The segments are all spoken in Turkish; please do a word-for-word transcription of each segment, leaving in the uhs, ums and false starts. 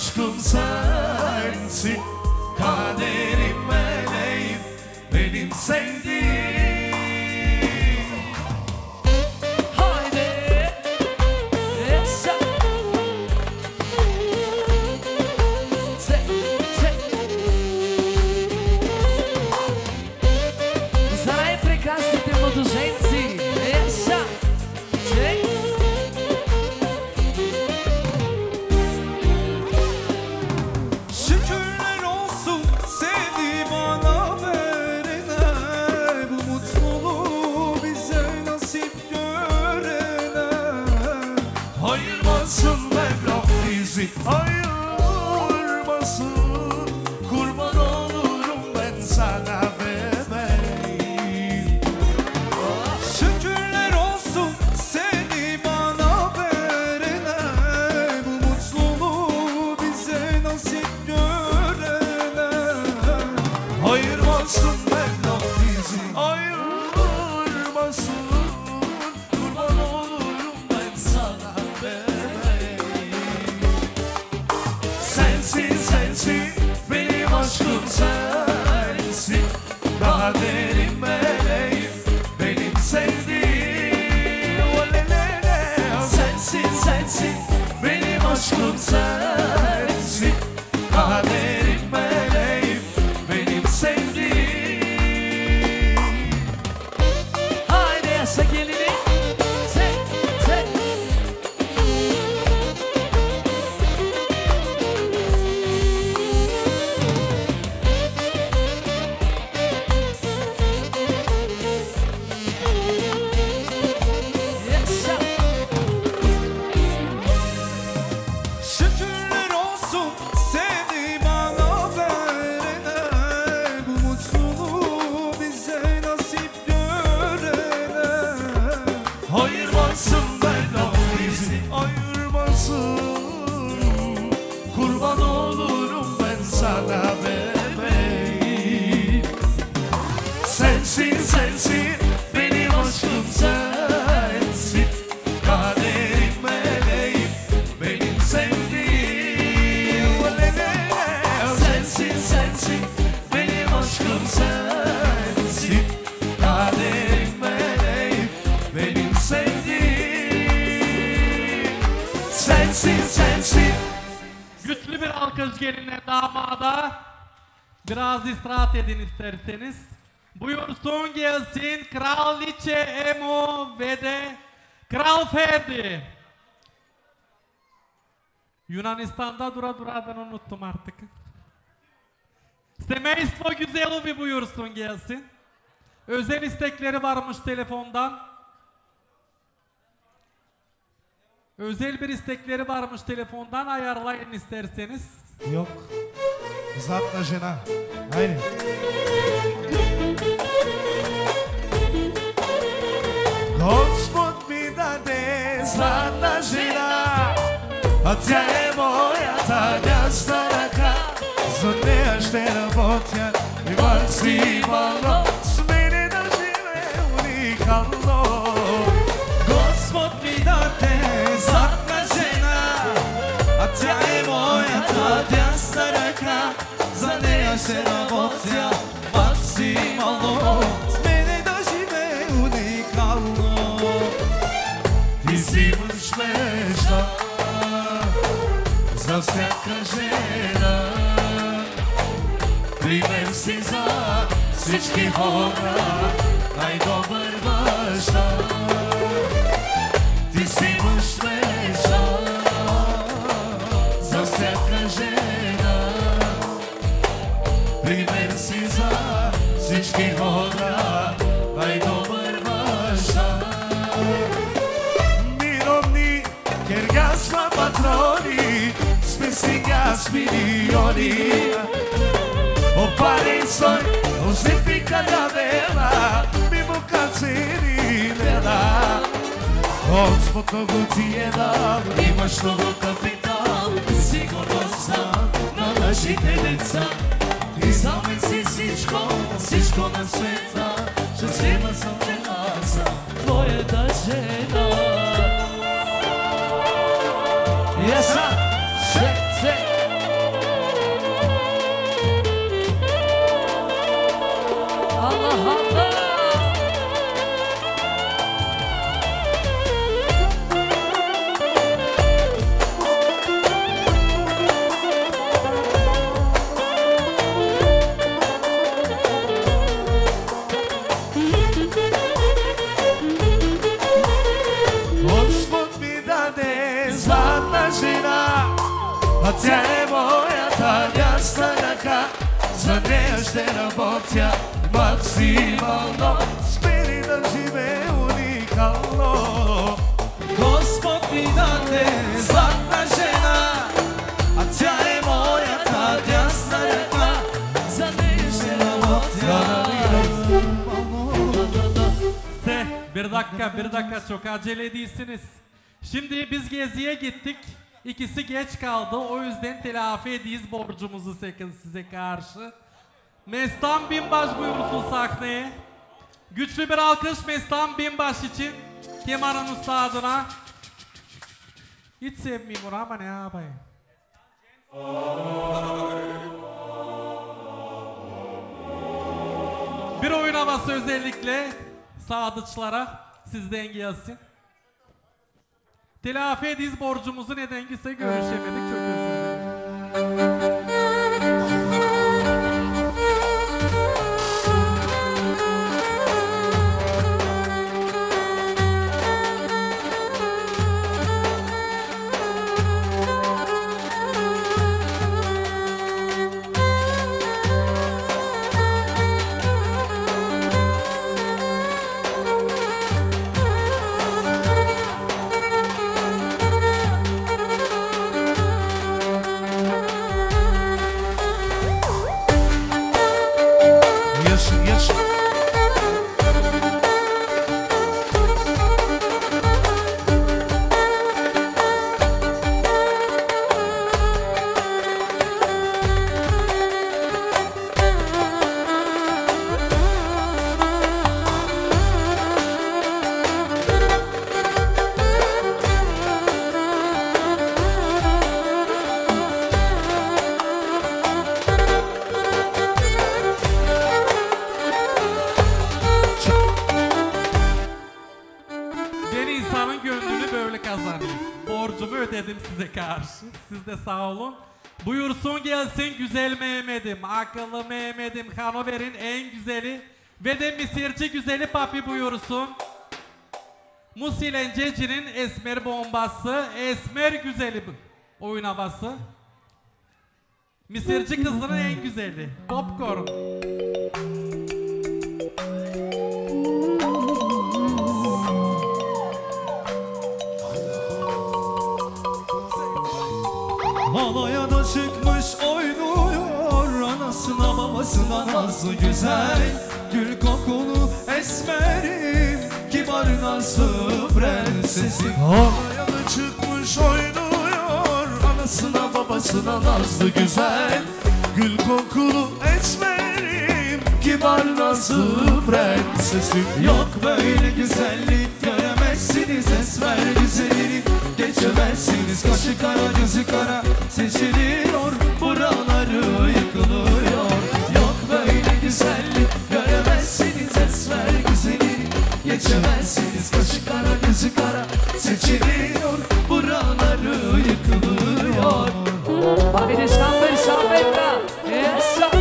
aşkım sensin, kaderim meleğim, benim sevdiğim. Haydi yaşa. Çek, çek. За най-прекрасните младоженци. Yaşa. Çek. Şükürler olsun seni bana verene, bu mutluluğu bize nasip görene. Ayırmasın Mevlam bizi, ayırmasın. Kurban olurum ben sana bebeğim. Şükürler olsun seni bana verene, bu mutluluğu bize nasip görene. Ayırmasın Mevlam bizi, ayırmasın. Kurban olurum ben sana bebeğim. Sensin sensin benim aşkım sensin, kaderim meleğim, benim sevdiğim. Olelele. Sensin sensin benim aşkım sensin, kaderim meleğim, benim sevdiğim. Haydi yaşa gelini. Çek, çek. Yaşa. Şükürler olsun seni bana verene, bu mutluluğu bize nasip görene. Ayırmasın Mevlam bizi, ayırmasın. Kurban olurum ben sana bebeğim. Sensin sensin benim aşkım sensin, kaderim meleğim, benim sevdiğim. Olelele. Sensin sensin benim aşkım sensin, kaderim meleğim, benim sevdiğim. Sensin sensin. Güçlü bir alkış geline damada. Biraz istirahat edin isterseniz. Buyursun gelsin Kraliçe Emo ve de Kral Ferdi. Yunanistan'da dura dura ben unuttum artık. Semeystvo Güzelovi buyursun gelsin. Özel istekleri varmış telefondan. Özel bir istekleri varmış telefondan, ayarlayın isterseniz. Yok. Zatna žena. Haydi. Gospod mi dade zlatna žena, a tja je moja ta desna raka. Za neja ще работя и максимално, с мене да живе уникално. Господ ми даде зlatna žena, a tja je moja ta desna raka. За нея ще работя максимално, с мене да живе уникално. Ти си мъж мечта за всяка жена, пример си за всички хора, най-добър баща. Ти си мъж мечта за всяка жена, пример си за всички хора, най-добър баща. Мировни кергасва патрони, сме сега с милиони. Опали сой, озипика да вела, мимо кацери не да. Господ много ти е дал, имаш много капитал, сигурността на нашите деца. Ти сам си всичко, всичко на света, щастлива съм жена съм, твоята жена. Yaşa. Çek, çek. Allah Allah. A tя е моята ясна ръка, за нея ще работя максимално. Спери да живее уникално. Господ ми даде златна жена, а тя е моята ясна ръка, за нея ще работя. Se, bir dakika, bir dakika, çok acele değilsiniz. Şimdi biz geziye gittik. İkisi geç kaldı. O yüzden telafi ediyiz borcumuzu size karşı. Mestan Binbaş buyursun sahneye. Güçlü bir alkış Mestan Binbaş için. Kemarın üstadına. Hiç sevmiyorum ama ne yapayım. Bir oyun havası özellikle sadıçlara sizden gelsin. Telafi ediz borcumuzu nedense görüşemedik, çok özür dilerim. Siz de sağ olun. Buyursun gelsin güzel Mehmet'im, akıllı Mehmet'im, Hanover'in en güzeli ve de misirci güzeli papi buyursun. Musilenceci'nin esmer bombası, esmer güzeli oyun havası. Misirci kızının en güzeli, popcorn. Halaya da çıkmış oynuyor, anasına babasına nazlı güzel, gül kokulu esmerim, kibar nazlı prensesim. Halaya da çıkmış oynuyor, anasına babasına nazlı güzel, gül kokulu esmerim, kibar nazlı prensesim. Yok böyle güzellik göremezsiniz, esmer güzellik geçemezsiniz, kaşı kara gözü kara seçiliyor, buraları yıkılıyor. Yok böyle güzellik göremezsiniz, esmer güzellik geçemezsiniz, kaşı kara gözü kara seçiliyor, buraları yıkılıyor. Papi de şambe şambeka. Essa.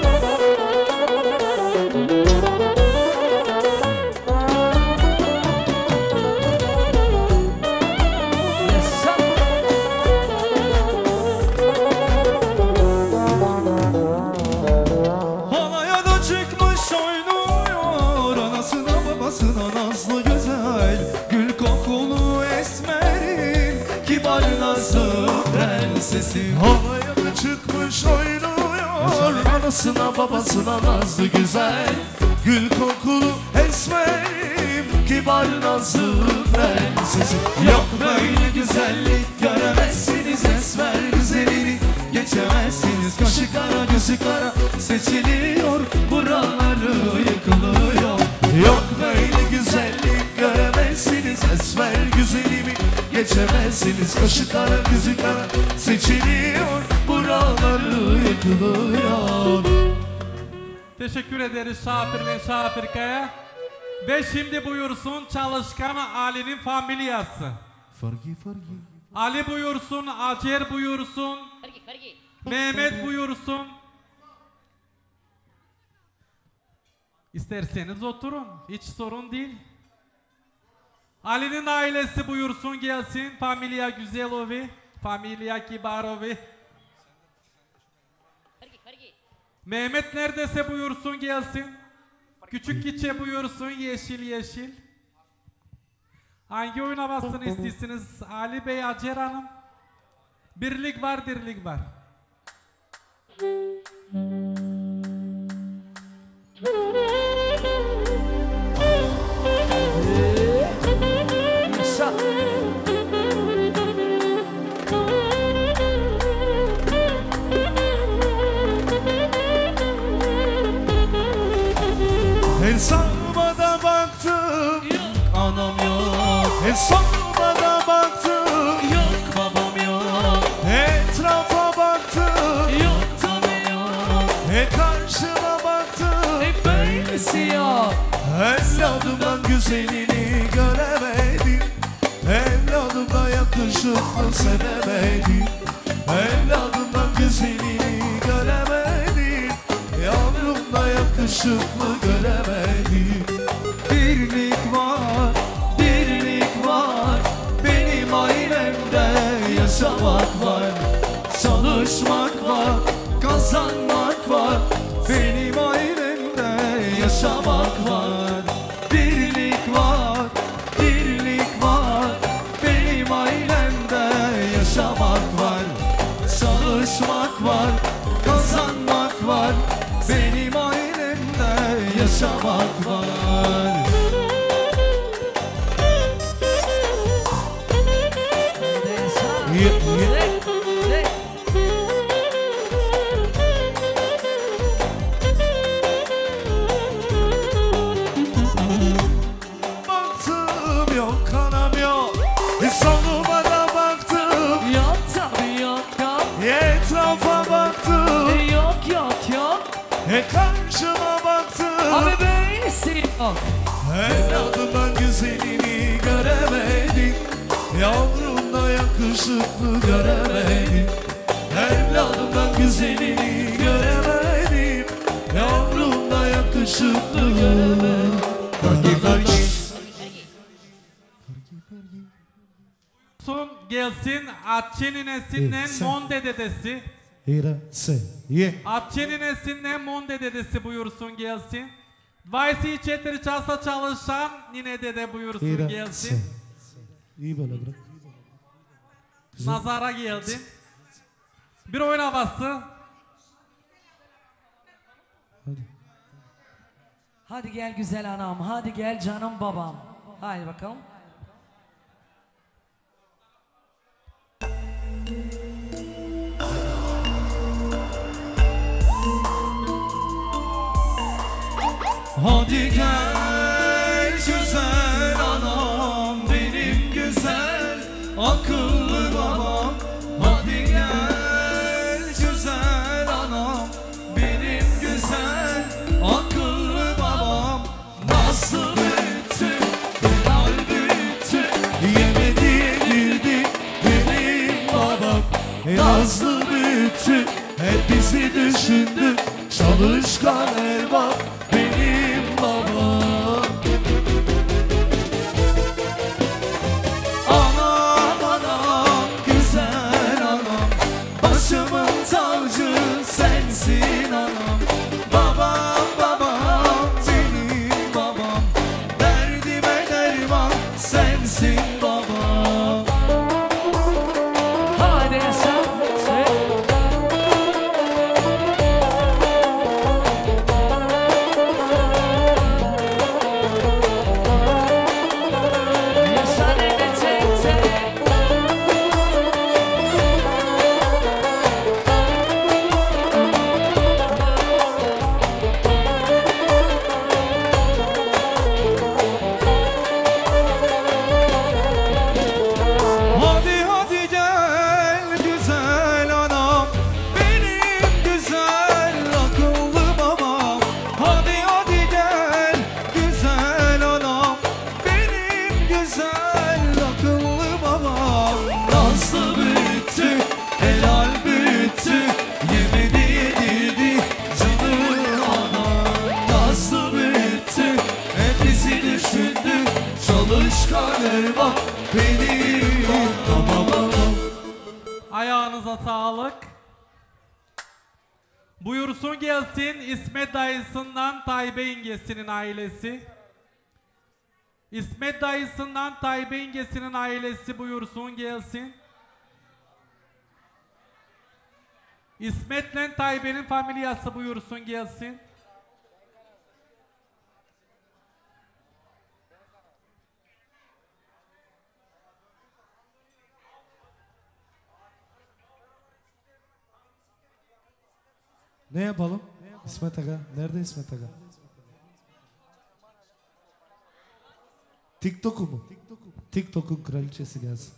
Nazlı güzel, gül kokulu esmerim, kibar nazlı prensesim. Halaya da çıkmış oynuyor, anasına babasına nazlı güzel, gül kokulu esmerim, kibar nazlı prensesim. Yok böyle güzellik göremezsiniz, esmer güzelini geçemezsiniz, kaşı kara gözü kara seçiliyor, buraları yıkılıyor. Yok böyle güzellik göremezsiniz, esmer güzelimi geçemezsiniz, kaşı kara gözü kara seçiliyor, buraları yıkılıyor. Teşekkür ederiz Şafir ve Şafirka'ya. Ve şimdi buyursun çalışkan Ali'nin familyası. Fergie, Fergie. Ali buyursun, Acer buyursun, Fergie, Fergie. Mehmet buyursun. İsterseniz oturun, hiç sorun değil. Ali'nin ailesi buyursun gelsin, Familya Güzelovi, Familya Kibarovi. Fergie, Fergie. Mehmet neredeyse buyursun gelsin. Küçük Kiçe buyursun, yeşil yeşil. Hangi oynamasını istiyorsunuz Ali Bey, Acer Hanım? Birlik var, dirlik var. Yaşa. Hesabıma da baktım, Anam yok, hesabıma da baktım, yok babam yok, etrafa baktım, yok tabi yok, e karşıma baktım. hep böylesi yok. Evladımdan güzelini göremedim, evladımdan yakışıklı sevemedim, evladımdan güzelini göremedim, yavrumda yakışıklı göremedim. Birlik var, dirlik var, benim ailemde yaşamak var, çalışmak var, kazanmak var, benim ailemde yaşamak var. Birlik var, dirlik var, benim ailemde yaşamak var, çalışmak var, kazanmak var, benim ailemde yaşamak var. Ye, ye. Baktım yok kanam yok, sonuma da baktım, Yok tabi yok yok. etrafa baktım, Yok yok yok. e karşıma baktım. Abi böylesi yok. Evladımdan güzelini göremedim, yavrumda yakışıklı göremedim. Evladımdan güzelini göremedim, yavrumda yakışıklı göremedim. Fergie, Fergie. Son gelsin Atçe'nin esinden sen- Monde dedesi. Hira, se, ye. Atçe'nin esinden Monde dedesi buyursun gelsin. Vaysi çetiri çalsa çalışan Nine dede buyursun Hira, se. gelsin. İyi böyle bırak. Nazara geldi. Bir oyun havası. Hadi gel güzel anam. Hadi gel canım babam. Haydi bakalım. Hadi gel güzel anam, benim güzel akıllı babam. Hadi gel güzel anam, benim güzel akıllı babam. Nasıl büyüttü, helal büyüttü, Yemedi yedirdi benim babam, nazlı büyüttü, hep bizi düşündü, çalışkan evlat benim babam. anam anam güzel anam, başımın tacı sensin anam. Babam babam benim babam, derdime derman sensin babam. Hadi yaşa. Şey. Erman benim babam. Ayağınıza sağlık. Buyursun gelsin İsmet dayısından Taybe yengesinin ailesi. İsmet dayısından Taybe yengesinin ailesi buyursun gelsin. İsmet'le Taybe'nin familyası buyursun gelsin. Ne yapalım? İsmet Aga. Nerede İsmet Aga? TikTok'u mu? TikTok'un kraliçesi gelsin.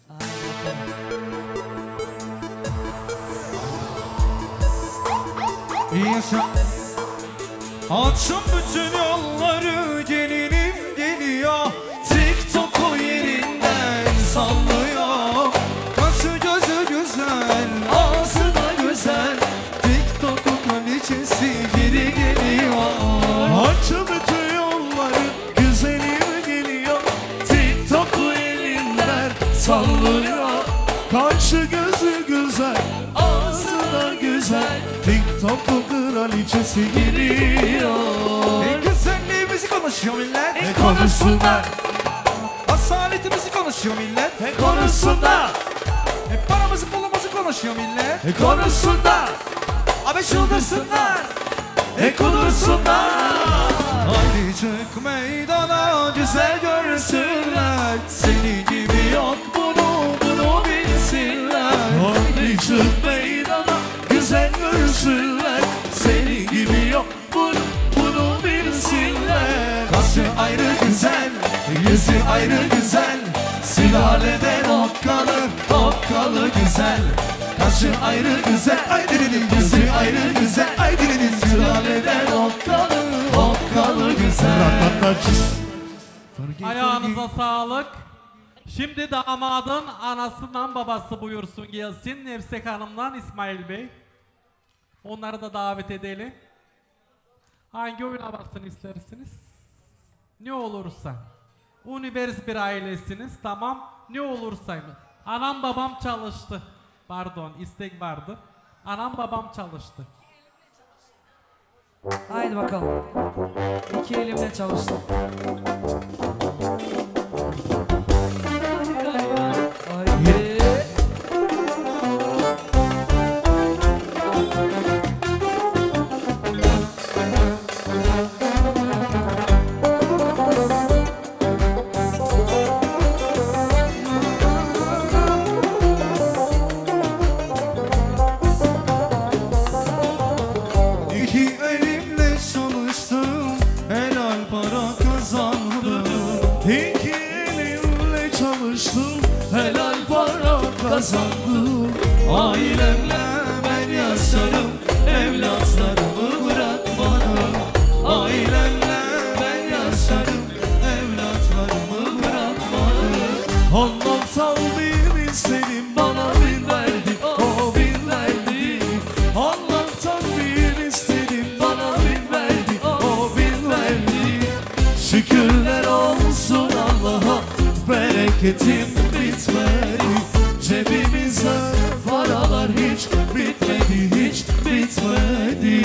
Yaşa. Açın bütün yolları, gelinim geliyor. TikTok'u yerinden sallıyor. Kaşı gözü güzel, ağzı da güzel. TikTok'un kraliçesi geri geliyor. Açın bütün yolları, güzelim geliyor. TikTok'u elinden sallıyor. Kaşı gözü güzel, ağzı da güzel. TikTok'u kraliçesi geliyor. En güzelliğimizi konuşuyor millet. Ne konuşsunlar, Asaletimizi konuşuyor millet. ne konuşsunlar, Hep paramızı pulumuzu konuşuyor millet. ne konuşsunlar, Abi çıldırsınlar. ne konuşsunlar. Haydi çık meydana, güzel görsünler. Senin gibi yok, bunu bunu bilsinler. Haydi çık meydana, güzel görsünler. Senin gibi yok, bunu, bunu bilsinler. Kaşı ayrı güzel, yüzü ayrı güzel. Sülaleden okkalı, okkalı güzel. Kaşı ayrı güzel, ay dilinin yüzü ayrı güzel. Ay dilinin sülaleden okkalı, okkalı güzel. Ayağınıza sağlık. Şimdi damadın anasından babası buyursun gelsin. Nevsek Hanım'dan İsmail Bey. Onları da davet edelim. Hangi oyuna baksın istersiniz? Ne olursa. Univers bir ailesiniz, tamam. Ne olursa. Anam babam çalıştı. Pardon, istek vardı. Anam babam çalıştı. Haydi bakalım. İki elimle çalıştım. Haydi. İki elimle çalıştım, helal para kazandım. İki elimle çalıştım, helal para kazandım. Ailemle ben yaşarım, evlatlarımı bırakmadım. Ailemle ben yaşarım, evlatlarımı bırakmadım. Allah'tan bir istedim, bana bin verdi, o bin verdi. Allah'tan bir istedim, bana bin verdi, o bin verdi. Şükürler olsun Allah'a, bereketim bitmedi. Cebimizde paralar hiç bitmedi, hiç bitmedi.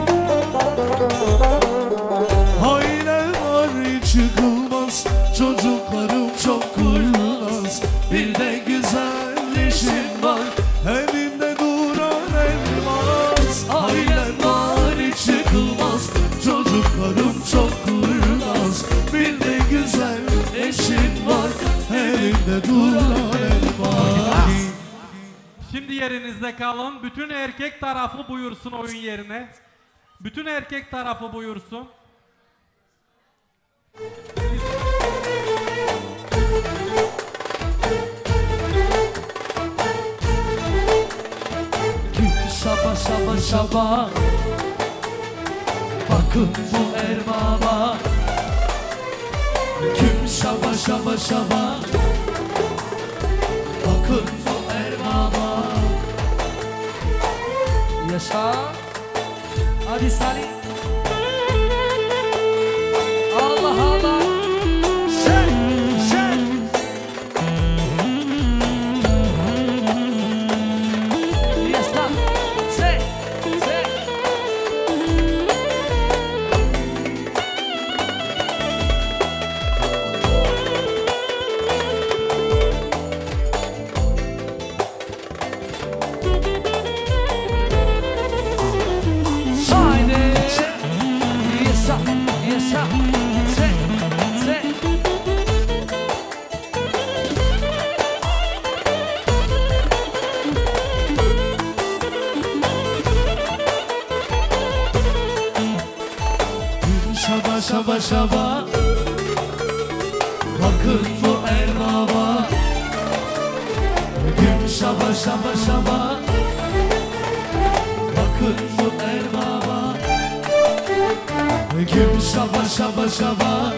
Ailem var hiç yıkılmaz, çocuklarım çok kurnaz. Bir de güzel eşim var, evimde duran elmas. Ailem var hiç yıkılmaz, çocuklarım çok kurnaz. Bir de güzel eşim var, evimde duran elmas. Şimdi yerinizde kalın. Bütün erkek tarafı buyursun oyun yerine. Bütün erkek tarafı buyursun. Şaba şaba şaba. Bakın bu erbaba. Küm şaba şaba şaba. Bakın bu erbaba. Yaşa. Hadi Salih. Allah Allah. Sen, sen, şaba şaba şaba. Bakın bu erbaba. Güm şaba şaba şaba. Bakın bu erbaba. Güm şaba şaba şaba.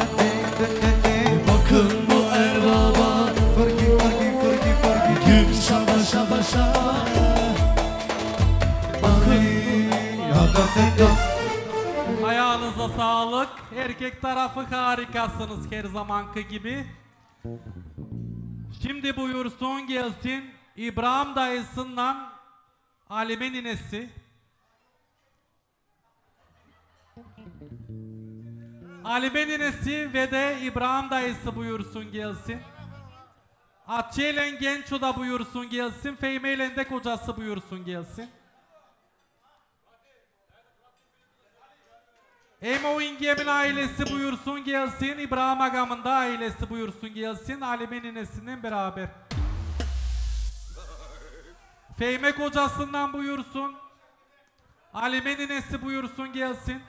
Bakın bu erbaba. Güm şaba şaba şaba. Ayağınıza sağlık. Erkek tarafı harikasınız her zamanki gibi. Şimdi buyursun gelsin İbrahim dayısından Halime ninesi. Halime ninesi ve de İbrahim dayısı buyursun gelsin. Atçıyla Genço da buyursun gelsin. Fehmi ile de kocası buyursun gelsin. Emo İngem'in ailesi buyursun gelsin. İbrahim Agam'ın da ailesi buyursun gelsin. Halime ninesinden beraber. Fehmi kocasından buyursun. Halime ninesi buyursun gelsin.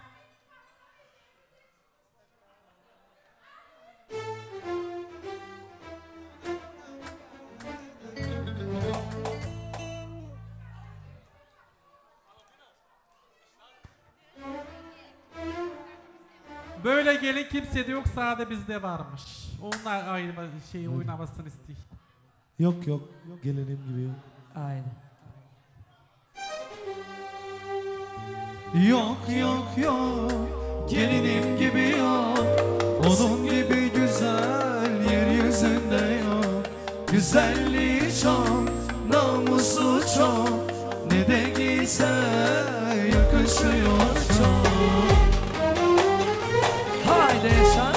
Böyle gelin kimse de yok, sade bizde varmış. Onlar ayrı şeyi oynamasını istiyor. Yok yok, gelenim gibi yok. Aynen. Yok yok yok, gelinim gibi yok. Onun gibi güzel yeryüzünde yok. Güzelliği çok, namusu çok. Ne de giyse yakışıyor çok. Haydi yaşa.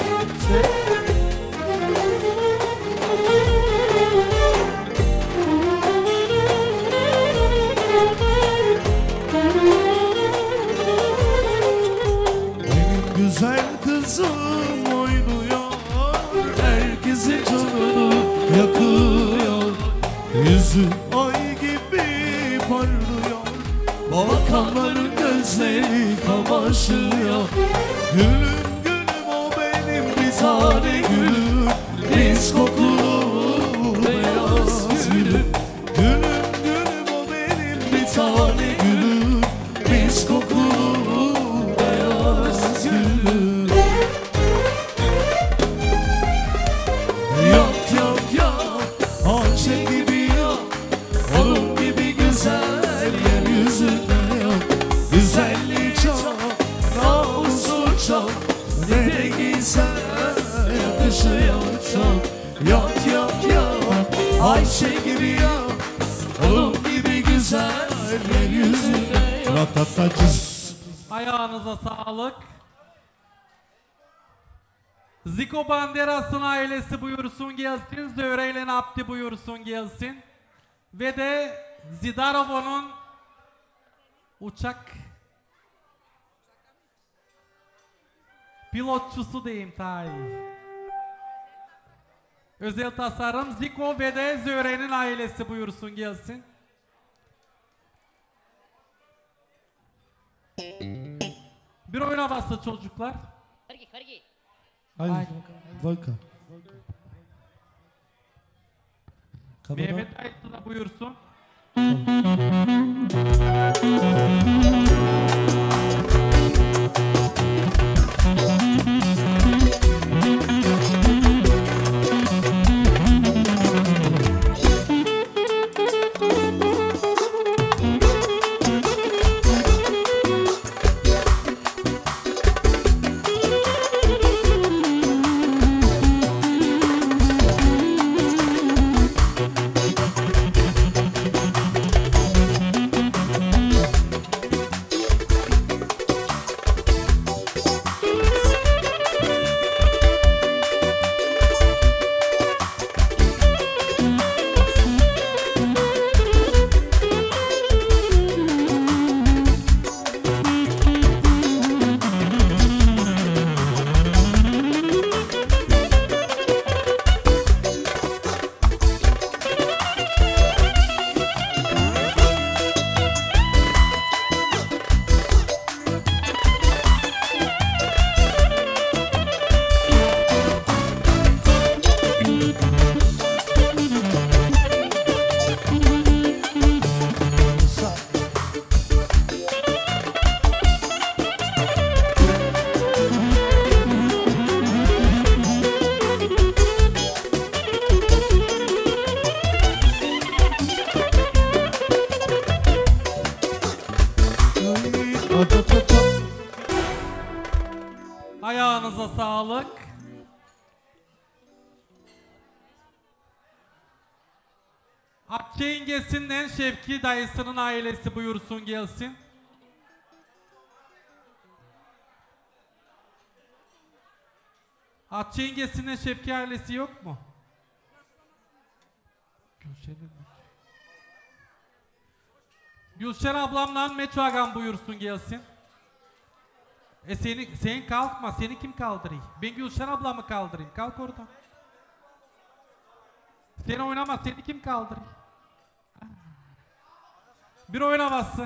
Benim güzel kızım oynuyor, herkesin canını yakıyor. Yüzü ay gibi parlıyor, bakanların gözleri kamaşıyor. Gülüm gülüm o benim bir tane gülüm, mis kokulu beyaz gülüm. Gülüm gülüm o benim bir tane gülüm, mis kokulu beyaz gülüm. Yok yok yok, Ayşe gibi yok, onun gibi güzel yeryüzünde yok. Güzelliği çok, namusu çok, ne de giysen yakışıyor çok. Yok yok yok, Ayşe gibi yok, onun gibi güzel yeryüzünde yok. Ratatacız. Ayağınıza sağlık. Ziko Banderas'ın ailesi buyursun gelsin. Zöhreyle Abdi buyursun gelsin. Ve de Zidarov'un uçak pilotçusu diyeyim tayi. Özel tasarım Ziko ve de Zöhre'nin ailesi buyursun gelsin. Bir oyuna bastı çocuklar. Hırgı hırgı. Haydi, Haydi Volka. Kamera. Mehmet Aytu da buyursun. Ayağınıza sağlık. Akçe yengesinden Şevki dayısının ailesi buyursun gelsin. Akçe yengesinden Şevki ailesi yok mu? Gülşen'in Gülşen ablamla Meço ağam buyursun gelsin. E seni, sen kalkma, seni kim kaldırayım? Ben Gülşen ablamı kaldırayım, kalk oradan. Sen oynama, seni kim kaldırayım? Bir oynaması.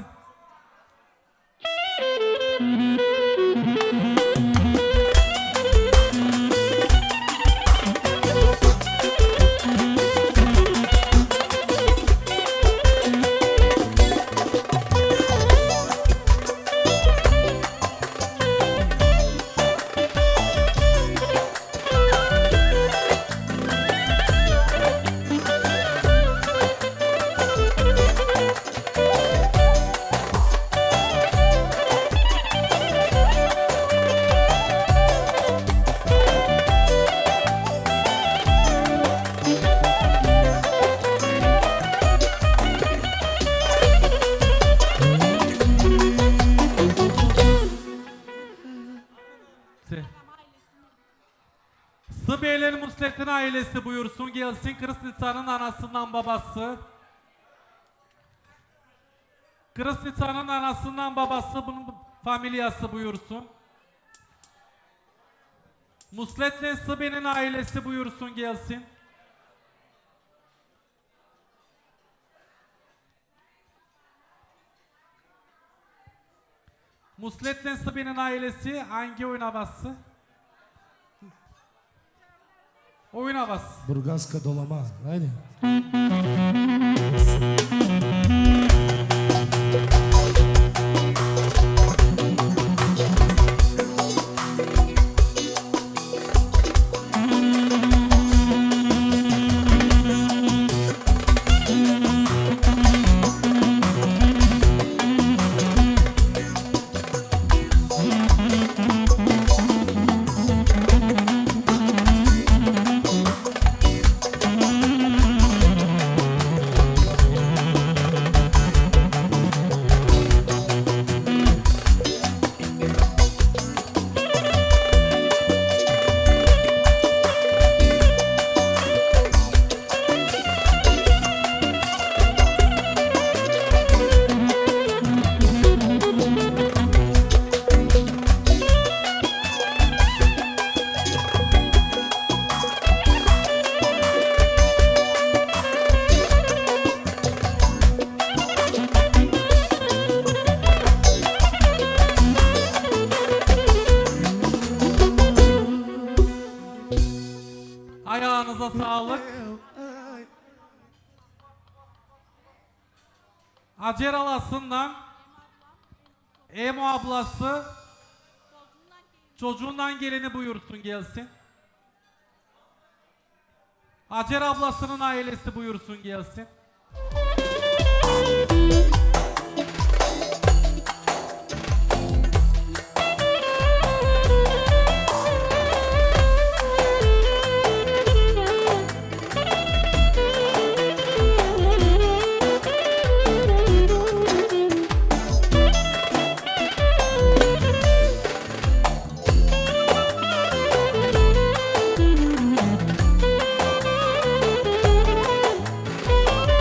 Sıbeylerin Muslettin ailesi buyursun gelsin. Kırısnitsa'nın anasından babası. Kırısnitsa'nın anasından babası, bunun familyası buyursun. Muslettin Sıbey'nin ailesi buyursun gelsin. Muslettin Sıbey'nin ailesi hangi oyun havası? Oyun havası. Burgaska dolama. Haydi. Ayağınıza sağlık. Acer alasından Emo ablası çocuğundan geleni buyursun gelsin. Acer ablasının ailesi buyursun gelsin. Thank you.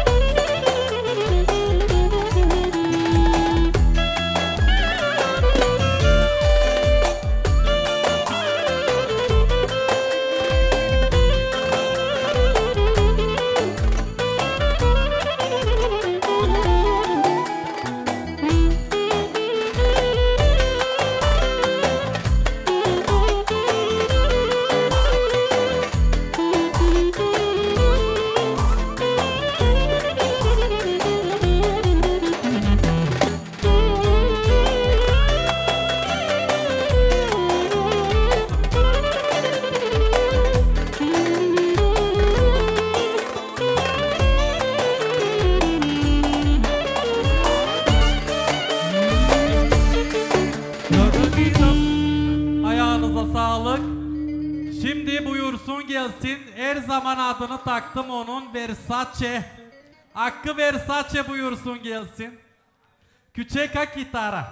Şimdi buyursun gelsin. Her zaman adını taktım onun, Versace. Hakkı Versace buyursun gelsin. Küçük hak gitara.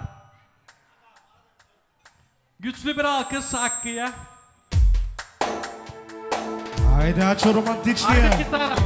Güçlü bir alkış Hakkı'ya. Haydi aç o romantikliği. Hakkı gitara.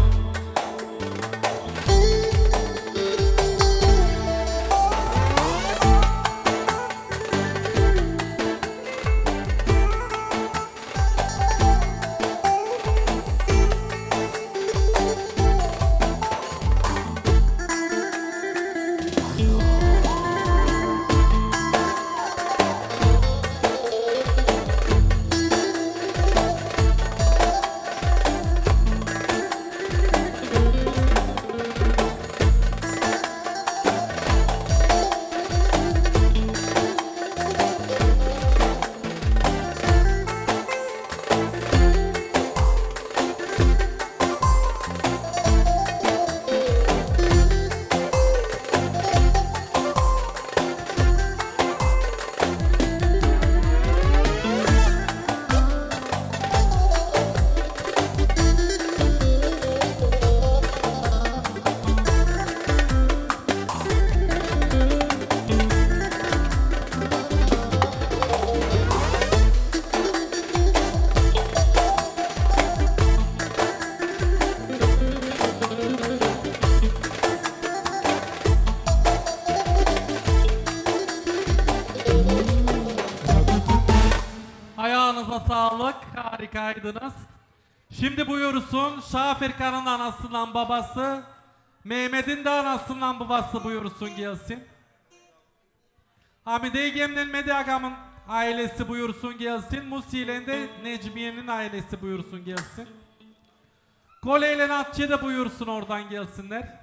Sağlık, harikaydınız. Şimdi buyursun Şafirkan'ın anasından babası, Mehmet'in de anasından babası buyursun gelsin. Hamide Egem'den Mediagam'ın ailesi buyursun gelsin. Musi'yle de Necmiye'nin ailesi buyursun gelsin. Kole ile Natçe de buyursun oradan gelsinler.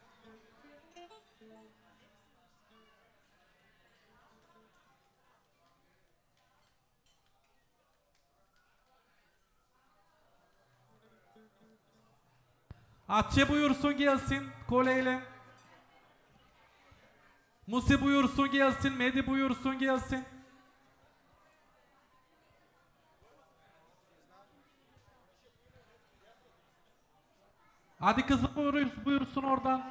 Atçe buyursun gelsin koleyle. Musi buyursun gelsin, Medi buyursun gelsin. Hadi kızım buyur, buyursun oradan.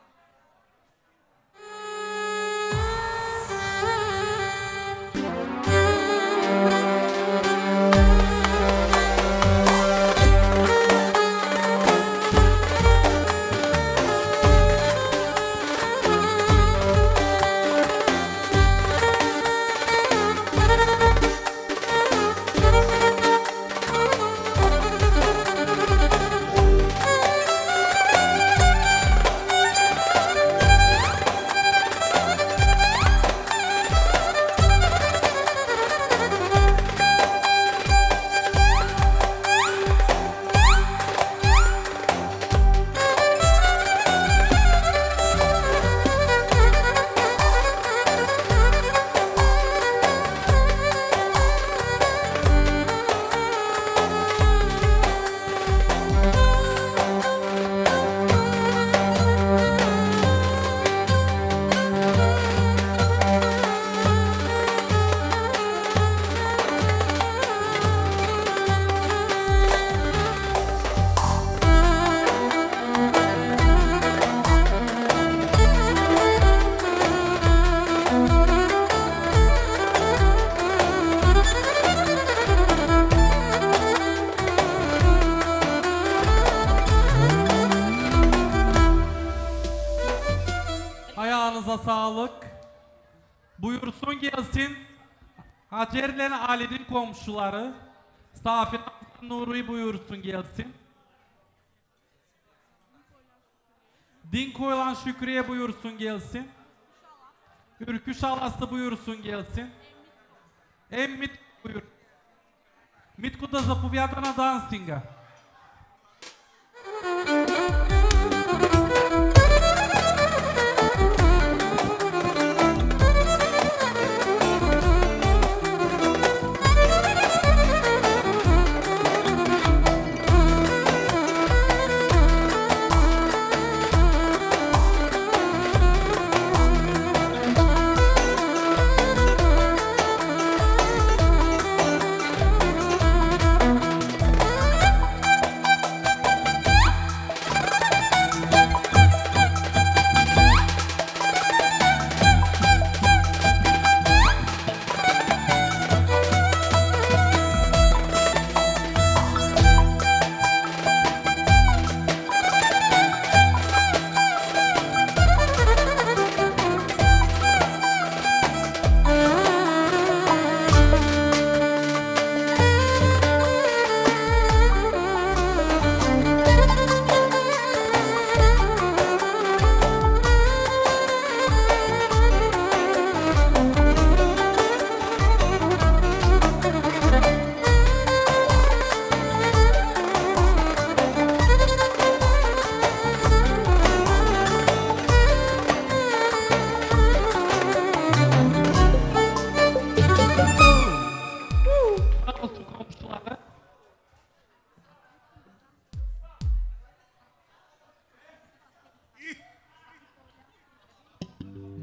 Sağlık. Buyursun gelsin. Hacer'le Ali'nin komşuları. Safir Nuri buyursun gelsin. Dinkoylan Şükriye buyursun gelsin. Ürküş Alası buyursun gelsin. Emmit buyur. Mitku da zapowiada dansinga.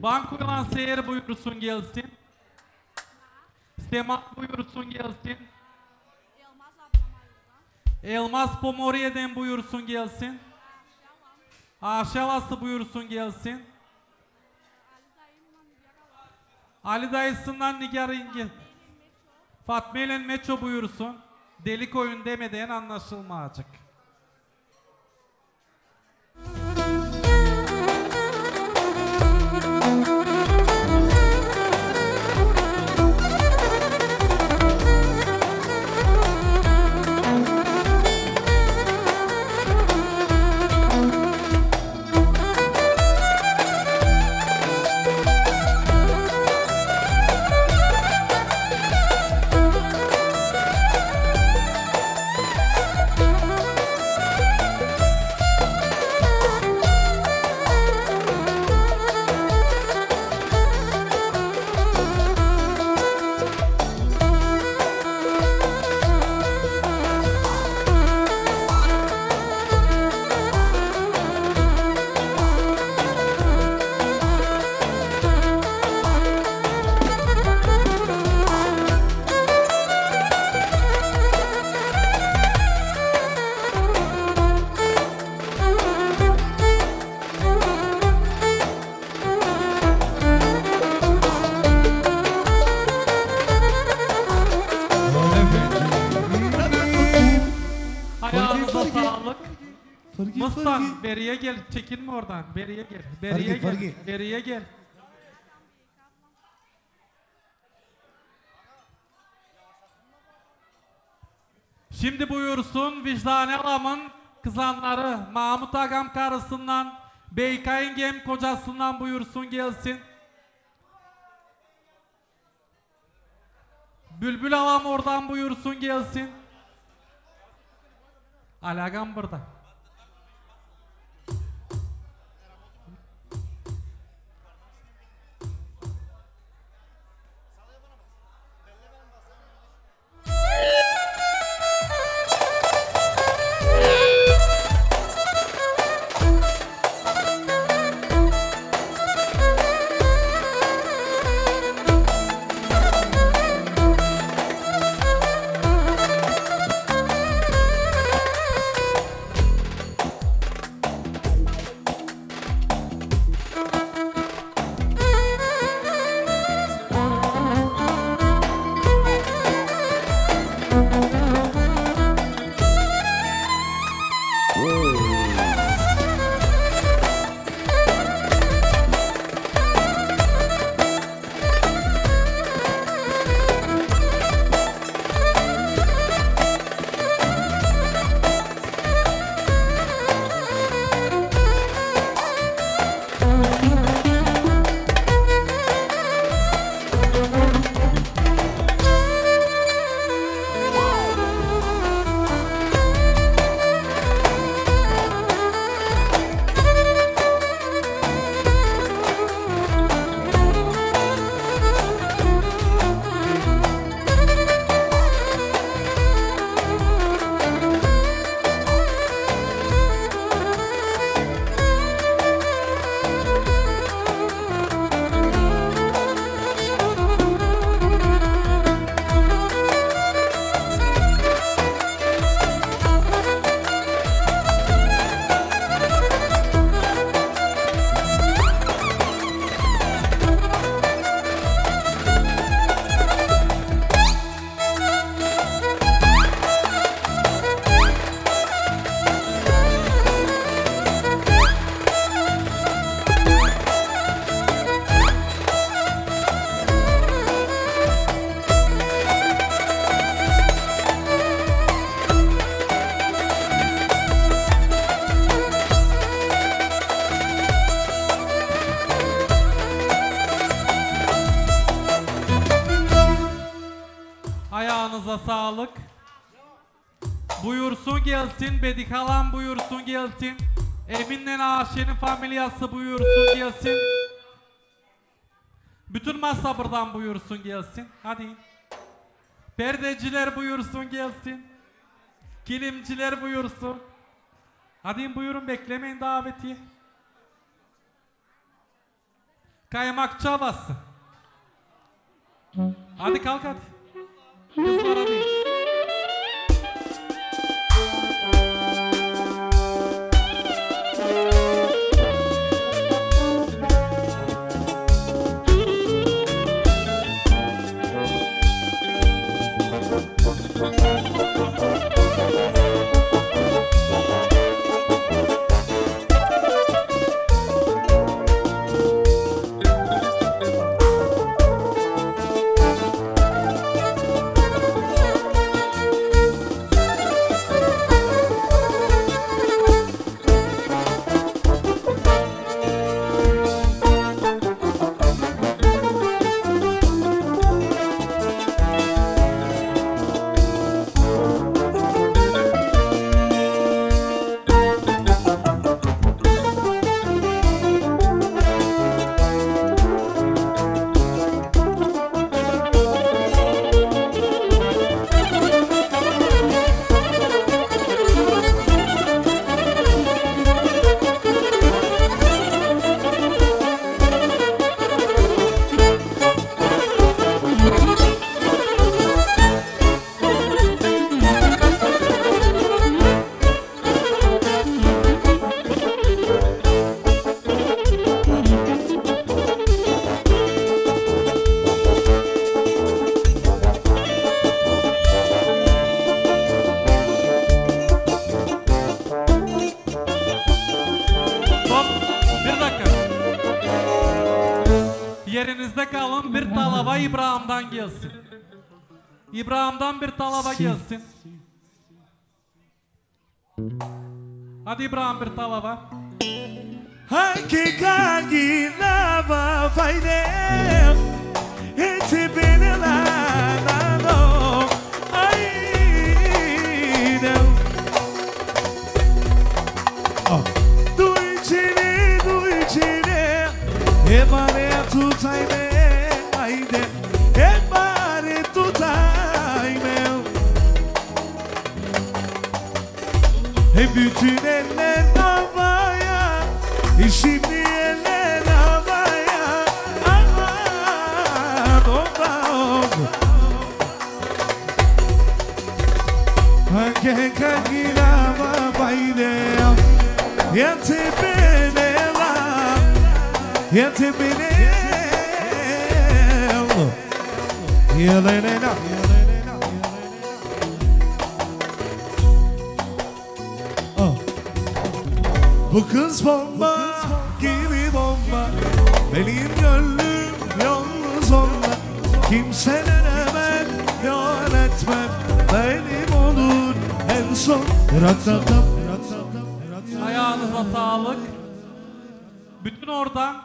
Bankoylan Seher buyursun gelsin. Semat buyursun gelsin. Elmas Pomoriye'den buyursun gelsin. Aşalası buyursun gelsin. Ali dayısından Nigar İngil. Fatma ile Meço buyursun. Delik oyun demeden anlaşılmayacak. Mustan beriye gel, çekinme oradan. Beriye gel, beriye Fargi, gel, fargi. beriye gel. Şimdi buyursun Vicdani Alam'ın kızanları Mahmut Agam karısından, Beykayengem kocasından buyursun gelsin. Bülbül Alam oradan buyursun gelsin. Alagam burada. Ayağınıza sağlık. Buyursun gelsin, Bedik Halam buyursun gelsin. Emin'le Aşe'nin familyası buyursun gelsin. Bütün masa buradan buyursun gelsin. Hadi. Perdeciler buyursun gelsin. Kilimciler buyursun. Hadi buyurun, beklemeyin daveti. Kaymakçı havası. Hadi kalk hadi. Kızlara değil. Yerinizde kalın, bir talaba İbrahim'den gelsin. İbrahim'den bir talaba gelsin. Hadi İbrahim bir talaba. Hakika ginava faide eti beni lanano ayne du içine du içine ebare tutayme ayde ebare tutayme e bütün eller havaya şimdi eller havaya aman oba hakika ginava faide eti beni Yete beni Yelena Bu kız bomba gibi bomba Benim gönlüm yalnız onunla Kimseden hemen yönetmem Benim olur en son Ayağınıza sağlık. Bütün oradan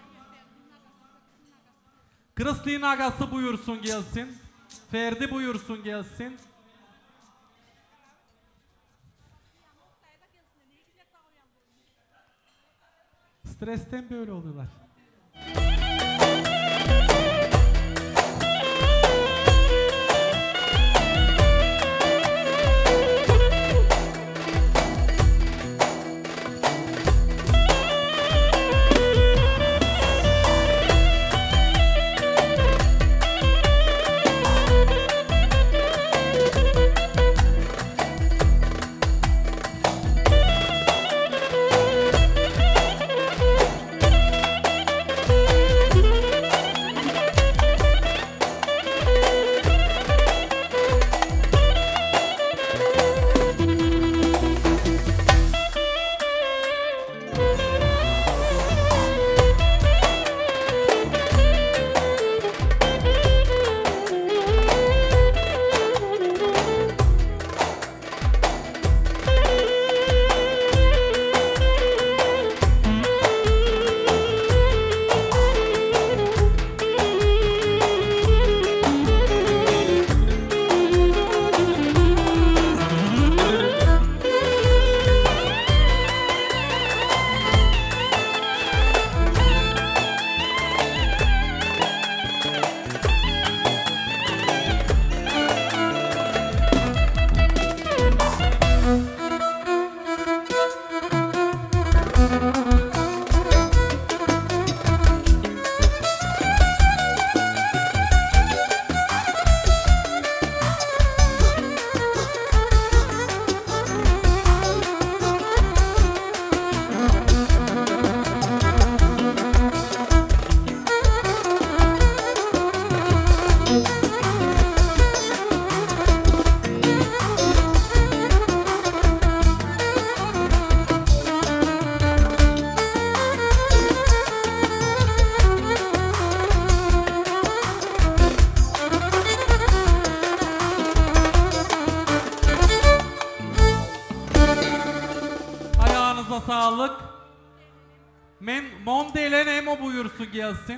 Kristin agası buyursun gelsin. Ferdi buyursun gelsin. Stresten böyle oluyorlar. sağlık. Men Mondelen Emo buyursun gelsin.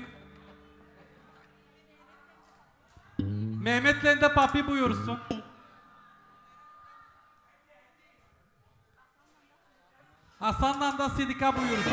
Mehmet'le de Papi buyursun. Hasan'la da Sidika buyursun.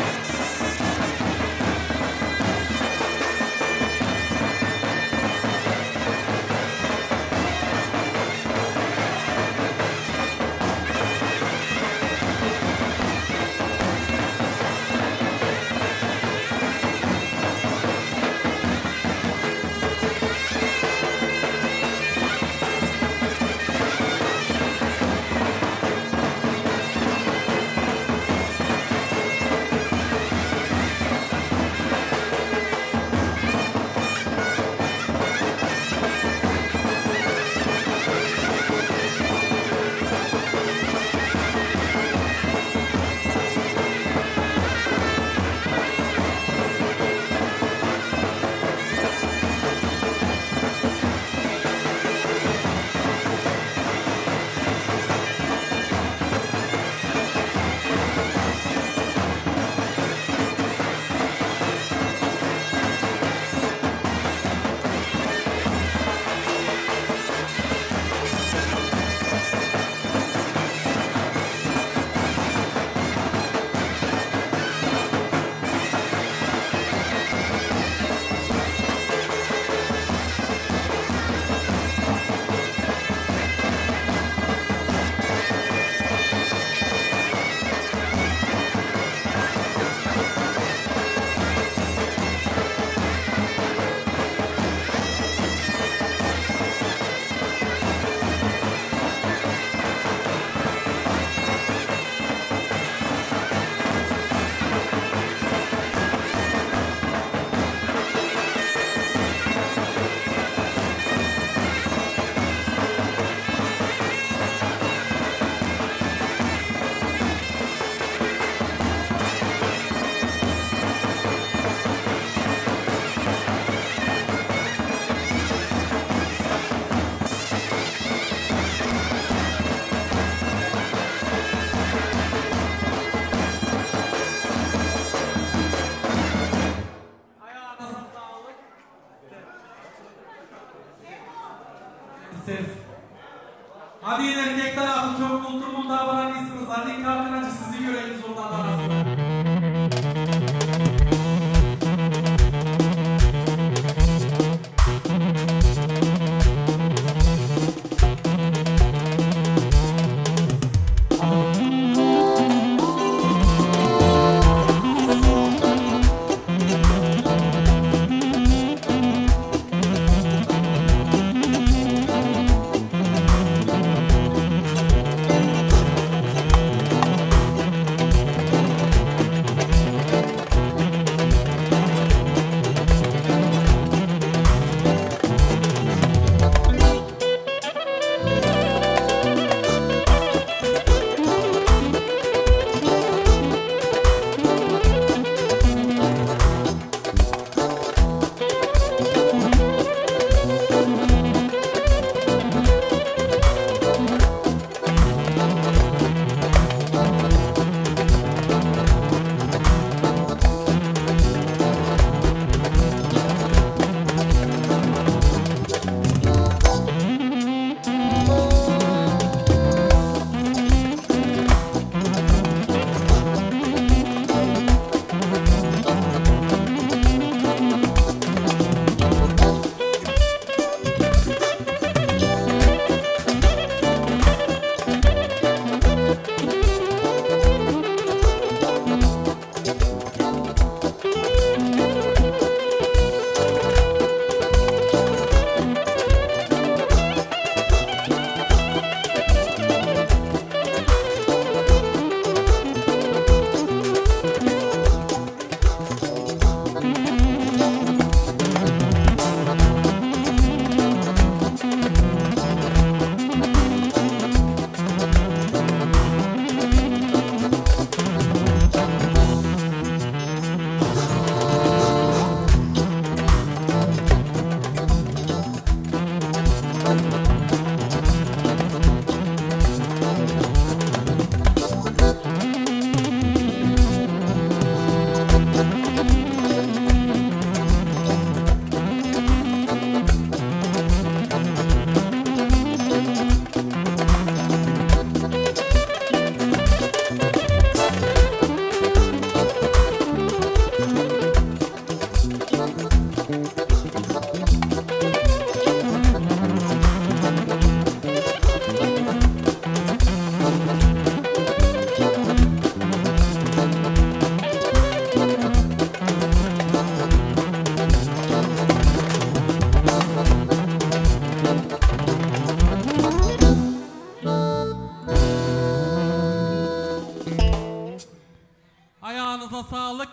Hadi yine erkek tarafı çok mutlu mutlu davranıyorsunuz. Hadi kalkın hadi sizi görelim zordan arasında.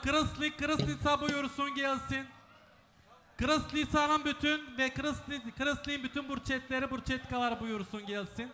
Kırıslı, Kırıslıysa buyursun gelsin. Kırıslıysanın bütün ve Kırıslı, Kırıslı'nın bütün burçetleri, burçetkalar buyursun gelsin.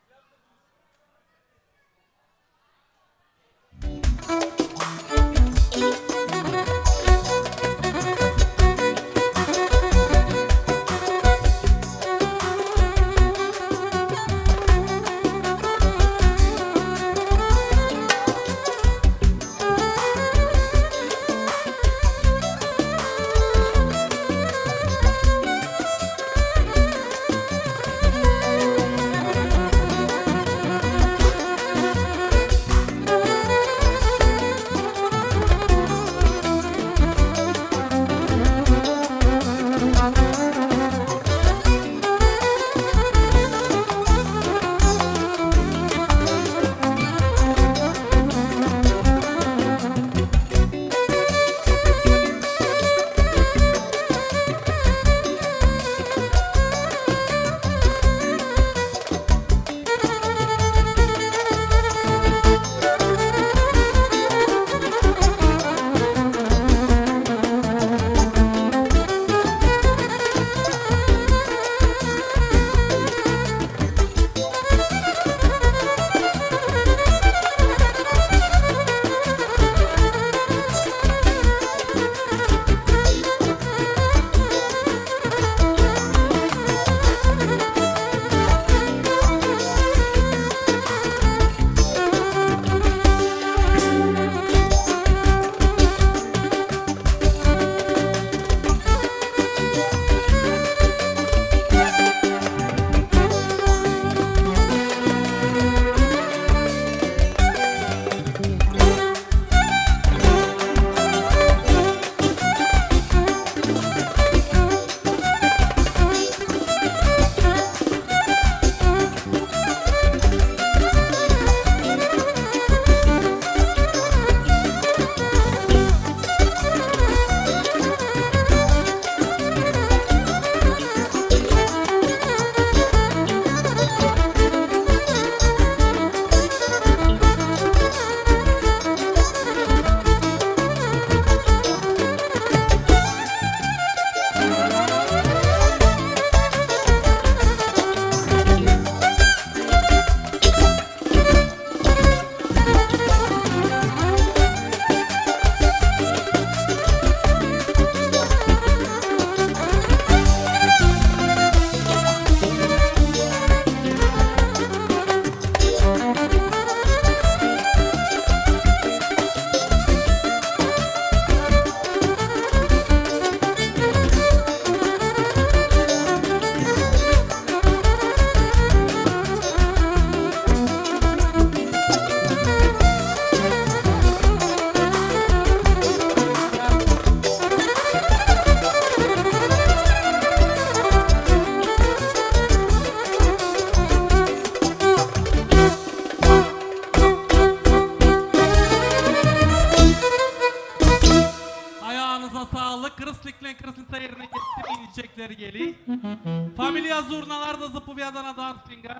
çiçekleri geli. Familia zurnalarda zapowiada dancing.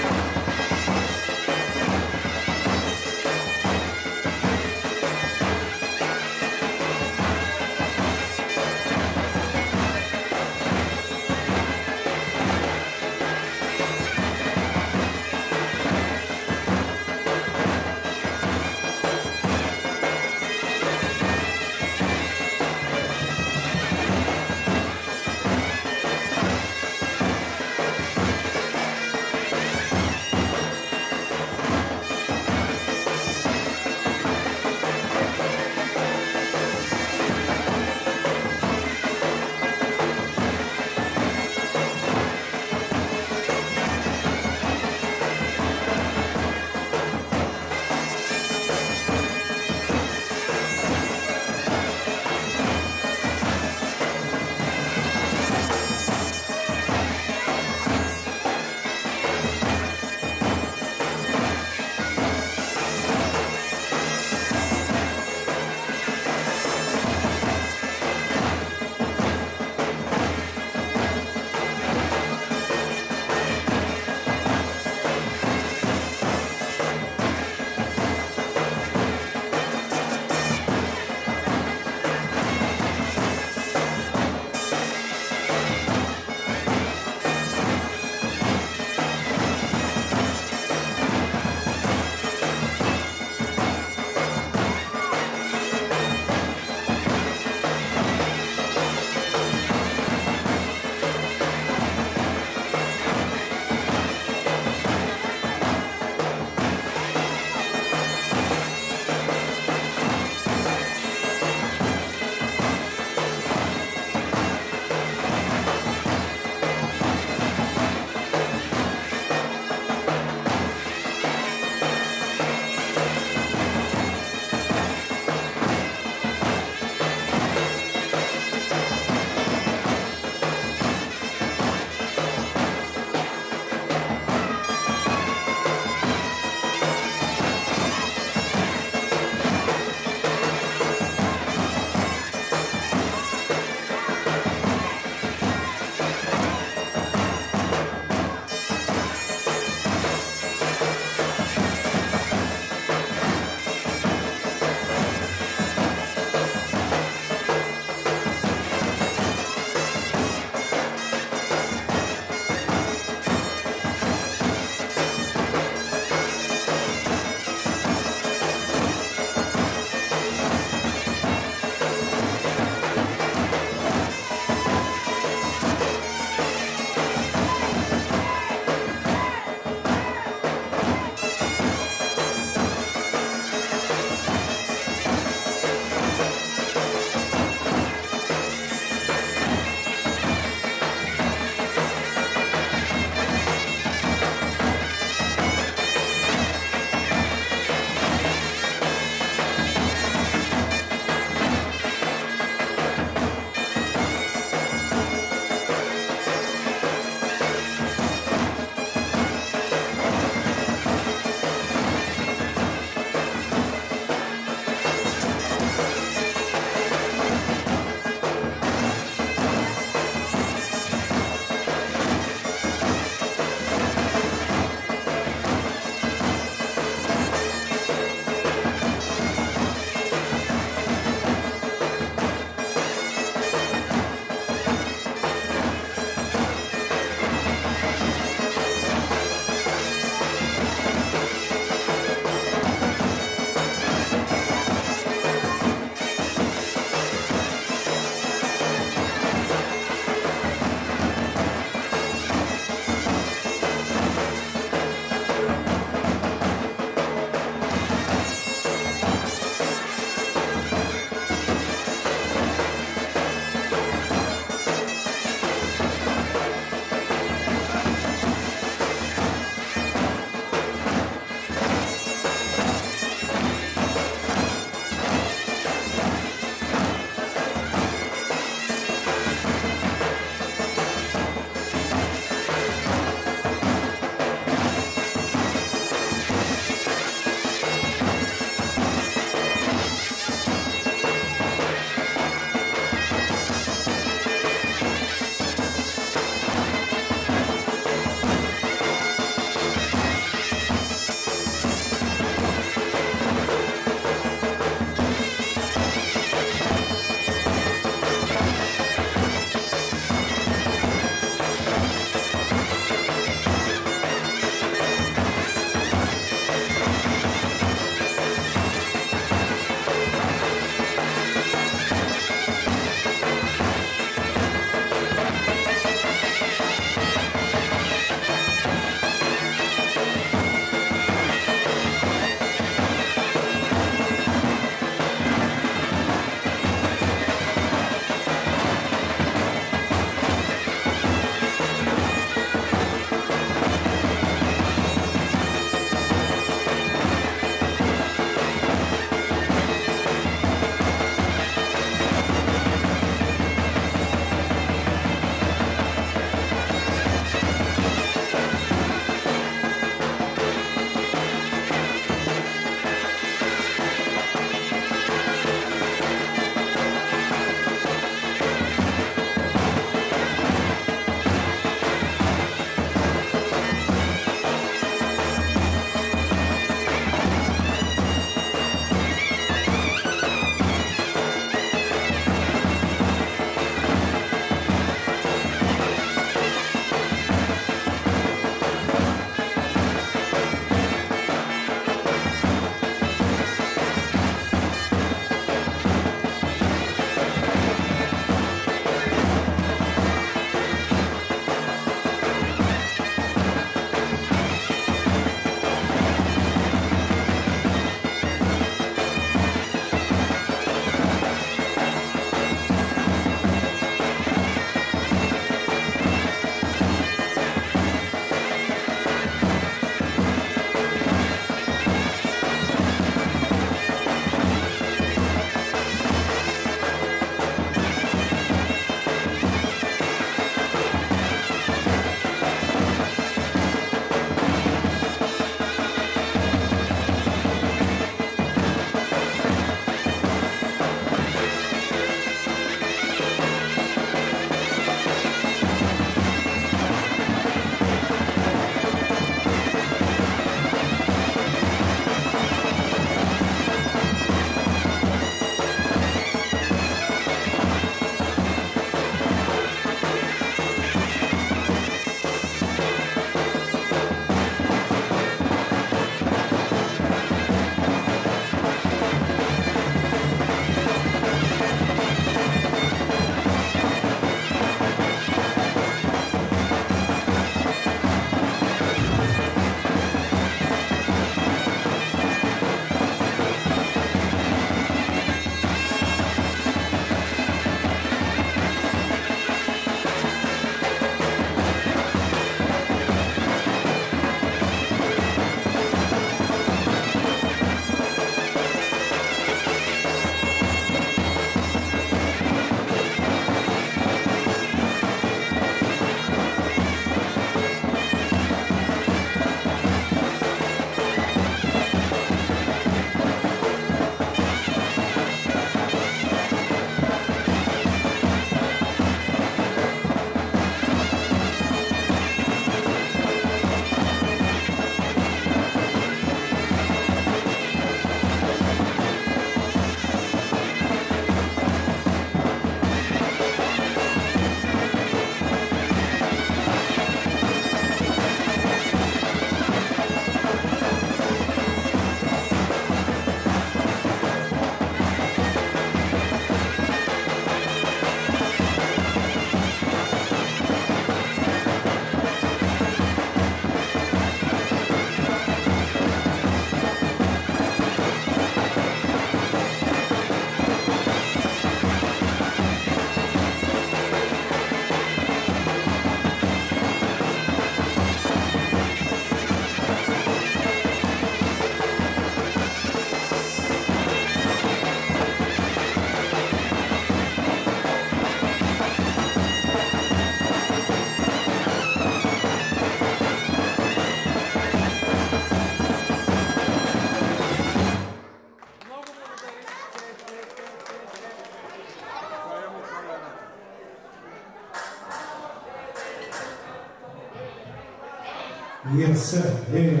Yes sir, yeah.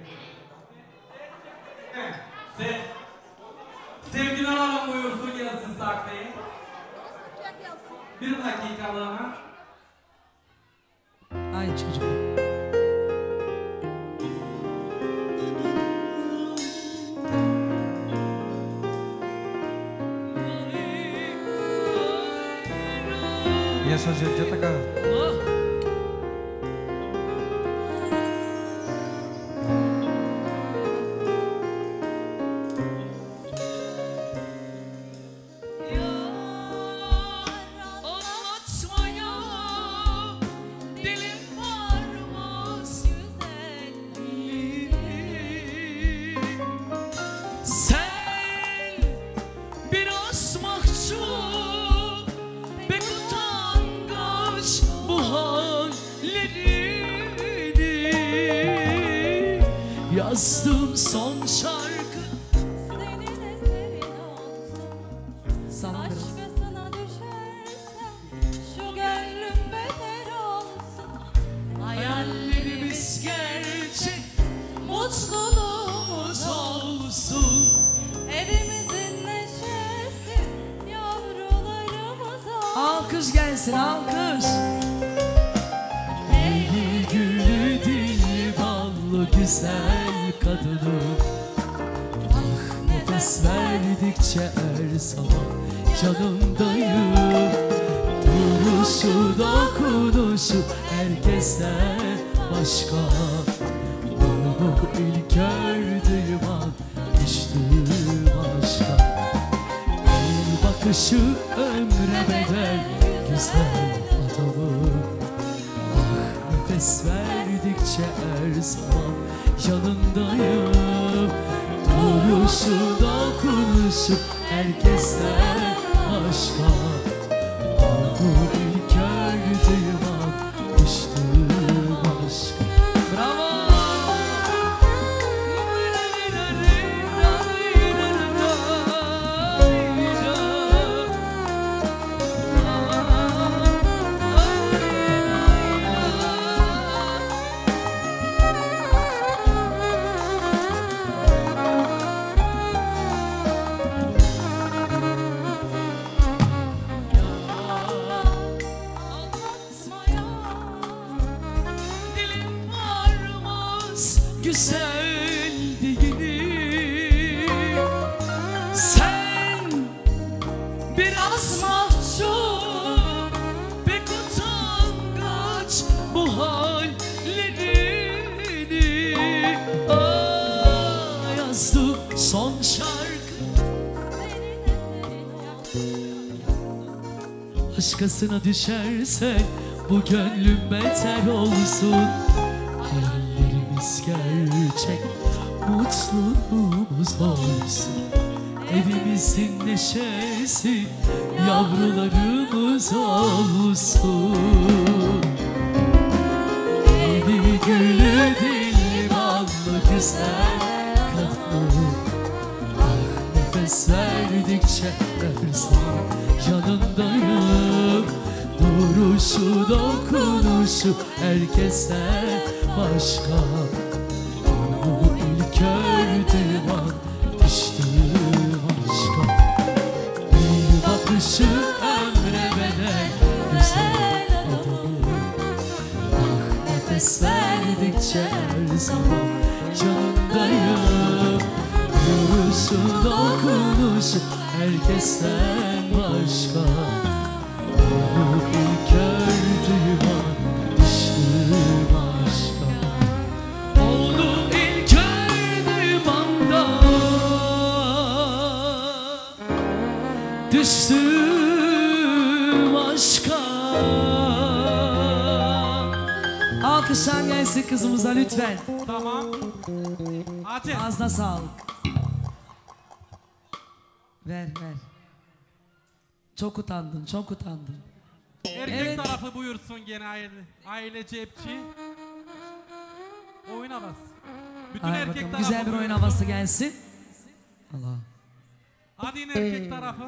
Se Sevgili Hanım buyursun gelsin sahneye. Bir dakikalığına. Ay çocuk. Essa gente já tá cá. Yazdım son şarkı Senin eserin olsun. Sana biraz. Başkasına düşersen şu gönlüm beter olsun. hayallerimiz gerçek, mutluluğumuz olsun. Evimizin neşesi, yavrularımız olsun. Alkış gelsin alkış. Eli gülü dilli ballı güzel kadınım. Ah nefes verdikçe her sabah yanımdayım. Duruşu dokunuşu herkesten başka. Onu ilk gördüğüm an düştüm aşka. Bir bakışı ömre bedel güzel adamım. Ah nefes verdikçe her zaman yanındayım. Duruşu dokunuşu herkesten başka. Onu ilk gördüğüm an düştüm aşka. Bravo. Dilim varmaz güzel değilim. Sen biraz mahcup, pek utangaç bu hallerini. Ah yazdım son şarkı Senin eserin olsun. başkasına düşersen bu gönlüm beter olsun. Hayallerimiz gerçek, mutluluğumuz olsun. Evimizin neşesi, yavrularımız olsun. Eli gülü dilli ballı güzel kadın. Ah nefes verdikçe her zaman yanındayım. Duruşu dokunuşu herkesten başka. Onu ilk gördüğüm an düştüm aşka. Bir bakışı ömre bedel güzel adamım. Ah nefes verdikçe her zaman yanındayım. Duruşu dokunuşu herkesten başka. Onu ilk gördüğüm an düştüm aşka. Onu ilk gördüğüm anda düştüm aşka. Alkışlar gelsin kızımıza lütfen. Tamam. Hadi. Ağzına sağlık. Ver ver. Çok utandın, çok utandın. Erkek Evet. tarafı buyursun gene aile, aile cepçi. Oyun havası. Bütün Hadi erkek bakalım, tarafı güzel bir oyun buyursun. havası gelsin. Allah. Hadi yine erkek tarafı.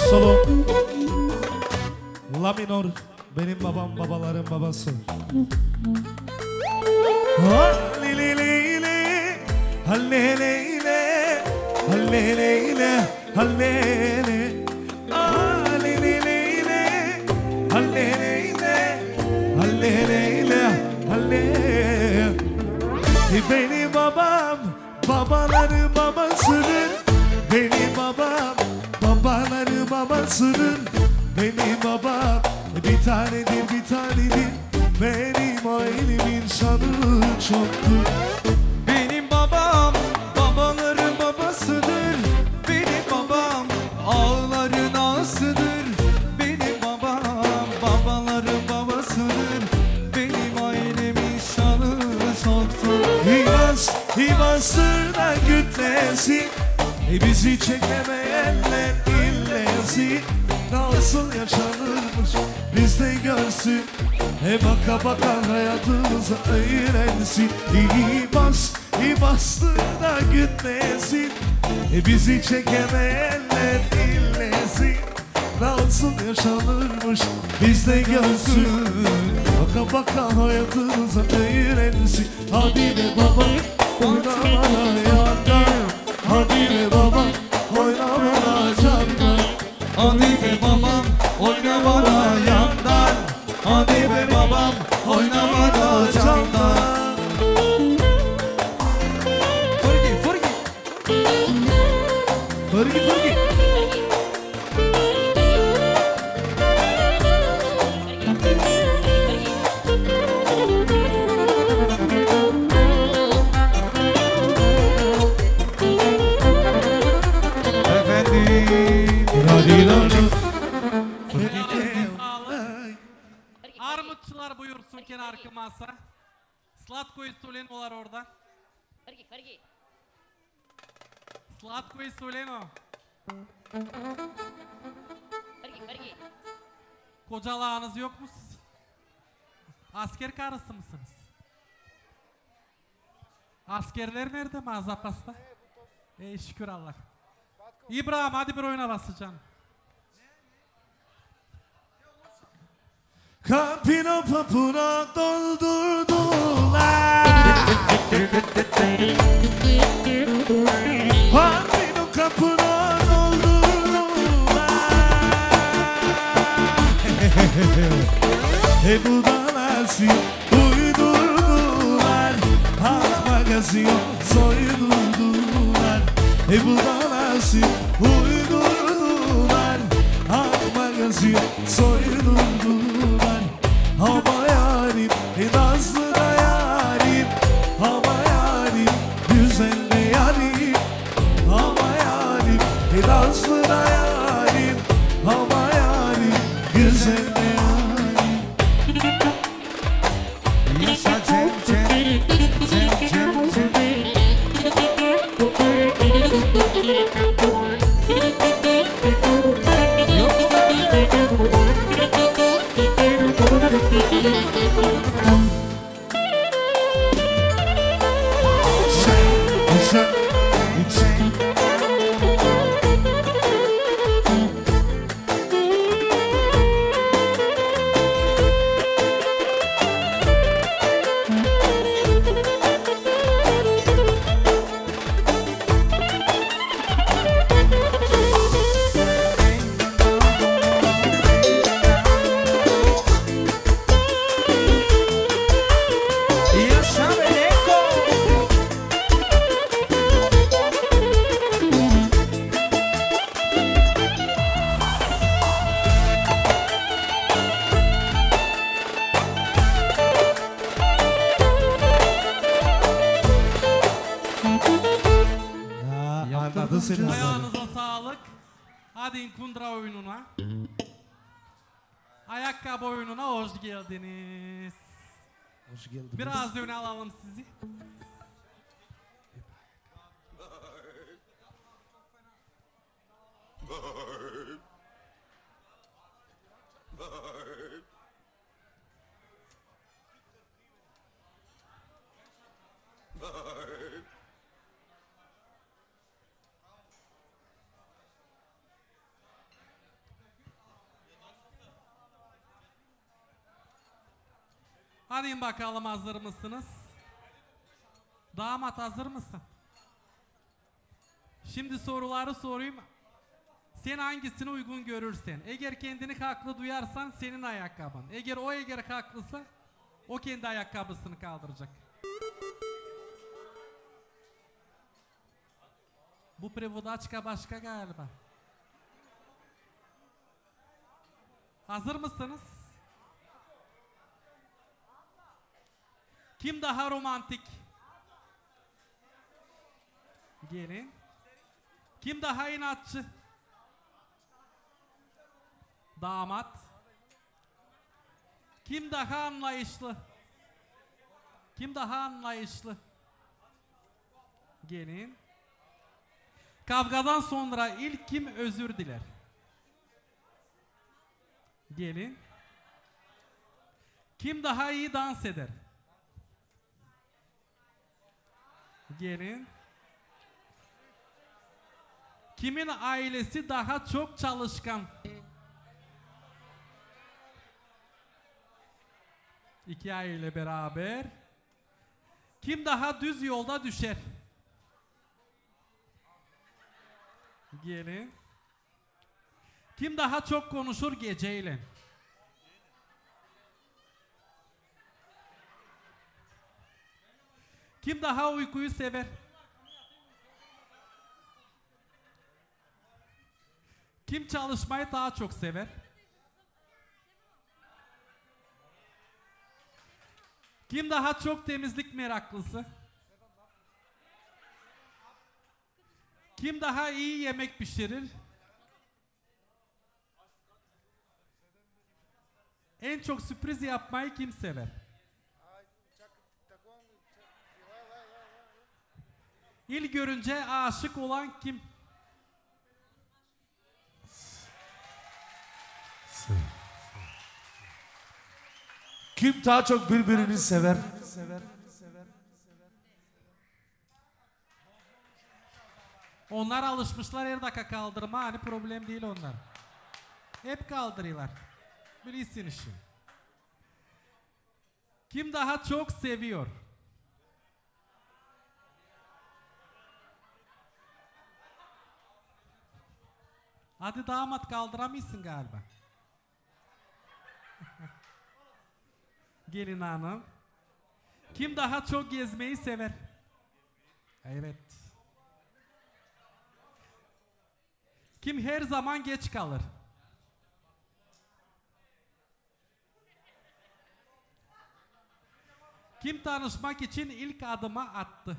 solo. La minor, benim babam babaların babası. Hallelele, hallelele, hallelele, hallelele, hallelele, hallelele, hallelele, hallelele. Benim babam babaları babasının, benim babam babaları babasının, benim babam bir tanedir bir tanedir, benim ailemin şanı çoktur. Benim babam babaların babasıdır. Benim babam ağların ağasıdır. Benim babam babaların babasıdır. Benim ailemin şanı çoktur. İbas, İbas'tır da gütlesin, e bizi çekemeyenler illesin. Nasıl yaşanırmış biz de görsün, e baka baka hayatımıza öğrensin. İbas, İbas'tır da gütlesin, e bizi çekemeyenler illesin. Nasıl yaşanırmış biz de görsün, baka baka hayatımıza öğrensin. Hadi be baba oyna bana yandan, hadi be baba oyna bana candan. Hadi be babam oyna bana yandan. Hadi be babam oyna bana candan. Fırgi fırgi. Fırgı fırgı. Armutçular buyursun kenar masa. Slatko Istuleno'lar orada. Slatko Istuleno. Kocalağınız yok mu siz? Asker karısı mısınız? Askerler nerede Mazapas'ta? Ey şükür Allah. İbrahim hadi bir oyuna basacaksın. Kapına papına doldurdular. Kapına kapına doldurdular. E bu danası uydurdular. Halk magazin soydurdular. E bu danası uydurdular. Halk magazin soydurdular. Ama yarim, e nazlı da yarim. Ama yarim, güzel de yarim. Ama yarim, e nazlı da yarim. Ama yarim, güzel de yarim. Yaşa cem cem cem cem cem. Ayağınıza sağlık. Hadi kundra oyununa. Ayakkabı oyununa hoş geldiniz. Hoş geldiniz. Biraz öne alalım sizi. Hadi bakalım, hazır mısınız? Damat hazır mısın? Şimdi soruları sorayım. Sen hangisini uygun görürsen. Eğer kendini haklı duyarsan senin ayakkabın. Eğer o eğer haklısa o kendi ayakkabısını kaldıracak. Bu prevodaçka başka galiba. Hazır mısınız? Kim daha romantik? Gelin. Kim daha inatçı? Damat. Kim daha anlayışlı? Kim daha anlayışlı? Gelin. Kavgadan sonra ilk kim özür diler? Gelin. Kim daha iyi dans eder? Gelin. Kimin ailesi daha çok çalışkan? İki aile beraber. Kim daha düz yolda düşer? Gelin. Kim daha çok konuşur geceyle? Kim daha uykuyu sever? Kim çalışmayı daha çok sever? Kim daha çok temizlik meraklısı? Kim daha iyi yemek pişirir? En çok sürpriz yapmayı kim sever? İlk görünce aşık olan kim? Kim daha çok birbirini sever? Onlar alışmışlar her dakika kaldırma, hani problem değil onlar. Hep kaldırıyorlar. Bilirsin işi. Kim daha çok seviyor? Hadi damat, kaldıramıyorsun galiba. Gelin hanım. Kim daha çok gezmeyi sever? Evet. Kim her zaman geç kalır? Kim tanışmak için ilk adımı attı?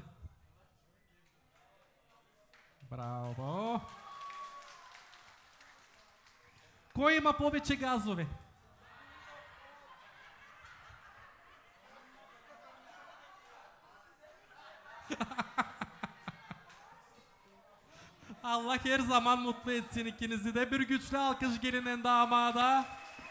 Bravo. Кой има повече газове? Allah her zaman mutlu etsin ikinizi de. Bir güçlü alkış gelinin damada.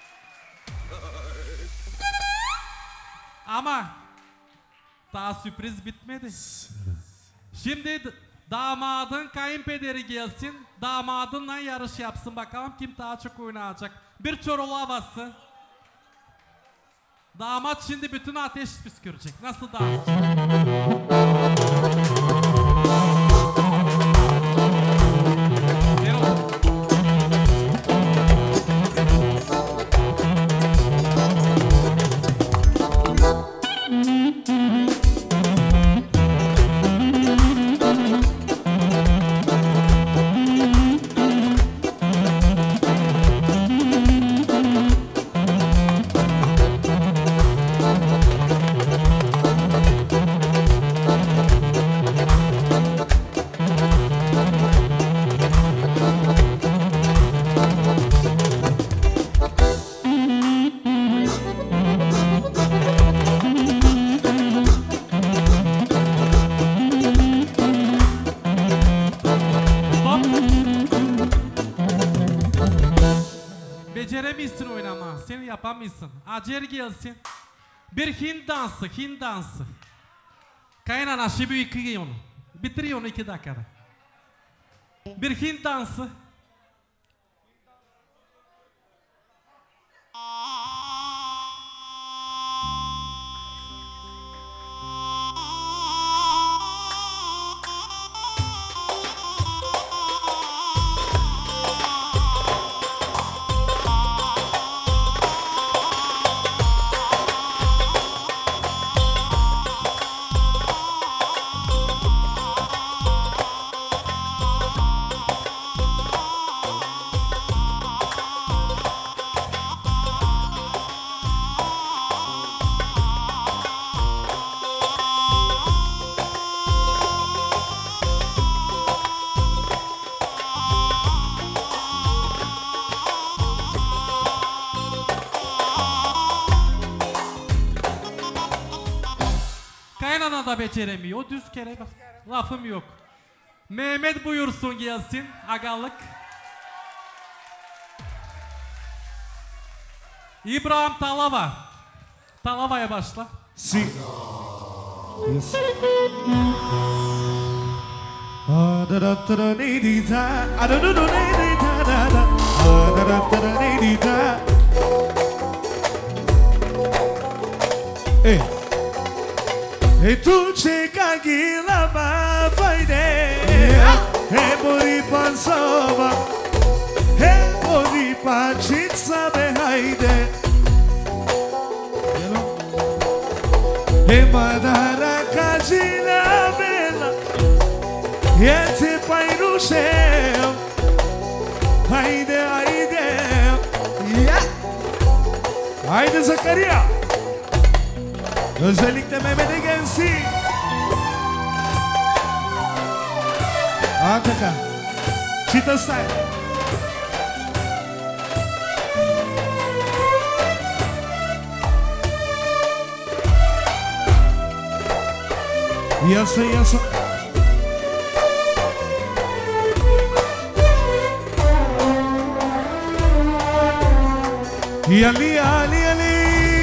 Ama daha sürpriz bitmedi. Şimdi damadın kayınpederi gelsin. Damadınla yarış yapsın, bakalım kim daha çok oynayacak. Bir çorulu havası. Damat şimdi bütün ateş püskürecek. Nasıl damat? Beceremezsin oynama, sen yapamazsın. Acer gelsin. Bir Hint dansı, Hint dansı. Kaynana şimdi yıkıyor onu. Bitiriyor onu iki dakikada. Bir Hint dansı. beceremiyor. O düz kere bak. Lafım yok. Mehmet buyursun gelsin. Agalık. İbrahim Talava. Talava'ya başla. Si. Yes. Ah da da da da ne di da. Ah da da da ne di da da da. Ah da da da da ne di da. Eh. E tu cerca chi la ma fai de. E mori pansava. E mori pacizza be haide. E madara casina bella. E te pai no céu. Haide, haide. Yeah. Haide Zakaria. Özellikle Mehmet'e gelsin. Antaka. Cheetah style. Yes, yes. Ali, Ali, Ali.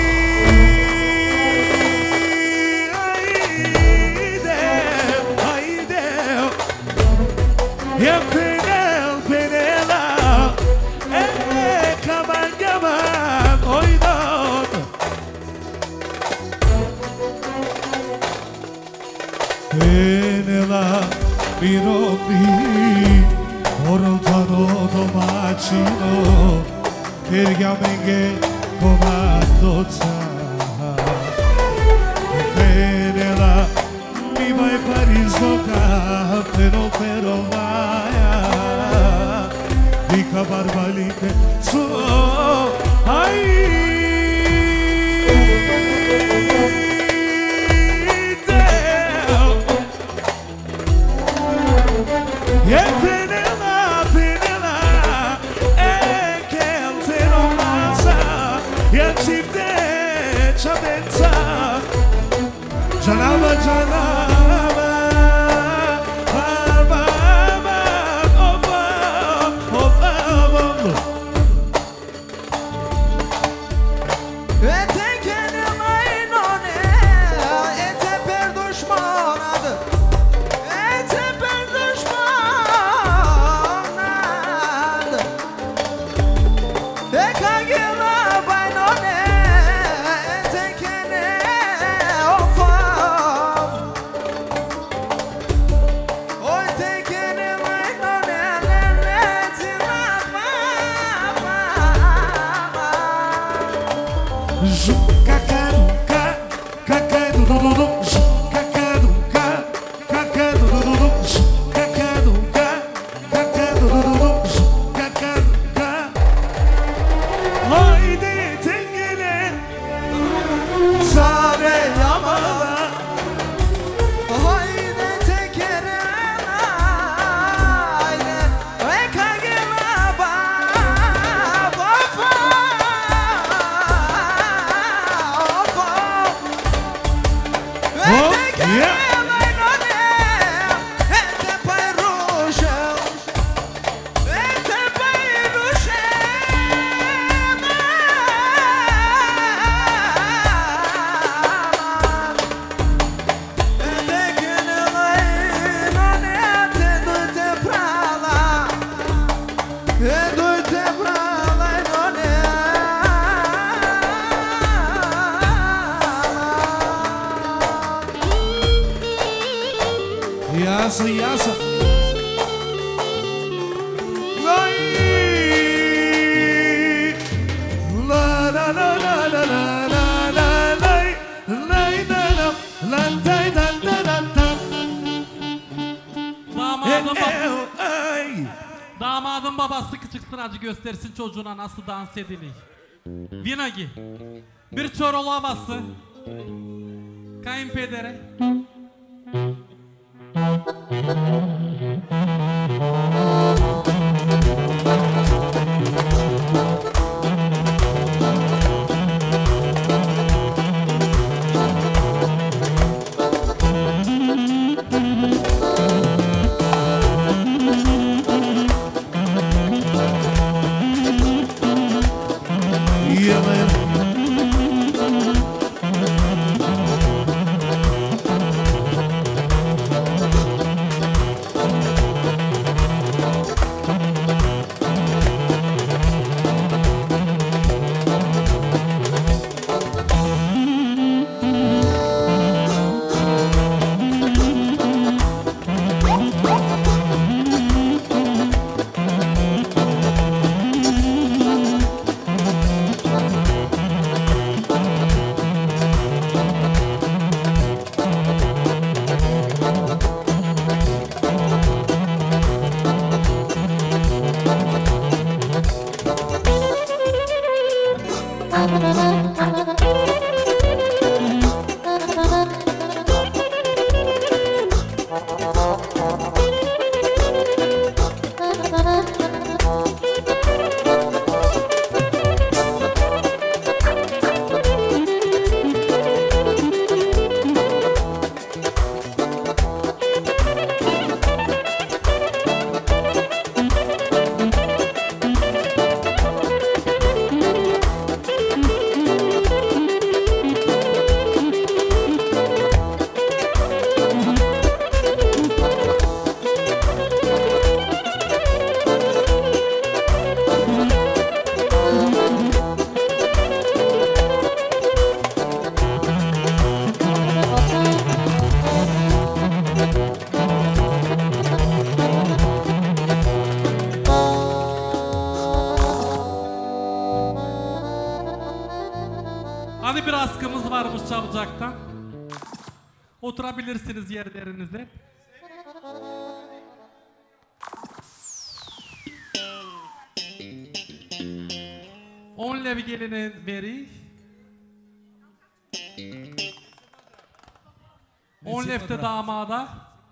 E penel, penela, e kaman kaman, oynat. Penela, mirobli, oroltano domaćino, pergamenge komatota. Penela, mi vai parizoka, pero pero maja, vika barbalite su, ai. E penela, penela, e che te non masa, e ci te ciabenza, janava, janava, baba, baba, oh, baba, E te kendime inone, e te per düşmanadı, e te per düşmanadı. E kagila baynone, e te kene ofam. O te kene baynone, ne te mama. cacaruca, cacadududu, cacaduca, cacadududu, cacaduca, cacadududu, cacaduca. Haydi tengene, sare yamala. Haydi tekere haydi ve kagila ba ba ba ba ve Oh, tekere yeah. baynone ve te payruşa ve te payruşa Yasa, yasa. Lai. La la la la la la la la lai. Lai la la la dai da da da da. Damadım, bab Eh, eh, ay. Damadın babası küçük sıracı göstersin çocuğuna nasıl dans edilir. Vinagi. Bir çorolu havası. Kayınpedere. Hani bir askımız varmış çabucaktan. Oturabilirsiniz yerlerinize. On levi geline veri. On lefte damada.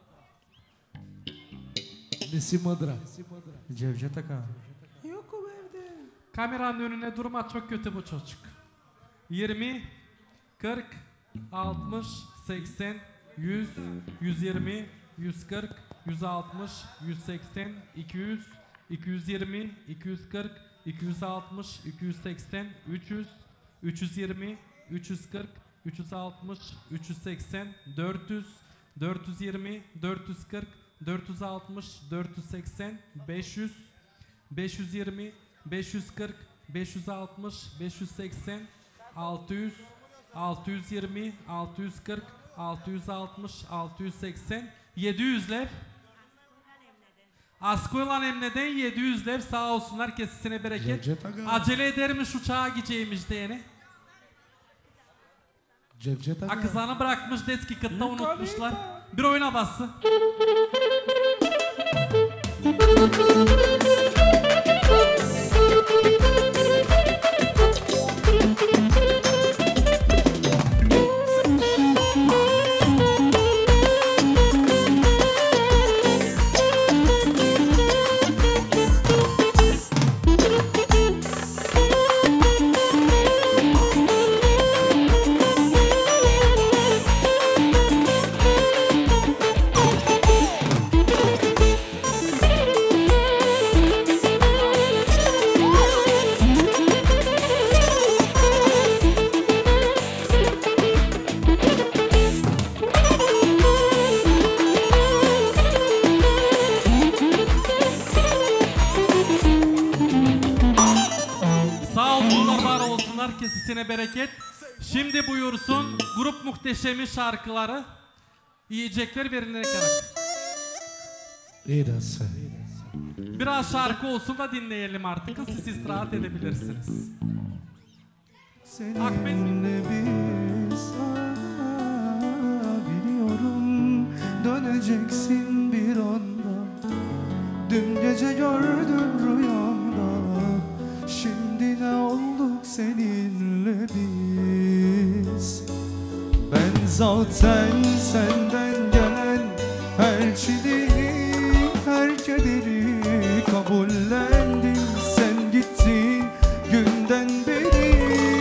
Nesi Madra. Cevdet Aka. Kameranın önüne durma, çok kötü bu çocuk. yirmi, kırk, altmış, seksen, yüz, yüz yirmi, yüz kırk, yüz altmış, yüz seksen, iki yüz, iki yüz yirmi, iki yüz kırk, iki yüz altmış, iki yüz seksen, üç yüz, üç yüz yirmi, üç yüz kırk, üç yüz altmış, üç yüz seksen, dört yüz, dört yüz yirmi, dört yüz kırk, dört yüz altmış, dört yüz seksen, beş yüz, beş yüz yirmi, beş yüz kırk, beş yüz altmış, beş yüz seksen, altı yüz, altı yüz yirmi, altı yüz kırk, altı yüz altmış, altı yüz seksen, yedi yüz lev. Askı olan emneden yedi yüz lev, sağ olsunlar, kesisine bereket. Acele edermiş uçağa gideceğimiş diyene. Cevdet Aga. Akızanı bırakmış, deski kıtta unutmuşlar. Bir oyuna bastı. Kesisine bereket. Şimdi buyursun grup muhteşemi şarkıları, yiyecekler verilerek. İyi de sen. Biraz şarkı olsun da dinleyelim artık. Siz istirahat edebilirsiniz. Seninle biz biliyorum döneceksin bir anda. Dün gece gördüm rüyamda. Şimdi ne olduk seninle biz? Ben zaten senden gelen her çileyi, her kederi kabullendim. Sen gittin günden beri.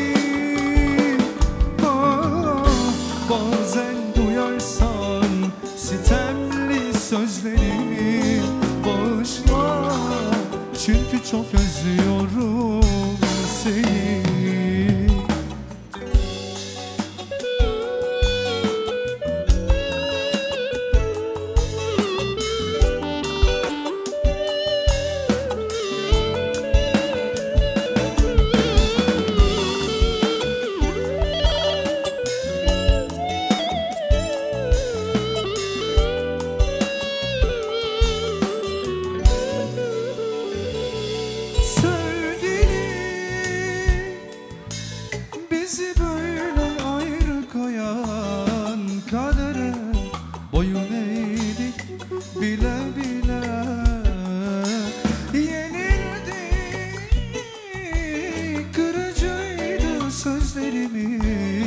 Ah, bazen duyarsan sitemli sözlerimi bağışla. Çünkü çok özlüyorum seni.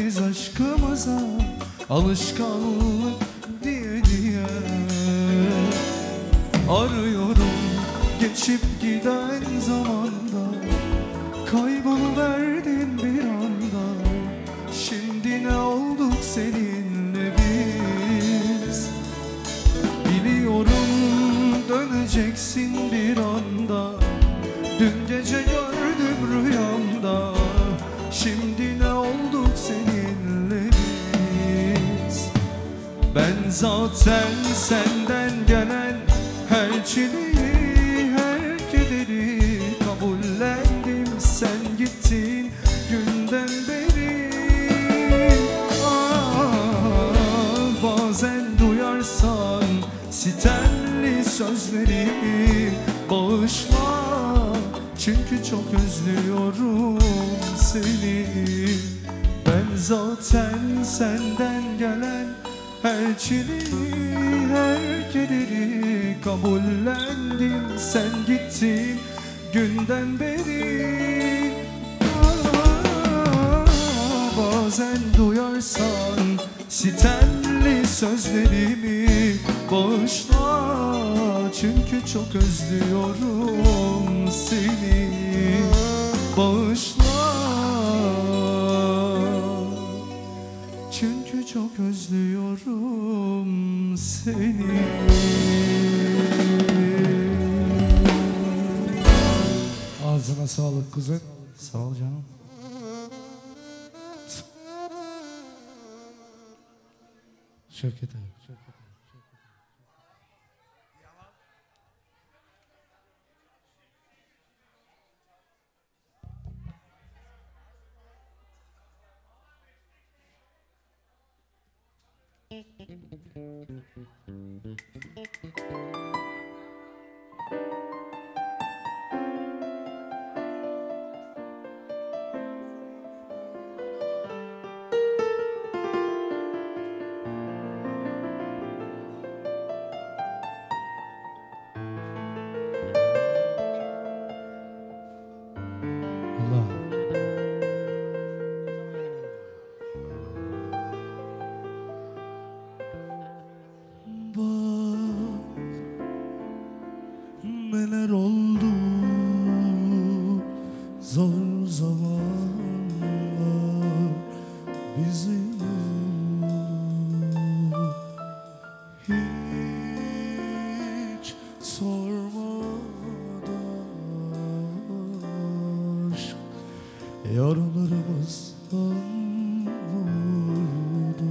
Alışkanlık diye diye arıyorum geçip giden zamanda. Kayboluverdin bir anda. Şimdi ne olduk seninle biz? Biliyorum döneceksin bir anda. Dün gece gördüm rüyamda. Şimdi ne olduk seninle biz? Ben zaten senden gelen her çileyi, her kederi kabullendim sen gittin günden beri. Ah, bazen duyarsan sitemli sözlerimi bağışla. Çünkü çok özlüyorum seni. Ben zaten senden gelen her çileyi, her kederi kabullendim sen gittin günden beri. Ah, bazen duyarsan sitemli sözlerimi bağışla. Çünkü çok özlüyorum seni. Bağışla. Çünkü çok özlüyorum seni. Ağzına sağlık kuzen. Sağ ol canım. Şevket abi. Neler oldu zor zamanlar bizim, hiç sormadan aşk yaralarımızdan vurdu.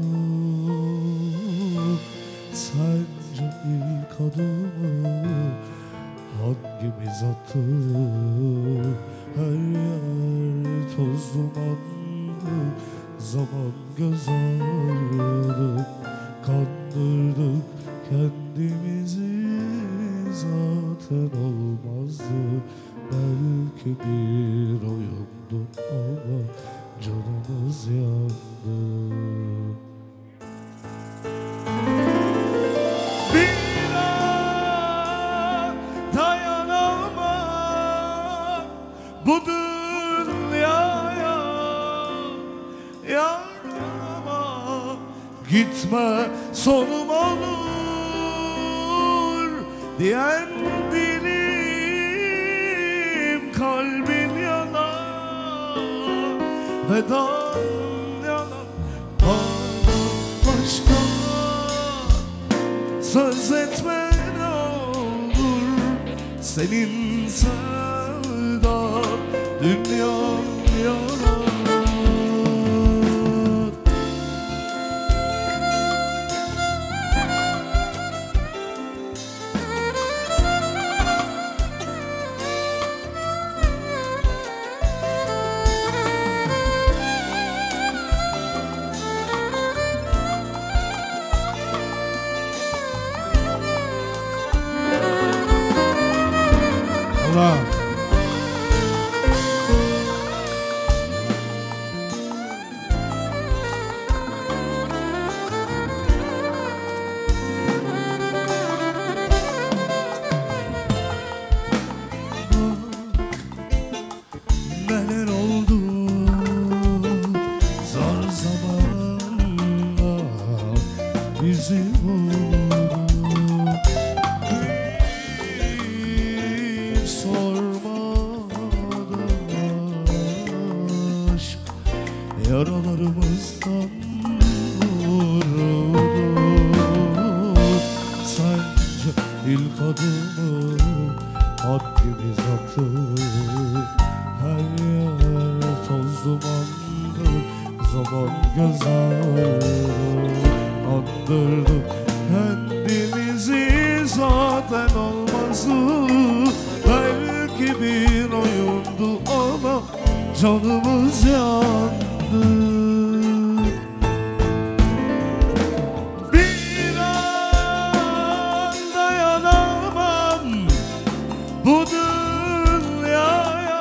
Sence ilk adımı hangimiz attı? Her yer toz dumandı. Zaman göz ağrıdık, kandırdık kendimizi. Zaten olmazdı, belki bir oyundu ama canımız yandı. Bu dünyaya yarama gitme, sonum olur diyen dilim, kalbin yanar vedan yanar. Bana başka söz etme ne olur, senin sevdan dünyam yanar. Allah. Neler oldu zor zamanlar bizi vurdu. adımı haddimiz aktı. Her yer toz dumandı, zaman gözler kandırdık kendimizi, zaten olmazdı. Belki bir oyundu ama canımız yandı. Bir an dayanamam bu dünyaya,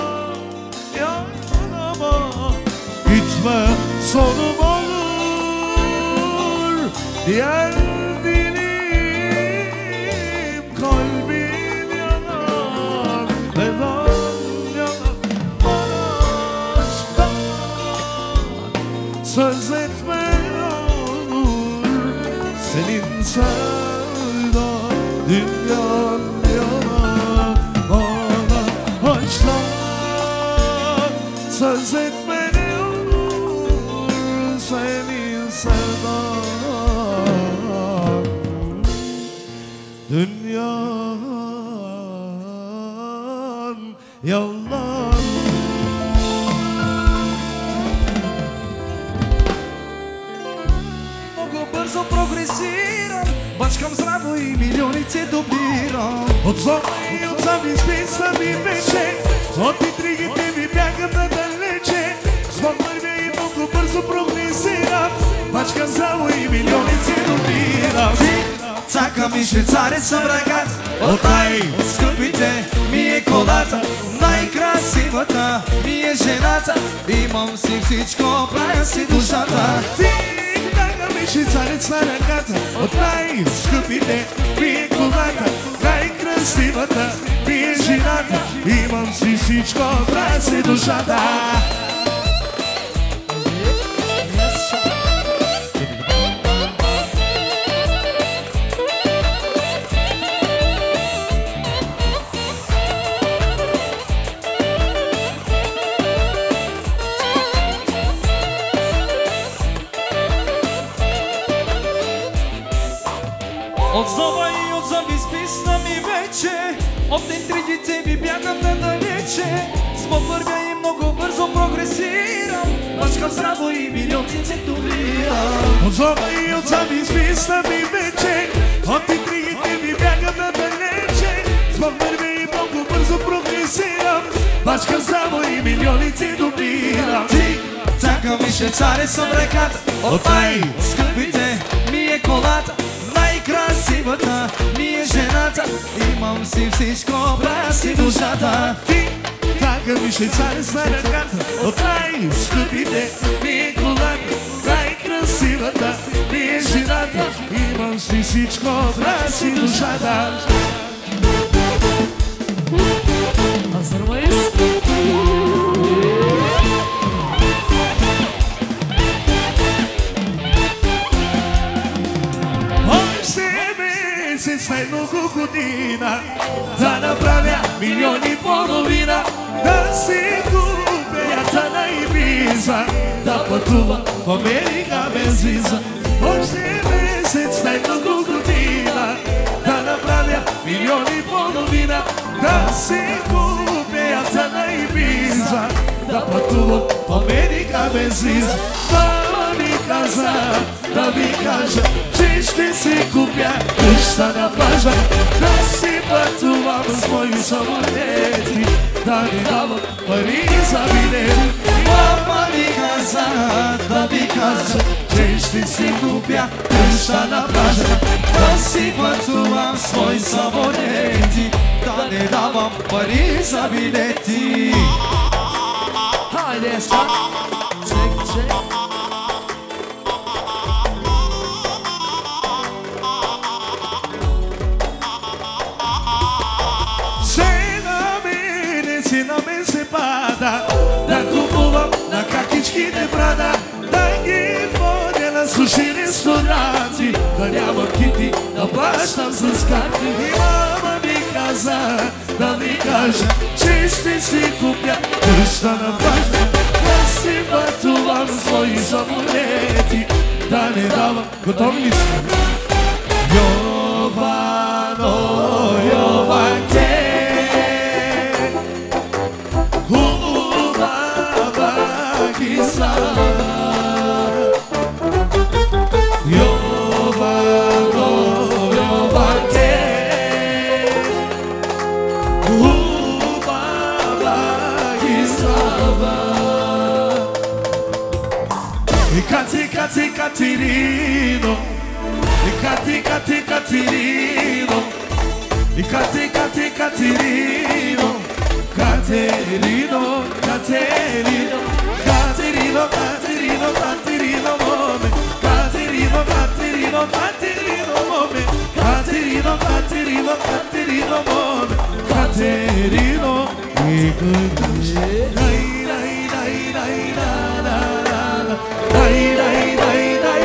yanamam. Gitme sonum olur diğer dilim, kalbim yanar, neden yanar bana aşktan. Söz etme olur senin sevdan, dünyan yanar bana aşktan. Söz etme olur senin sevdan, dünyan yalan. Много бързо прогресирам, бачкам здраво и милионите дублирам. От зона и от зависписа ми вече, от интригите ми бягам надалече. Звън вървя и много бързо прогресирам, бачкам здраво и милионите дублирам. Цака ми швейцарец съм ръката, от най-скъпите ми е колата, най-красивата ми е жената, имам си всичко, правя си душата. Цака ми швейцарец на ръката, от най-скъпите ми е колата, най-красивата ми е жената, имам си всичко, правя си душата. От злоба и от зависписна ми вече, от интригите ми бягам надалече. С вървя и много бързо прогресирам, бачкам здраво и милионците дублирам. От злоба и от зависписна ми вече, от интригите ми бягам надалече. С вървя и много бързо прогресирам, бачкам здраво и милионите дублирам. Ти, цака ми швейцарец съм ръката, от най-скъпите ми е колата, най-красивата ми е жената, имам си всичко, правя си душата. Ти, така ми швейцарец на ръката, от най-скъпите ми е колата, най-красивата ми е жената, имам си всичко, правя си душата. Hazırmayız. След много година да направя милион и половина, да си купя ята на Ибиза, да пътува в Америка без виза. Още месец след много година да направя милион и половина, да си купя ята на Ибиза, да пътува в Америка без виза. Мама ми каза да ви кажа, че ще си купя къща на плажа, да си пътувам с мои самолети, да ни давам пари за билети. Мама ми каза да ви кажа, че ще си купя къща на плажа, да си пътувам с мои самолети, да не давам пари за билети. Haydi Esra. Çek çek. Си на мен се пада, да купувам на какичките брада, да ги водя на суши ресторанти, да няма кити, да плащам с карти. И мама ми каза да ви кажа, че ще си купя къща на плажа, да си пътувам с мои самолети, да не давам. Готови ли сте? Йовано Caterino, Cati Cati Caterino, Cati Cati Caterino, Caterino, Caterino, Caterino, Caterino, Caterino, mome, Caterino, Caterino, Caterino, mome, Caterino, Caterino, Caterino, mome, Caterino, dai dai dai dai dai dai dai dai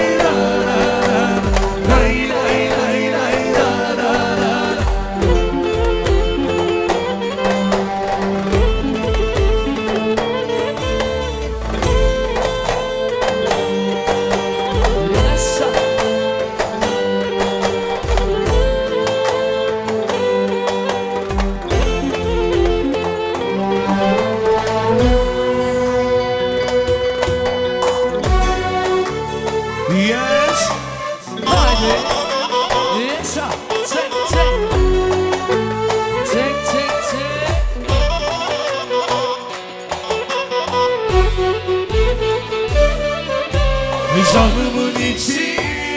Canımın içi,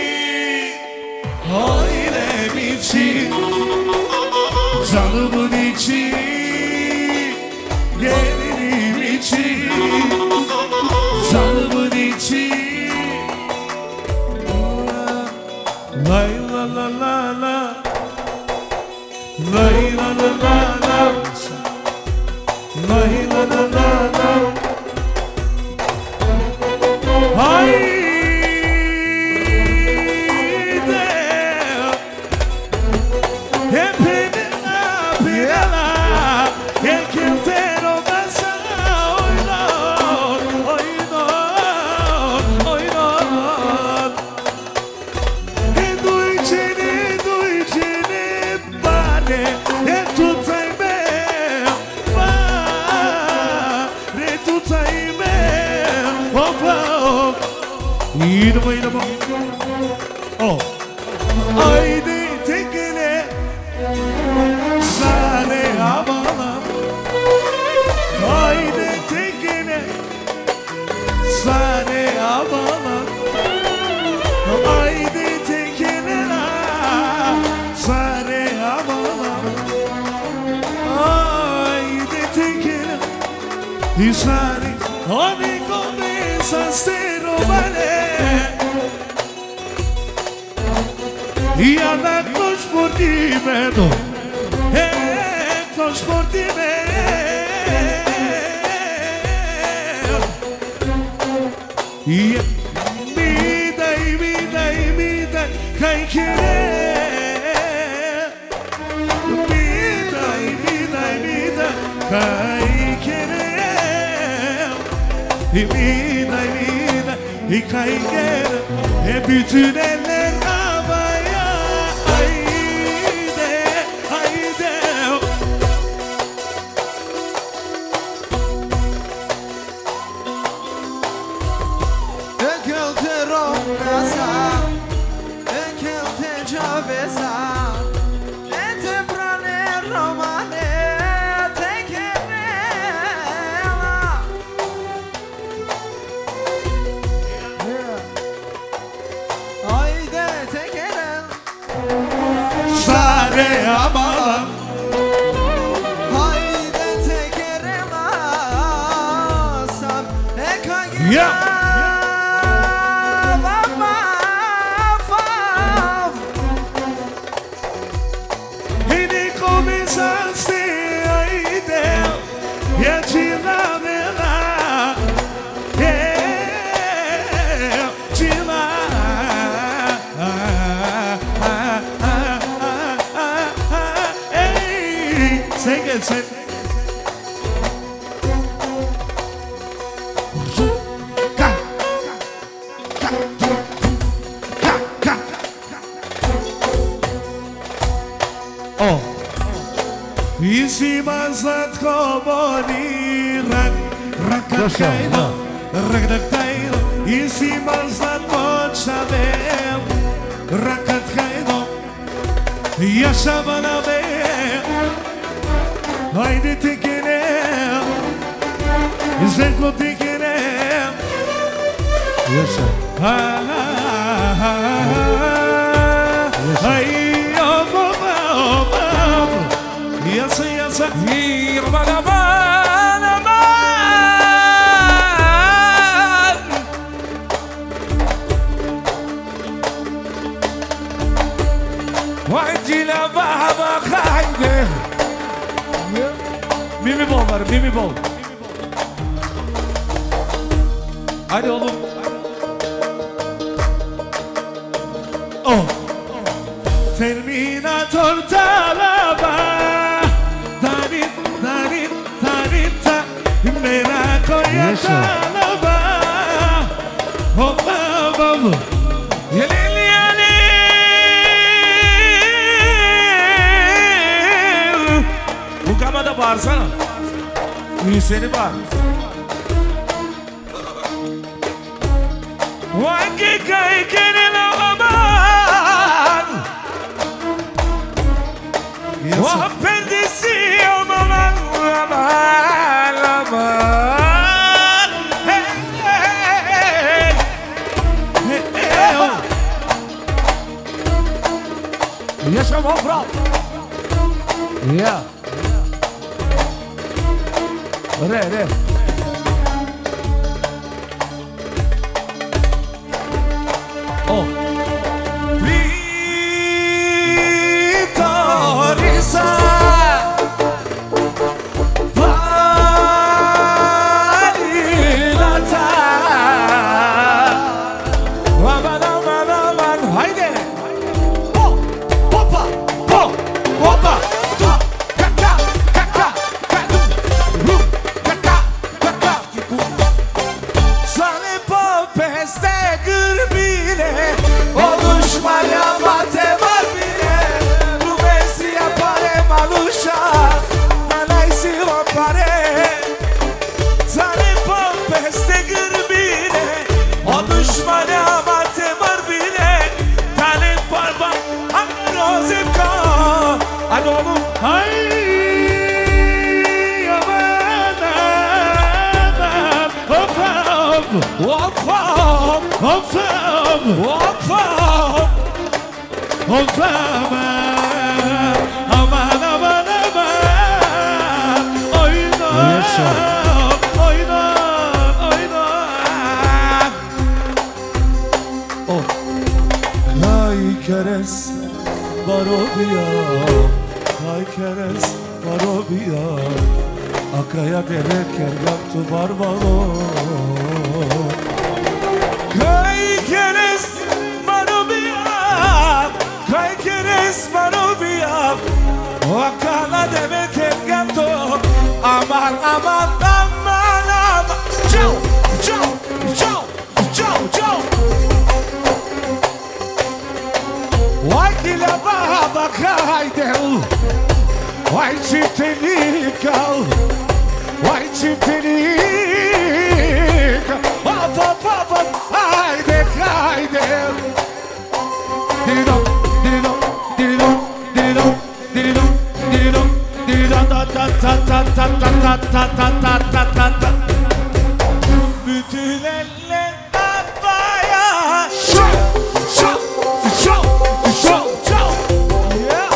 ailem içi, canımın içi, gelinim içi, canımın içi. Lay la la la la, lay la la la la, lay la la la la. Haydi. Yirmi yirmi Oh Haydi tekele Sare abala Haydi tekele Sare abala Haydi tekele Sare abala Haydi tekele Sare Oni comienza stero vale Y anda con sportimento E con sportimento Y mi dai, mi dai, mi dai Kai querer Mi dai, mi dai, mi dai Kai querer Y mi dai, mi dai Y kai querer E bütün eller havaya Haydi, haydi Ekel te romnasa Ekel te javesa Ete prane romane Tekerela Haydi tekerel Sare abala Haydi tekerela Sab Eka gel Yeah. Hini cominciaste a idea E a tila vela E tila Ei, sing it, sing it Oh, easy mazat koboni rak rakakayno rakakayno easy mazat pochavel rakakayno yaşamana be haydi tekene izeklo tekene Yaşa. ha ha Ay of of of of. Yasa yasa. Aman aman aman. Vacila baba haydi. Mimi bol var, mimi bol. Hadi oğlum. Oh. Terminator talaba. Danit, danit, danita. Merak ya talaba. Hop hop hop. Yelil yelil. Bu kamada bağırsana. İyi seni bağır. Wangi kai kene laman. Wa perdisi oman laman laman. Hey hey hey. Yaşa mafra. Ya. Re re. Oh. Vitorisa. Varilata. Aman aman aman. Haydi. Po. Popa. Po. Popa. Tu. Kaka. Kaka. Kadu. Ru. Kaka. Kaka. Sane popeste gırbile. Oluşmaya mate var bile. Bu besi yapare maluşa. Nalaysi vapare. Sane popeste gırbile. Oluşmaya mate var bile. Talent parma. Anrozimka. Hadi oğlum. Hay. Aman aman. Hop hop. Hop hop. Hop hop. Hop hop. Hop aman. Aman aman aman. Oyna. Oyna. Oyna. Oh. Hay keres barobia. Hay keres barobia. Akaya gerek yaptı barbaro. Kay keres barobia. Kay keres barobia. Akala demek yaptı. Aman aman aman aman. Ciao ciao ciao ciao ciao. Vakile baba kayde. Vay çiftlik al. Vay çiftlik. Hop hop hop hop. Haydi haydi. Didom didom didom didom didom didom didom ta ta ta ta ta ta ta ta ta ta ta ta. Bütün eller havaya. Şov şov şov şov şov. Yeah.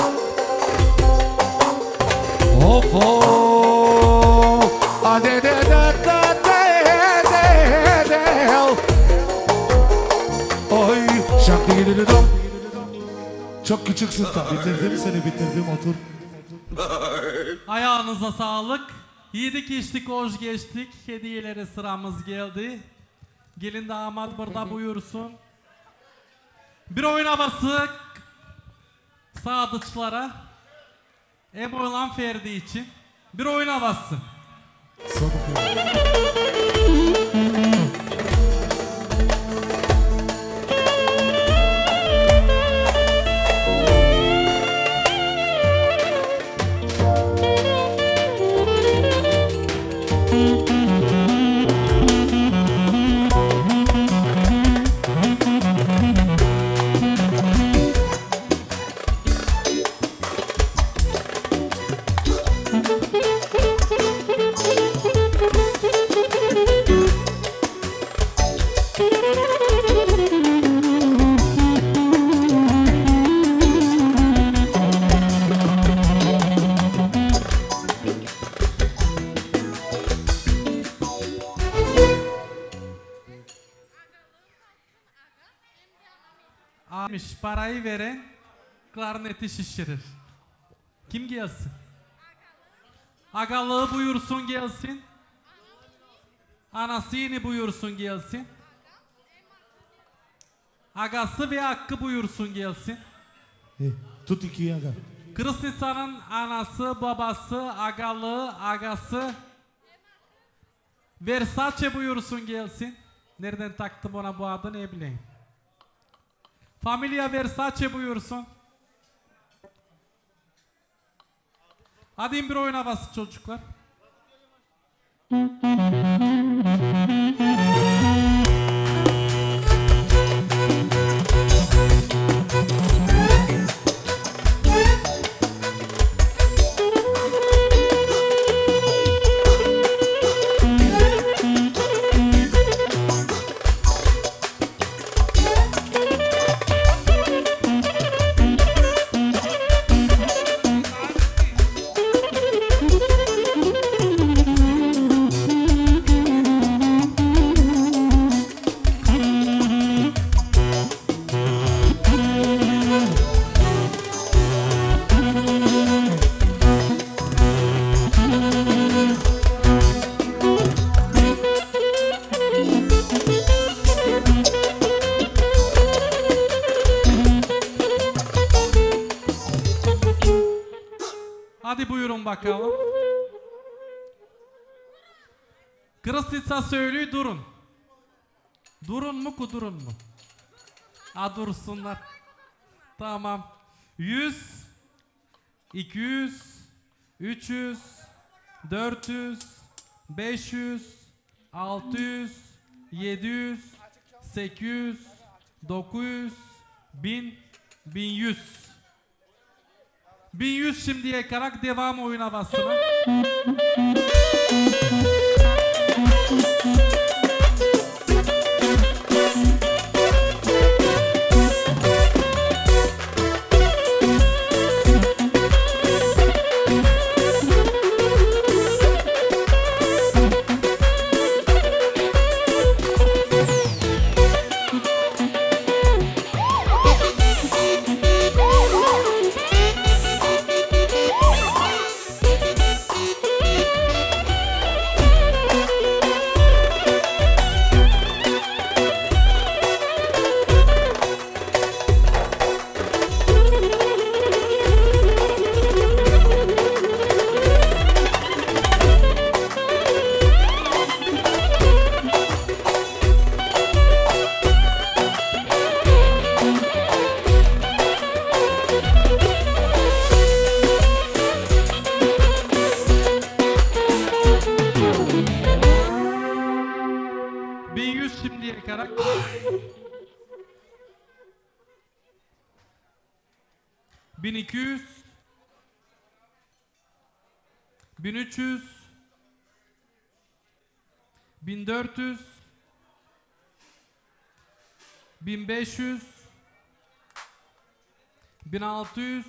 Hop hop. Ade de de de de de de. Oy şarkı gidiyor. Çok küçüksün tabii. Bitirdim seni bitirdim otur. Ayağınıza sağlık. Yedik içtik hoş geçtik. Hediyelere sıramız geldi. Gelin damat burada buyursun. Bir oyun havası sadıçlara. Hem olan Ferdi için. Bir oyun havası. demiş, parayı veren klarneti şişirir. Kim gelsin? Agalığı buyursun gelsin. Anası yine buyursun gelsin. Agası ve hakkı buyursun gelsin. E, tut iki aga. Krasnitsa'nın anası, babası, agalığı, agası. Versace buyursun gelsin. Nereden taktım ona bu adı ne bileyim. Familia Versace buyursun. Hadi bir oyun havası çocuklar. Hadi buyurun bakalım. Krasnitsa söylüyor durun. Durun mu kudurun mu? Ha dursunlar. Tamam. Yüz, iki yüz, üç yüz, dört yüz, beş yüz, altı yüz, yedi yüz, sekiz yüz, dokuz yüz, bin, bin yüz. bin yüz şimdiye kadar devam oyun havasına. bin yüz şimdiye kadar. bin iki yüz, bin üç yüz, bin dört yüz, bin beş yüz, bin altı yüz,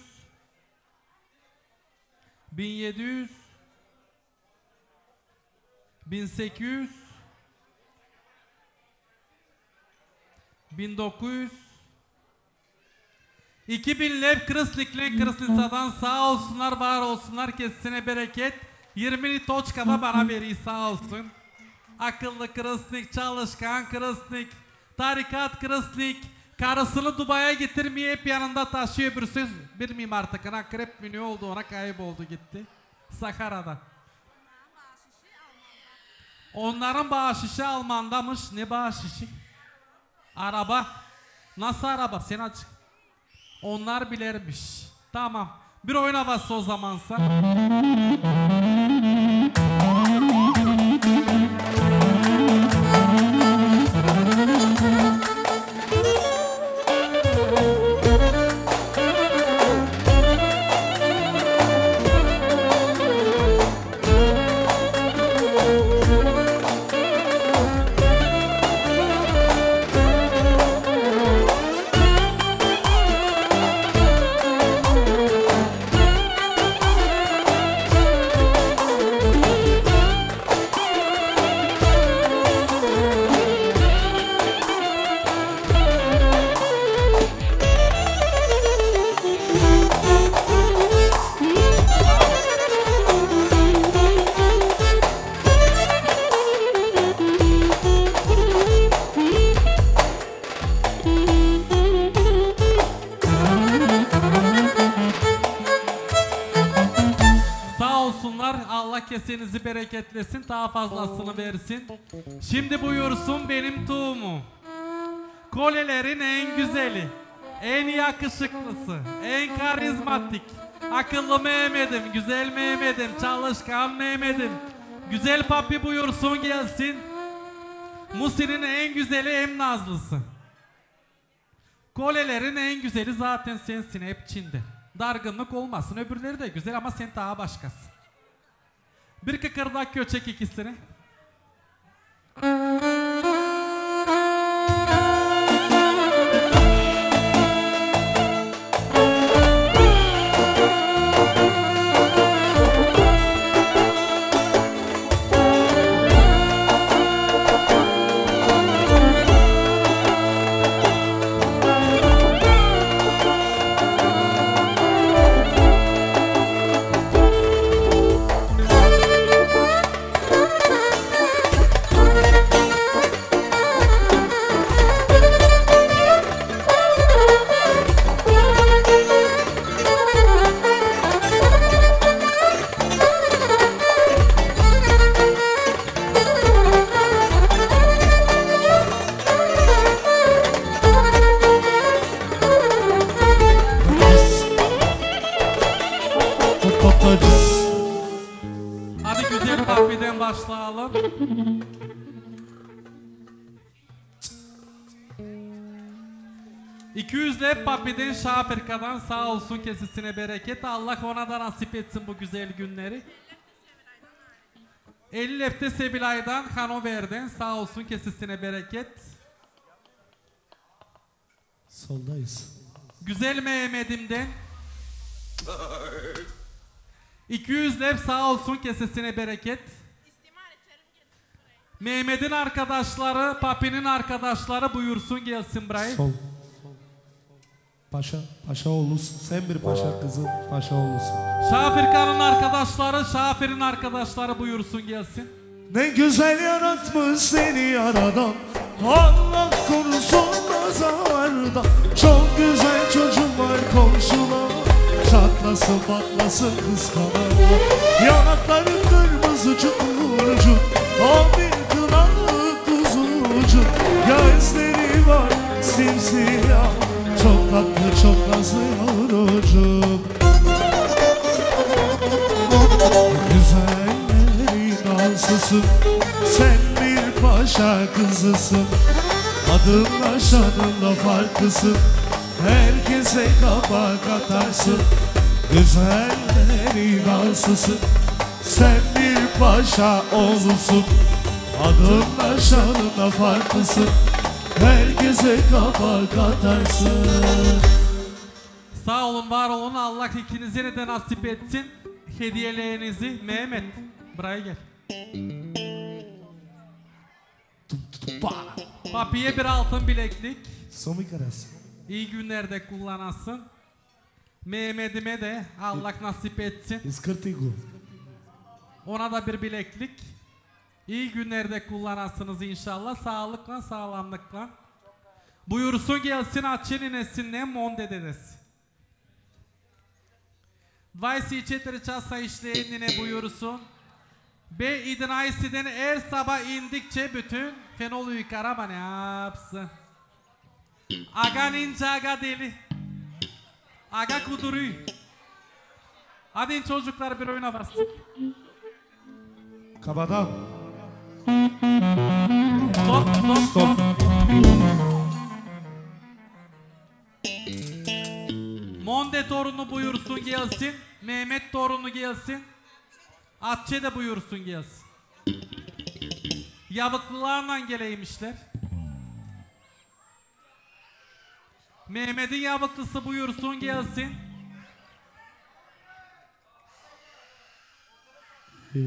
bin yedi yüz, bin sekiz yüz, bin dokuz yüz, iki bin lev Krasnik'le Krasnitsa'dan sağ olsunlar, var olsunlar, kesine bereket. yirmi toçkada bana veriyor sağ olsun. Akıllı Krasnik, çalışkan Krasnik, tarikat Krasnik, karısını Dubai'ye getirmeye hep yanında taşıyor bir söz. Bilmeyeyim artık, akrep mi ne oldu ona kayboldu gitti. Sakara'da. Onların bahşişi Alman'damış. Ne bahşişi? Araba. Nasıl araba? Sen aç. Onlar bilirmiş. Tamam. Bir oyun havası o zamansa. olsunlar. Allah kesenizi bereketlesin. Daha fazlasını versin. Şimdi buyursun benim tuğumu. Kolelerin en güzeli, en yakışıklısı, en karizmatik, akıllı Mehmet'im, güzel Mehmet'im, çalışkan Mehmet'im. Güzel papi buyursun gelsin. Musi'nin en güzeli, en nazlısı. Kolelerin en güzeli zaten sensin hep Çin'de. Dargınlık olmasın, öbürleri de güzel ama sen daha başkasın. Bir kıkırdak köçek ikisini. Hadi güzel papiden başlayalım. iki yüz lep papiden Şafirka'dan sağ olsun kesisine bereket. Allah ona da nasip etsin bu güzel günleri. elli lepte Sevilay'dan Hanover'den sağ olsun kesisine bereket. Soldayız. Güzel Mehmet'imden iki yüz lep sağ olsun kesesine bereket. Mehmet'in arkadaşları, papinin arkadaşları buyursun gelsin buraya. Sol. Paşa, paşa oğlusun. Sen bir paşa kızım, paşa oğlusun. Şafirka'nın arkadaşları, Şafir'in arkadaşları buyursun gelsin. Ne güzel yaratmış seni yaradan, Allah korusun nazardan. Çok güzel çocuğum var komşular, çatlasın patlasın kıskanır. Yanakları kırmızı çukurcu, o bir kınalı kuzucu. Gözleri var simsiyah, çok tatlı çok nazlı yavrucuk. Güzellerin ansızın, sen bir paşa kızısın. Adınla şanınla farklısın, herkese kapak atarsın. Güzellerin ansızın, sen bir paşa oğlusun. Adınla şanınla farklısın, herkese kapak atarsın. Sağ olun, var olun. Allah ikinize de nasip etsin hediyelerinizi. Mehmet, buraya gel. Papiye bir altın bileklik. Somik arası. İyi günlerde kullanasın. Mehmet'ime de Allah nasip etsin. İskırtigu. Ona da bir bileklik. İyi günlerde kullanasınız inşallah. Sağlıkla, sağlamlıkla. Buyursun gelsin Atçı ninesinden Monde dedesi. dvajset četiri časa işleyin nine buyursun. Be idinayisiden er sabah indikçe bütün fenolu yukarı bana yapsın. Aga ninja aga deli. Aga kuduruy. Hadi çocuklar bir oyuna varsın. Kabadam. Stop stop stop. Monde torunu buyursun gelsin. Mehmet torunu gelsin. Atçe de buyursun gelsin. Yavuklularla geleymişler. Mehmet'in yavuklusu buyursun gelsin. İyi.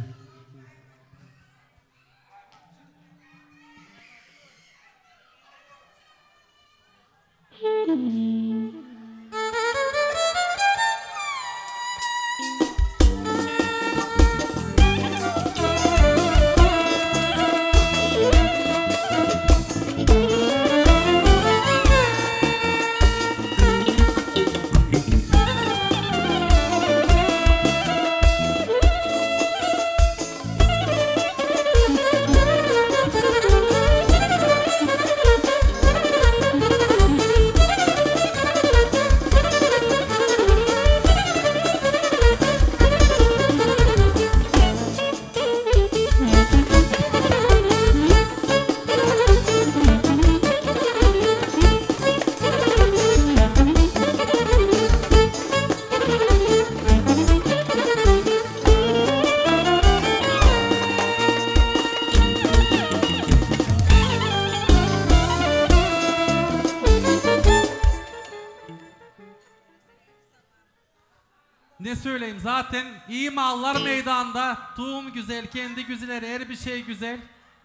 Zaten iyi mallar meydanda. Tuğum güzel, kendi güzel, her bir şey güzel.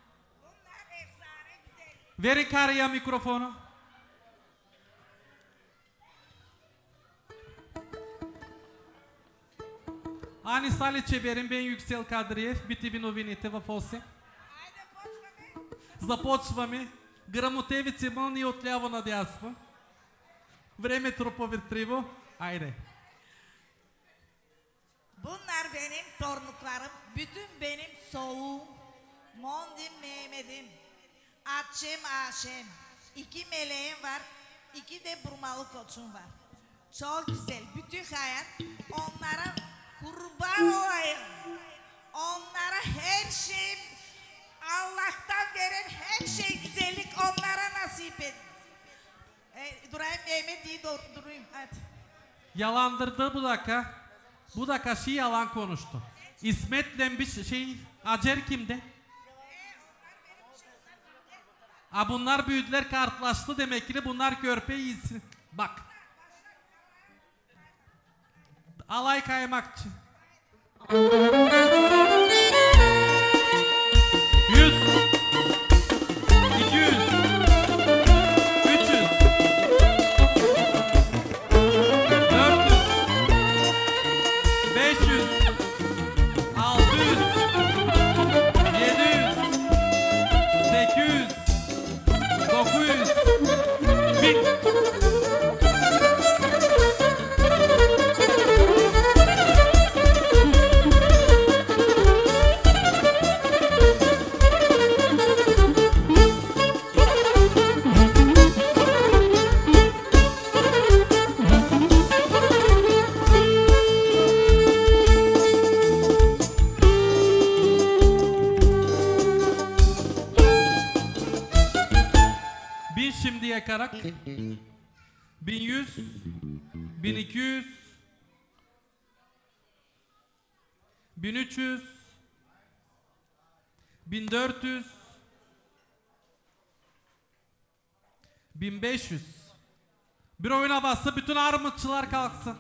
Verin karıya mikrofonu. Ani Saliç'e verin, ben Yüksel Kadriyev, biti ви новините в осем. Започваме. Грамотевици мълни отляво надясно. Време труповертриво. Haydi. Bunlar benim torunlarım, bütün benim soğuğum. Mondim Mehmet'im, Atçem Aşem. İki meleğim var, iki de burmalı koçum var. Çok güzel, bütün hayat onlara kurban olayım. Onlara her şey, Allah'tan veren her şey güzellik onlara nasip edin. E, durayım Mehmet iyi dur, durayım hadi. Yalandırdı bu dakika. Bu dakika şey yalan konuştu. İsmet'le bir şey, Acer kimde? A bunlar büyüdüler, kartlaştı demek ki bunlar körpe iyisi. Bak. Alay kaymakçı. Yüz. İki yüz. Üç yüz. Dört yüz. Beş yüz. Altı yüz. Yedi yüz. Sekiz yüz. Dokuz yüz. Bin. Şimdiye karak bin yüz, bin iki yüz, bin üç yüz, bin dört yüz, bin beş yüz. Bir oyun havası, bütün armutçular kalksın.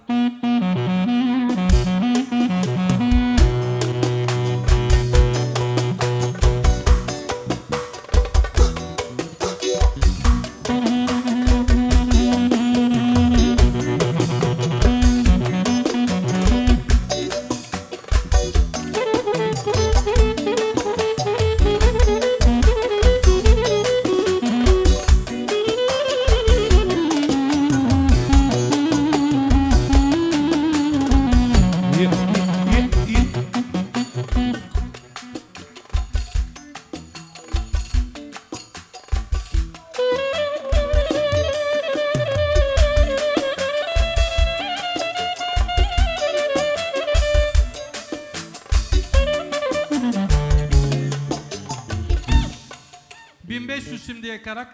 bin beş yüz şimdiye karak.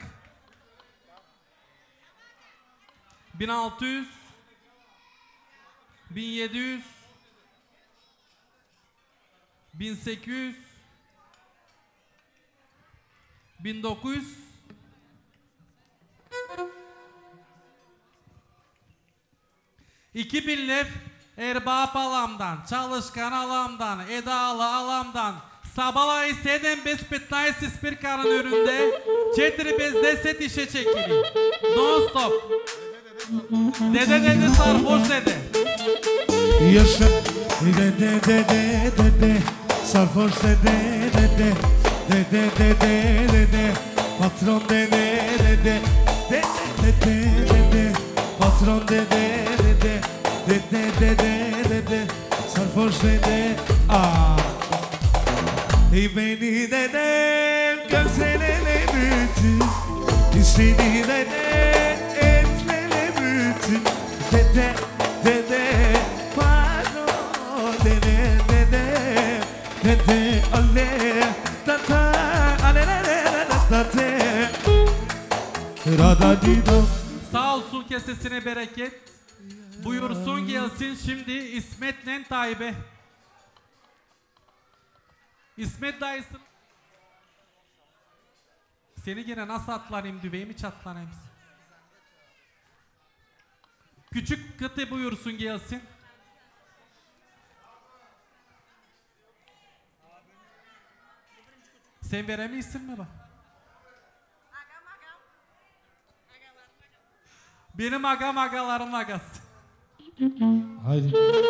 bin altı yüz. bin yedi yüz. bin sekiz yüz. bin dokuz yüz. iki bin lef erbap alamdan, çalışkan alamdan, edalı alamdan, Sabala sedem bez petnaest spirkanın önünde çetiri bez deset işe çekili. Non stop. Dede dede sarhoş dede. Yaşa dede dede dede sarhoş dede dede dede dede dede patron dede dede dede dede dede patron dede dede dede dede dede sarhoş dede. Aa. Ey beni dedem gözlerine bütün, seni dedem etlere bütün. Dede, dede, pardon, dede, dede, dede, ale, tata, ale, ale, ale, tate, rada dido. Sağ olsun, kesesine bereket. Buyursun gelsin şimdi İsmet'le Tayyip'e. İsmet dayısın. Seni gene nasıl atlanayım, düveyi mi çatlanayım? Küçük kıtı buyursun gelsin. Sen veremiyorsun mi bak? Benim agam agaların agası. Haydi.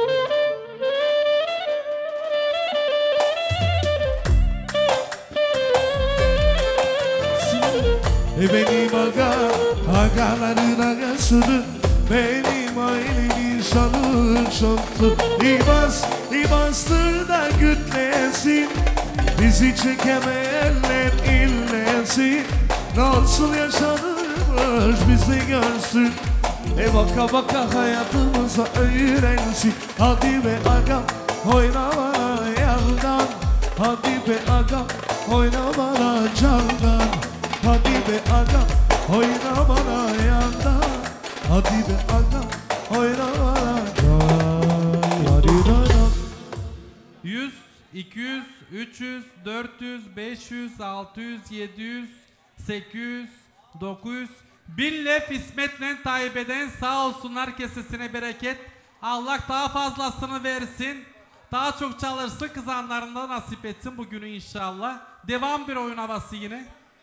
E benim aga, agaların agasıdır. Benim ailemin şanı çoktur. İbas, ibastır da gütlesin. Bizi çekemeyenler inlesin. Nasıl yaşanırmış bizi görsün. E baka baka hayatımıza öğrensin. Hadi be aga, oynama yandan. Hadi be aga, oynama candan. Hadi be aga, oyna bana yandan. Hadi be aga, oyna bana yandan. yüz, iki yüz, üç yüz, dört yüz, beş yüz, altı yüz, yedi yüz, sekiz yüz, dokuz yüz, bin lef İsmet'le Tayyip'den sağ olsunlar, kesesine bereket. Allah daha fazlasını versin. Daha çok çalışsın, kızanlarında nasip etsin bugünü inşallah. Devam bir oyun havası yine.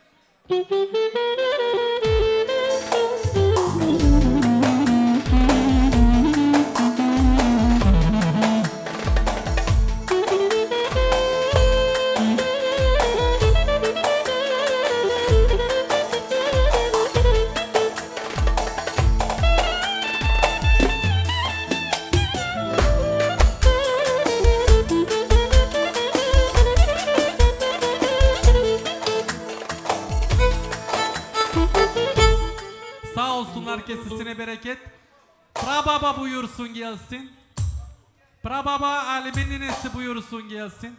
Kesesine bereket. Prababa buyursun gelsin. Prababa Ali'min ninesi buyursun gelsin.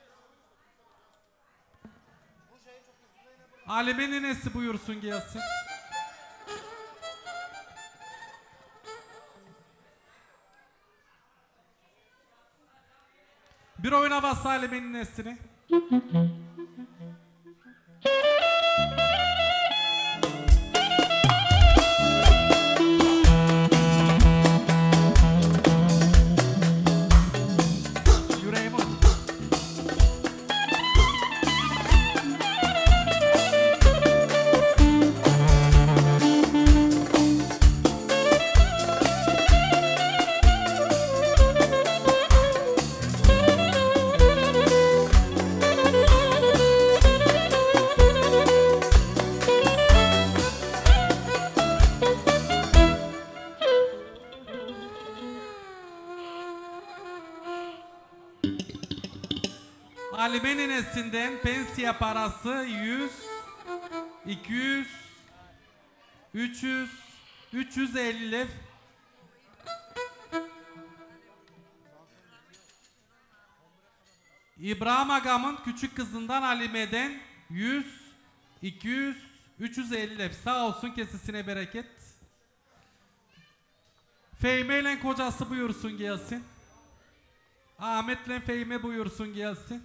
Ali'min ninesi buyursun gelsin. Bir oyuna bas Ali'min ninesini. Halime ninesinden pensiye parası yüz, iki yüz, üç yüz, üç yüz elli. İbrahim Agam'ın küçük kızından Halime'den yüz, iki yüz, üç yüz elli. Sağ olsun, kesesine bereket. Fehime ile kocası buyursun gelsin. Ahmet'le Fehime buyursun gelsin.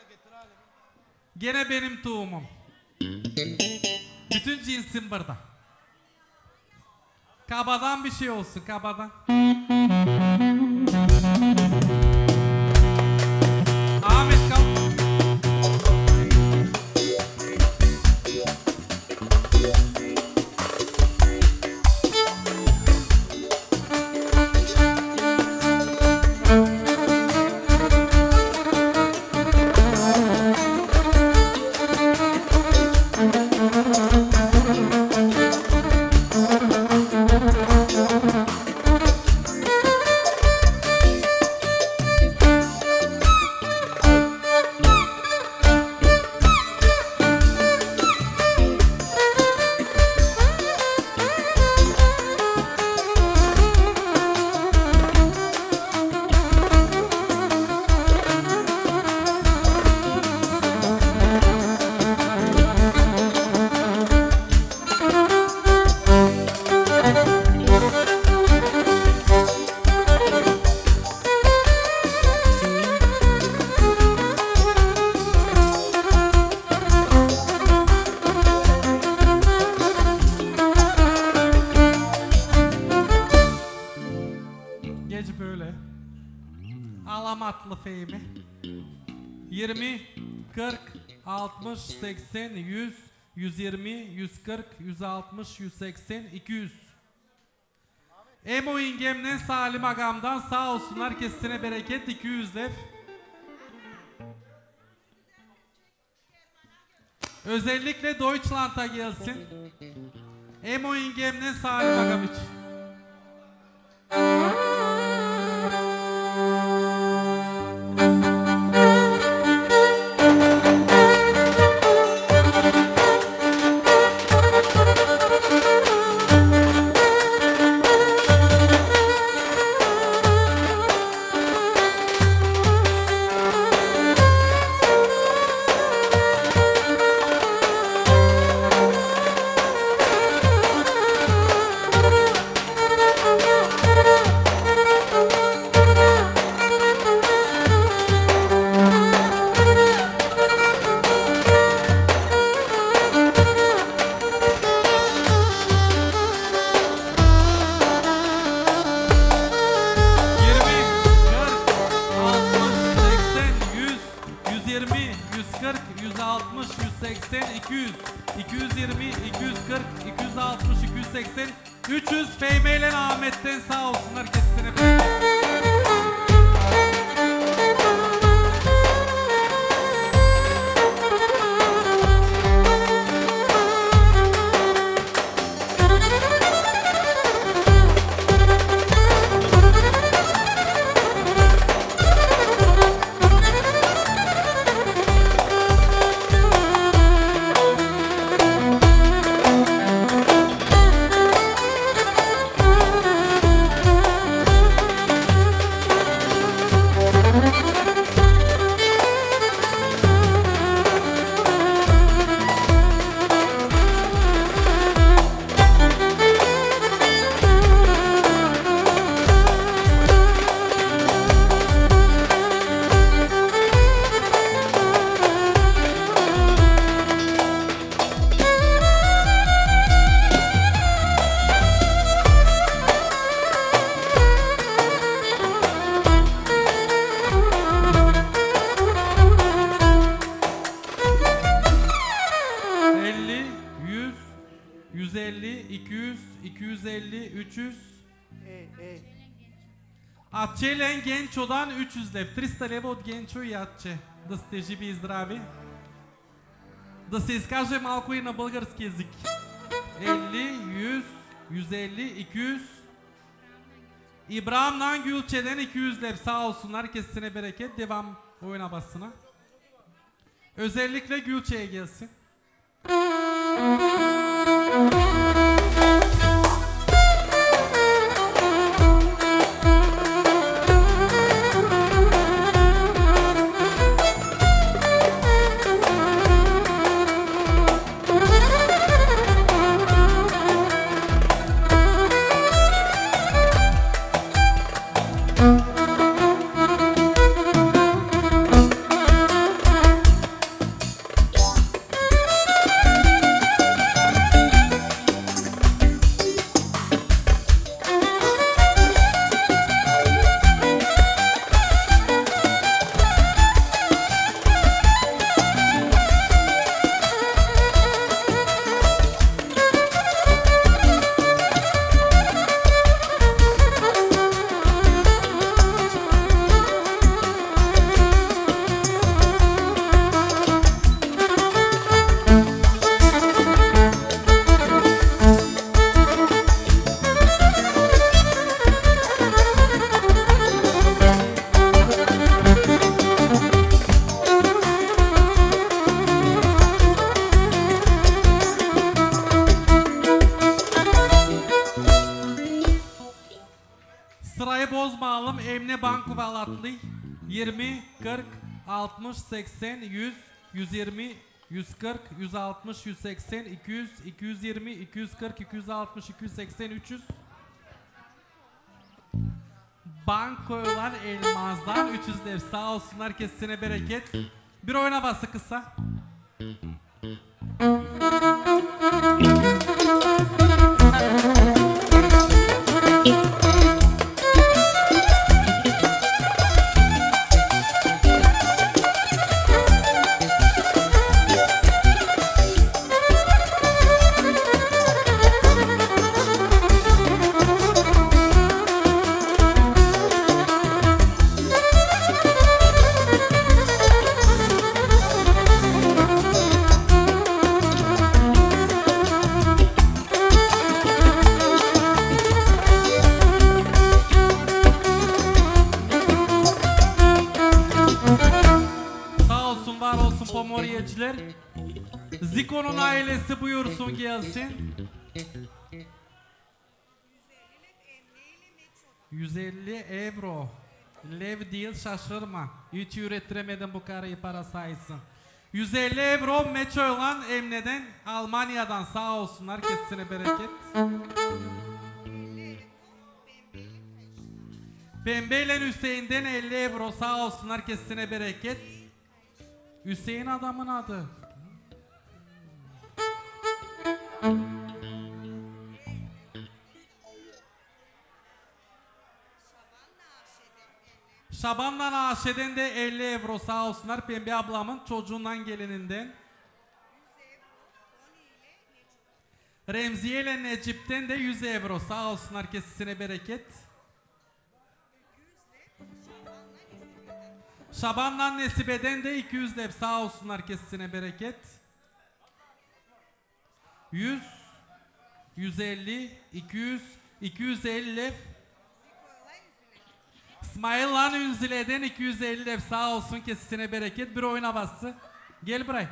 Gene benim tohumum. Bütün cinsim burada. Kabadan bir şey olsun, kabadan. Ahmet kal. Alamatlı Fehmi. yirmi, kırk, altmış, seksen, yüz, yüz yirmi, yüz kırk, yüz altmış, yüz seksen, iki yüz. Emo ingemden Salim agamdan sağ olsunlar, kesine bereket, iki yüz lev. Özellikle Deutschland'a gelsin. Emo ingemden Salim agam için. Atçelen Genço'dan üç yüz lev. триста лева от Генчо и Атче. Да сте живи и здрави. Да се изкаже малко и на български език. elli, yüz, yüz elli, iki yüz. İbrahim'den Gülçe'den iki yüz lev. Sağ olsunlar, kesine bereket. Devam oyuna basına. Özellikle Gülçe'ye gelsin. yirmi, kırk, altmış, seksen, yüz, yüz yirmi, yüz kırk, yüz altmış, yüz seksen, iki yüz, iki yüz yirmi, iki yüz kırk, iki yüz altmış, iki yüz seksen, üç yüz. Bankoylar Elmaz'dan üç yüz lev. Sağ olsunlar, kesine bereket. Bir oyuna bası kısa. olsun pomoriyeciler. Ziko'nun ailesi buyursun gelsin. yüz elli euro. Lev değil şaşırma. Hiç ürettiremedim bu karıyı para sayısın. yüz elli euro meço olan Emne'den Almanya'dan sağ olsunlar kesine bereket. Pembe ile Hüseyin'den elli euro sağ olsunlar kesine bereket. Hüseyin adamın adı. Şaban'dan Aşe'den de elli euro sağ olsunlar Pembe ablamın çocuğundan gelininden. Remziye ile Necip'ten de yüz euro sağ olsunlar kesisine bereket. Şaban'dan Nesibe'den de iki yüz lev sağ olsunlar kesisine bereket. yüz, yüz elli, iki yüz, iki yüz elli lev. İsmail lan Ünzile'den iki yüz elli lev sağ olsun kesisine bereket. Bir oyuna bastı. Gel buraya.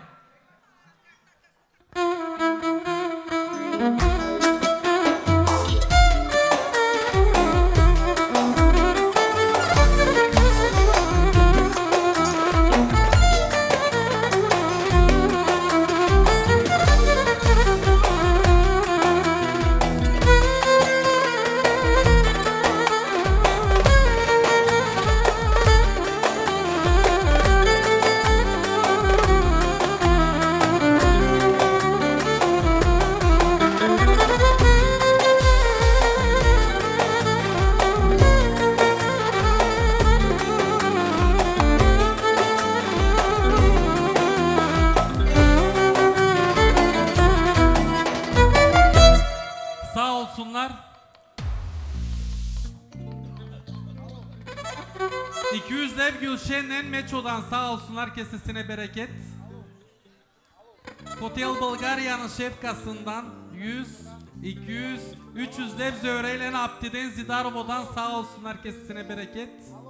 iki yüz lev Gülşen'le Meço'dan sağ olsunlar kesesine bereket. Hotel Bulgarya'nın şefkasından yüz, iki yüz, üç yüz lev Zöhre'yle Abdi'den Zidarova'dan sağ olsunlar kesesine bereket.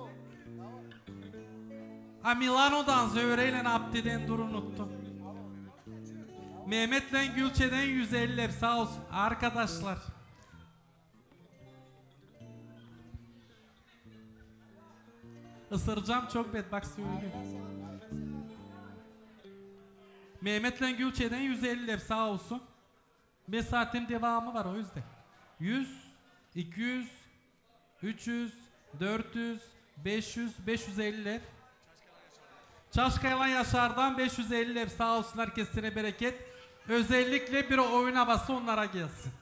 Ha Milano'dan Zöhre'yle Abdi'den dur unuttum. Mehmet'le Gülçe'den yüz elli lev sağ olsun arkadaşlar. Isıracağım çok bet bak söyleyeyim. Mehmet'le Gülçe'den yüz elli lev sağ olsun. beş saatin devamı var o yüzden. yüz, iki yüz, üç yüz, dört yüz, beş yüz, beş yüz elli lev. Çaşkaylan Yaşar'dan beş yüz elli lev sağ olsunlar kesine bereket. Özellikle bir oyun havası onlara gelsin.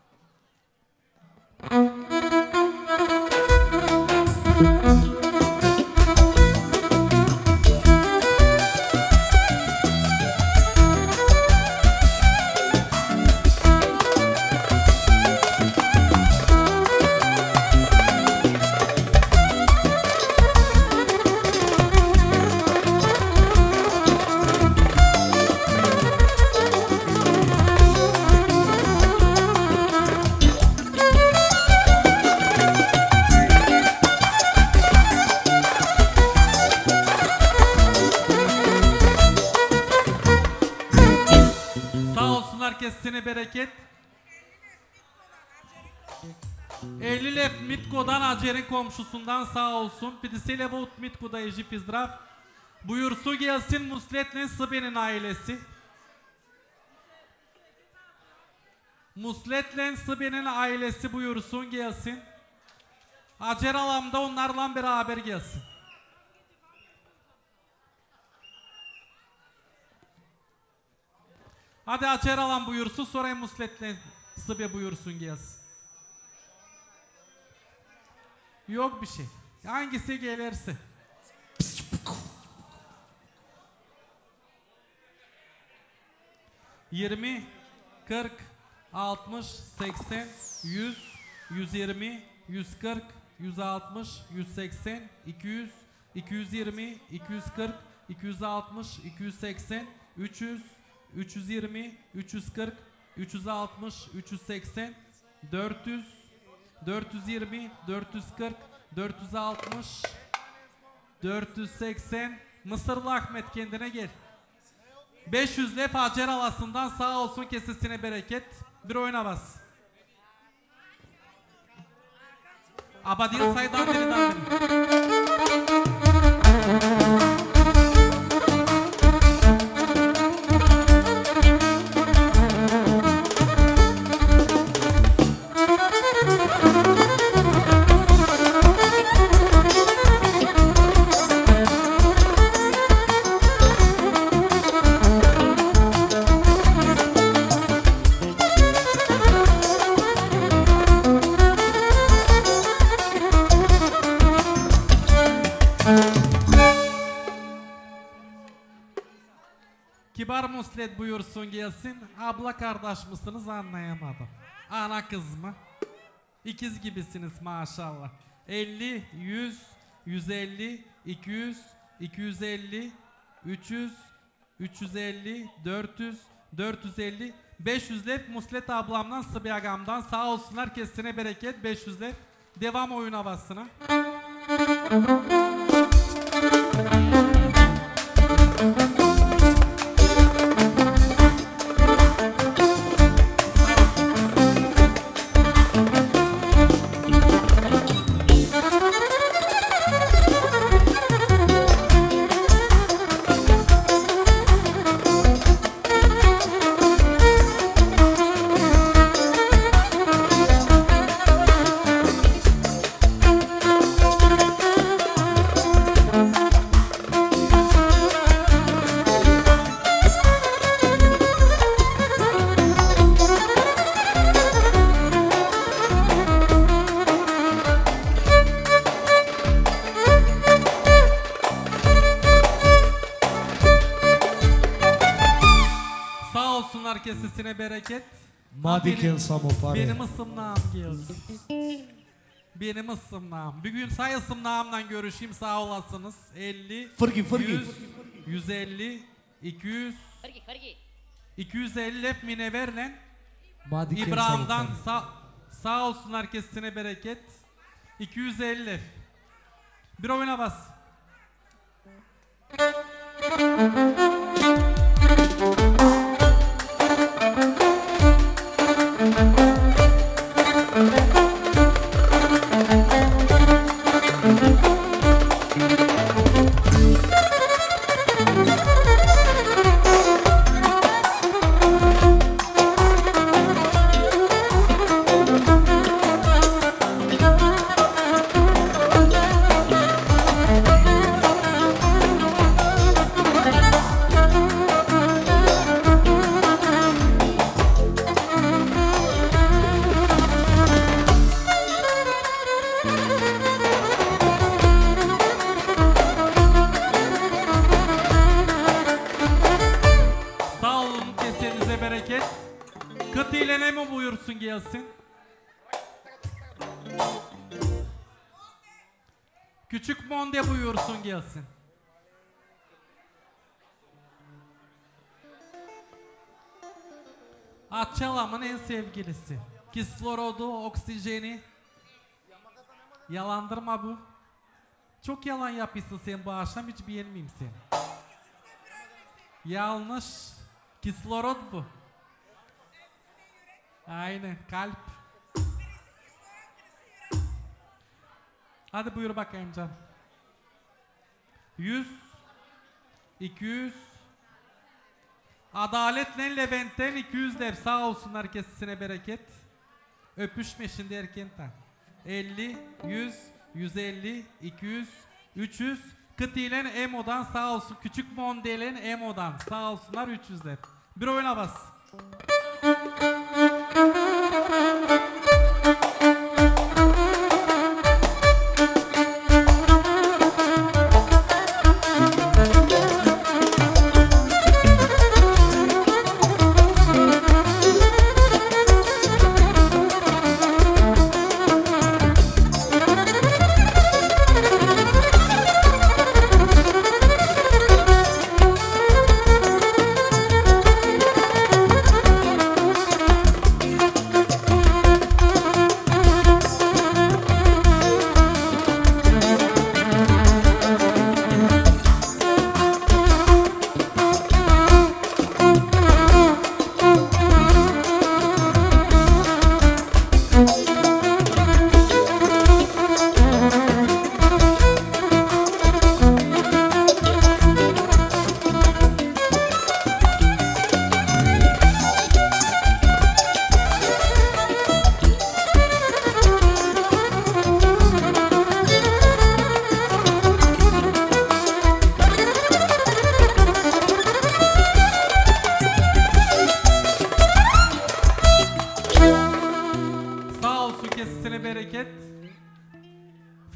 Kesine bereket. elli lev Mitko'dan Acer'in komşusundan sağ olsun. Pidisiyle Vut Mitko'da Ejip İzdraf. Buyursu gelsin Muslet'le Sıbe'nin ailesi. Muslet'le Sıbe'nin ailesi buyursun gelsin. Acer alamda onlarla beraber gelsin. Hadi Acer alan buyursun sonra Muslet'le Sıbe buyursun gelsin. Yok bir şey. Hangisi gelirse. yirmi, kırk, altmış, seksen, yüz, yüz yirmi, yüz kırk, yüz altmış, yüz seksen, iki yüz, iki yüz yirmi, iki yüz kırk, iki yüz altmış, iki yüz seksen, üç yüz, üç yüz yirmi, üç yüz kırk, üç yüz altmış, üç yüz seksen, dört yüz, dört yüz yirmi, dört yüz kırk, dört yüz altmış, dört yüz seksen. Mısırlı Ahmet kendine gel. beş yüz lef Hacer Alası'ndan sağ olsun kesesine bereket. Bir oyuna bas. Abadil saydan birinden biri. Kibar muslet buyursun gelsin. Abla kardeş misiniz anlayamadım. Ana kız mı? İkiz gibisiniz maşallah. elli, yüz, yüz elli, iki yüz, iki yüz elli, üç yüz, üç yüz elli, dört yüz, dört yüz elli, beş yüz lef muslet ablamdan Sıbiyagam'dan sağ olsunlar kesine bereket beş yüz lef. Devam oyun havasına. Kesesine bereket. Madiken samopare. Benim ısımnağım geldi. Benim ısımnağım. Bugün say ısımnağımla görüşeyim sağ olasınız. elli, fırgı, fırgı. yüz, yüz elli, iki yüz, iki yüz elli lef mineverle İbrahim'dan sağ, sağ olsunlar kesesine bereket. iki yüz elli lef. Bir oyuna bas. Küçük Monde buyursun gelsin. Açalamın en sevgilisi. Kislorodu, oksijeni. Yalandırma bu. Çok yalan yapıyorsun sen bu akşam, hiç beğenmeyeyim seni. Yanlış. Kislorod bu. Aynen, kalp. Hadi buyur bakayım canım. yüz, iki yüz, Adaletle Levent'ten iki yüz dev sağ olsunlar kesesine bereket. Öpüşme şimdi erkenden. elli, yüz, yüz elli, iki yüz, üç yüz, Kıtilen Emo'dan sağ olsun. Küçük Mondelen Emo'dan sağ olsunlar üç yüz dev. Bir oyuna bas.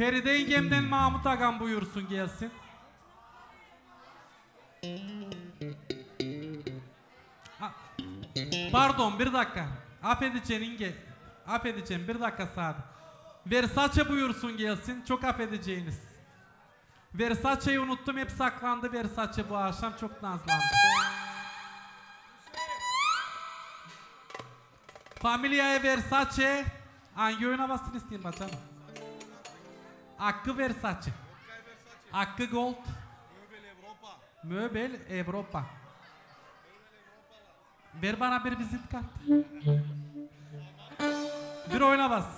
Feride yengemden Mahmut Agam buyursun gelsin. Ha, pardon bir dakika. Affedeceğim inge. Affedeceğim bir dakika sade. Versace buyursun gelsin. Çok affedeceğiniz. Versace'yi unuttum, hep saklandı Versace bu akşam, çok nazlandı. Familia'ya Versace. Hangi oyuna bastın isteyeyim bakalım. Hakkı Versace. Hakkı Gold. Möbel Avrupa. Ver bana bir vizit kartı. Bir oyuna bas.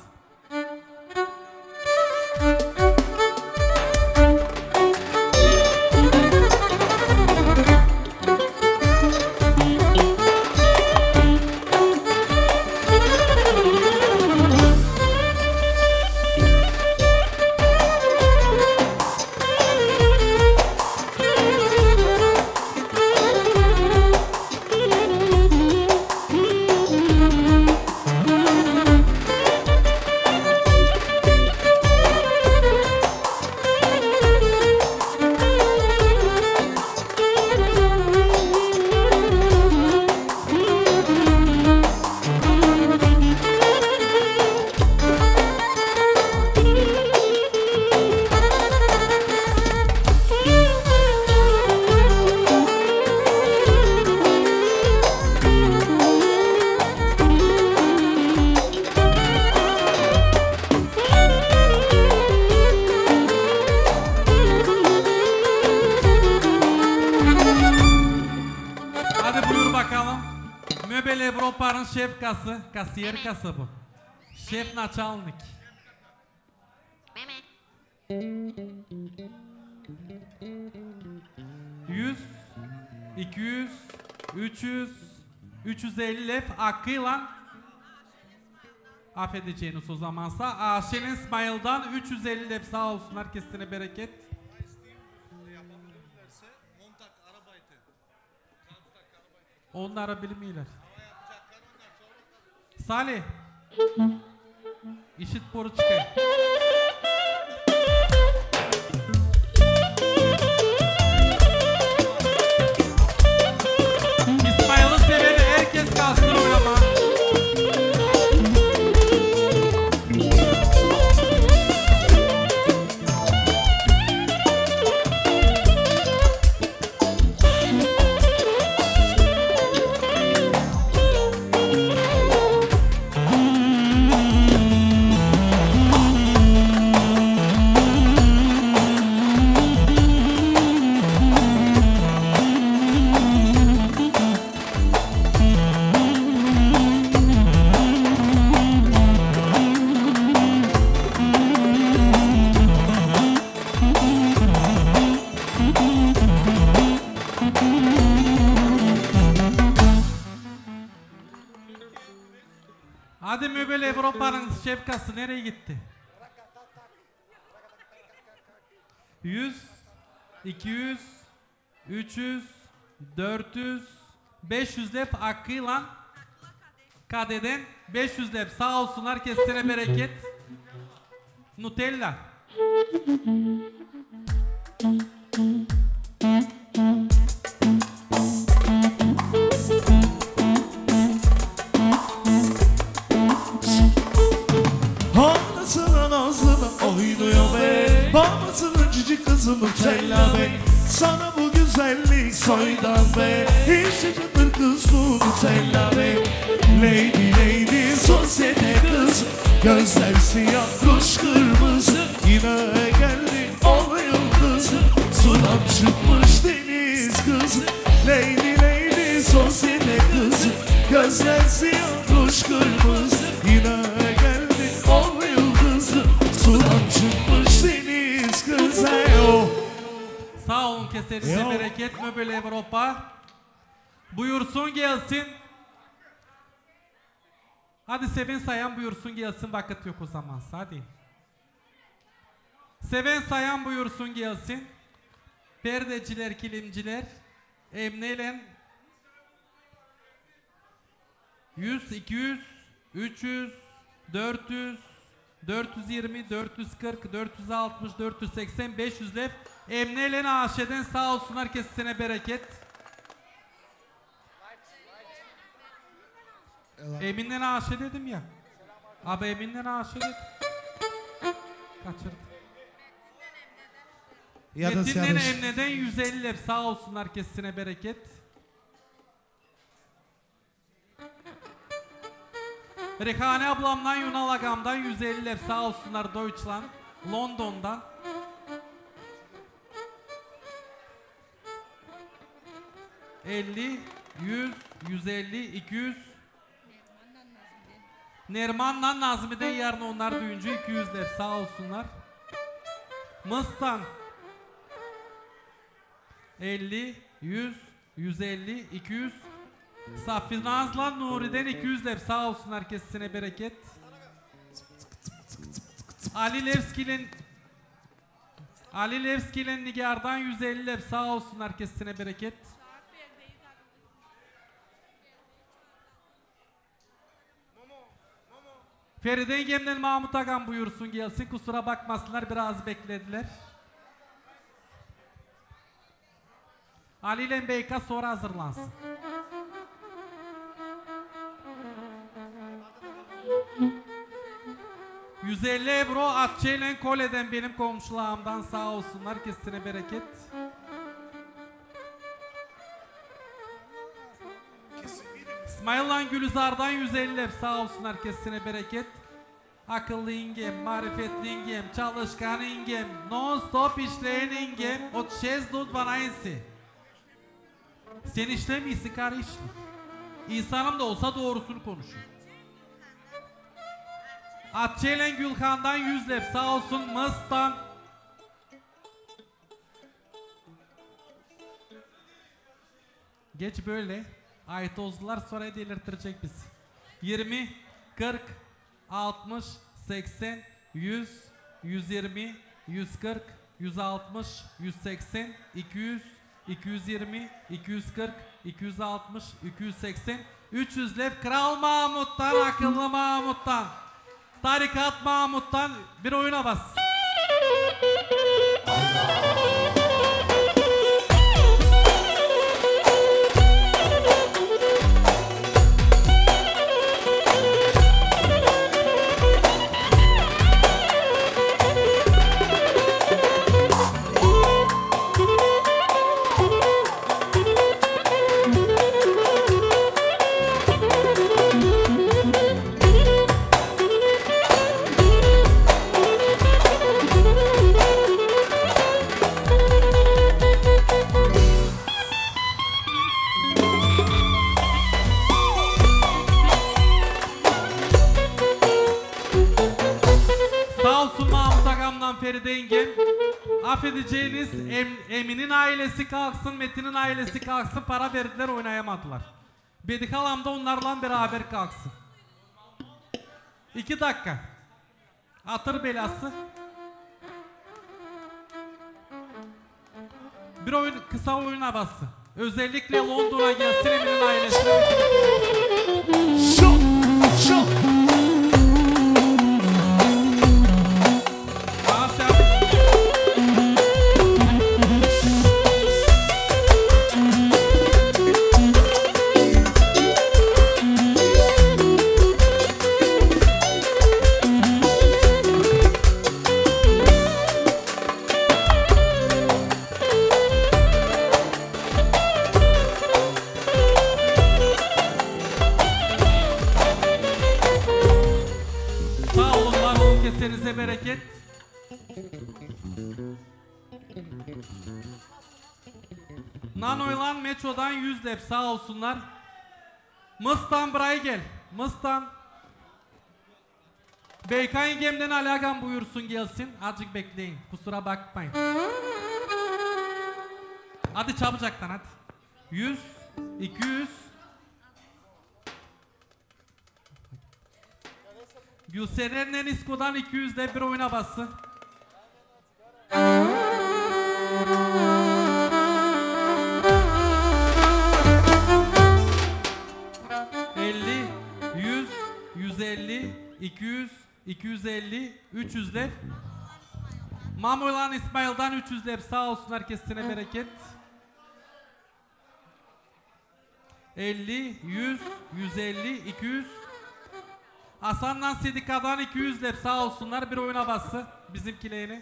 Şef kası, kasiyer kası bu. Şef naçalnik. Yüz, iki yüz, üç yüz, üç yüz elli lef akıyla affedeceğiniz o zamansa. Aşen İsmail'dan üç yüz elli lef sağ olsunlar, kesine bereket. Onlara bilmiyorlar. Salih. İşit boru çıkıyor. İsmail'i seveni herkes kalsın oynama. Hadi Möbel Avrupa'nın şefkası nereye gitti? Yüz, iki yüz, üç yüz, dört yüz, beş yüz lef akıyla kadeden beş yüz lef sağ olsunlar, kesene bereket. Nutella. Anasının ağzına oynuyor be, babasının cici kızı Nutella be. Sana bu güzellik soydan be, işte çıtır kız bu Nutella be. Lady lady sosyete kız, gözler siyah ruj kırmızı. Yine geldi o yıldız, sudan çıkmış deniz kızı. Lady lady sosyete kız, gözler siyah ruj kırmızı. Yine geldi o yıldız, sudan çıkmış deniz kızı. Sağ olun, kesenize bereket Möbel Avrupa. Buyursun gelsin. Hadi seven sayan buyursun gelsin, vakit yok o zaman. Hadi. Seven sayan buyursun gelsin. Perdeciler, kilimciler. Emneyle. Yüz, iki yüz, üç yüz, dört yüz, dört yüz yirmi, dört yüz kırk, dört yüz altmış, dört yüz seksen, beş yüz lef. Emine ile Aşe'den sağ olsunlar, kesesine bereket. Emin'den Aşe dedim ya. Abi Emin'den Aşe dedim. Kaçırdım. Metin'den Emne'den yüz elli lef sağ olsunlar, kesesine bereket. Rehane ablamdan Yunal agamdan yüz elli lef sağ olsunlar, Deutschland, London'dan. elli, yüz, yüz elli, iki yüz. Nerman'dan Nazmi'den yarın onlar duyunca iki yüz lef sağ olsunlar. Mıstan elli, yüz, yüz elli, iki yüz. Safi Nazlan Nuri'den iki yüz lef sağ olsunlar, kesesine bereket. Ali Levski'nin Ali Levski'nin Nigar'dan yüz elli lef sağ olsunlar, kesesine bereket. Feride yengemden Mahmut Agam buyursun gelsin, kusura bakmasınlar biraz beklediler. Ali ile Beyka sonra hazırlansın. yüz elli euro Atçe ile Kole'den benim komşularımdan sağ olsunlar, kesesine bereket. İsmail'le Gülizar'dan yüz elli lef sağ olsunlar, kesesine bereket. Akıllı ingem, marifetli ingem, çalışkan ingem, non stop işleyen ingem, otuz sekiz dut vanayesi. Sen işlemiyorsun kardeşim. İnsanım da olsa doğrusunu konuşur. Atçe ile Gülhan'dan yüz lef sağ olsun, Mıs'tan. Geç böyle. Aytozlular sonra delirtirecek bizi. yirmi, kırk, altmış, seksen, yüz, yüz yirmi, yüz kırk, yüz altmış, yüz seksen, iki yüz, iki yüz yirmi, iki yüz kırk, iki yüz altmış, iki yüz seksen, üç yüz lef Kral Mahmut'tan, Akıllı Mahmut'tan, Tarikat Mahmut'tan bir oyuna bas. Feride yengem, affedeceğiniz em, Emin'in ailesi kalksın, Metin'in ailesi kalksın, para verdiler, oynayamadılar. Bedik halam da onlarla beraber kalksın. İki dakika. Atır belası. Bir oyun, kısa oyuna bassın. Özellikle London'a gelsin Emin'in ailesi. Şok, şok. Kesenize bereket. Nanoylan Metro'dan yüz lef sağ olsunlar. Mıstan buraya gel. Mıstan. Beykan yengemden alakam buyursun gelsin. Azıcık bekleyin. Kusura bakmayın. Hadi çabucaktan hadi. yüz, iki yüz. Gülseren'le Nisko'dan iki yüzle bir oyuna bassın. elli, yüz, yüz elli, iki yüz, iki yüz elli, üç yüzler. Mamulan İsmail'dan üç yüzler. Sağ olsun, herkesine bereket. elli, yüz, yüz elli, iki yüz. Hasan'dan Sidika'dan iki yüzler. Sağ olsunlar. Bir oyuna bassa bizimkilerini.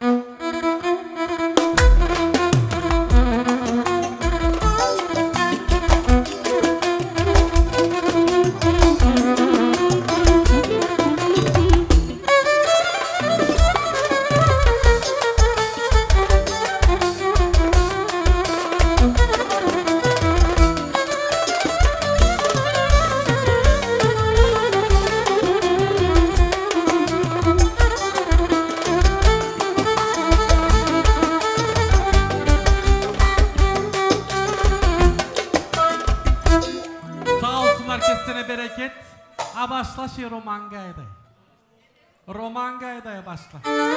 Bereket. A başla şey Romanga'ydı. Romanga'ydı başla.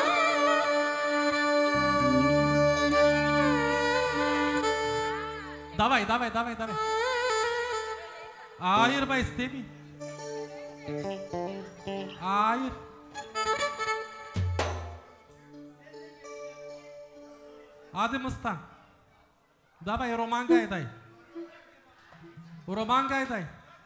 Davay, davay, davay, davay. Hayır ben istemiyorum. Hayır. Hadi Mıstan. Davay Romanga'ydı. Romanga'ydı.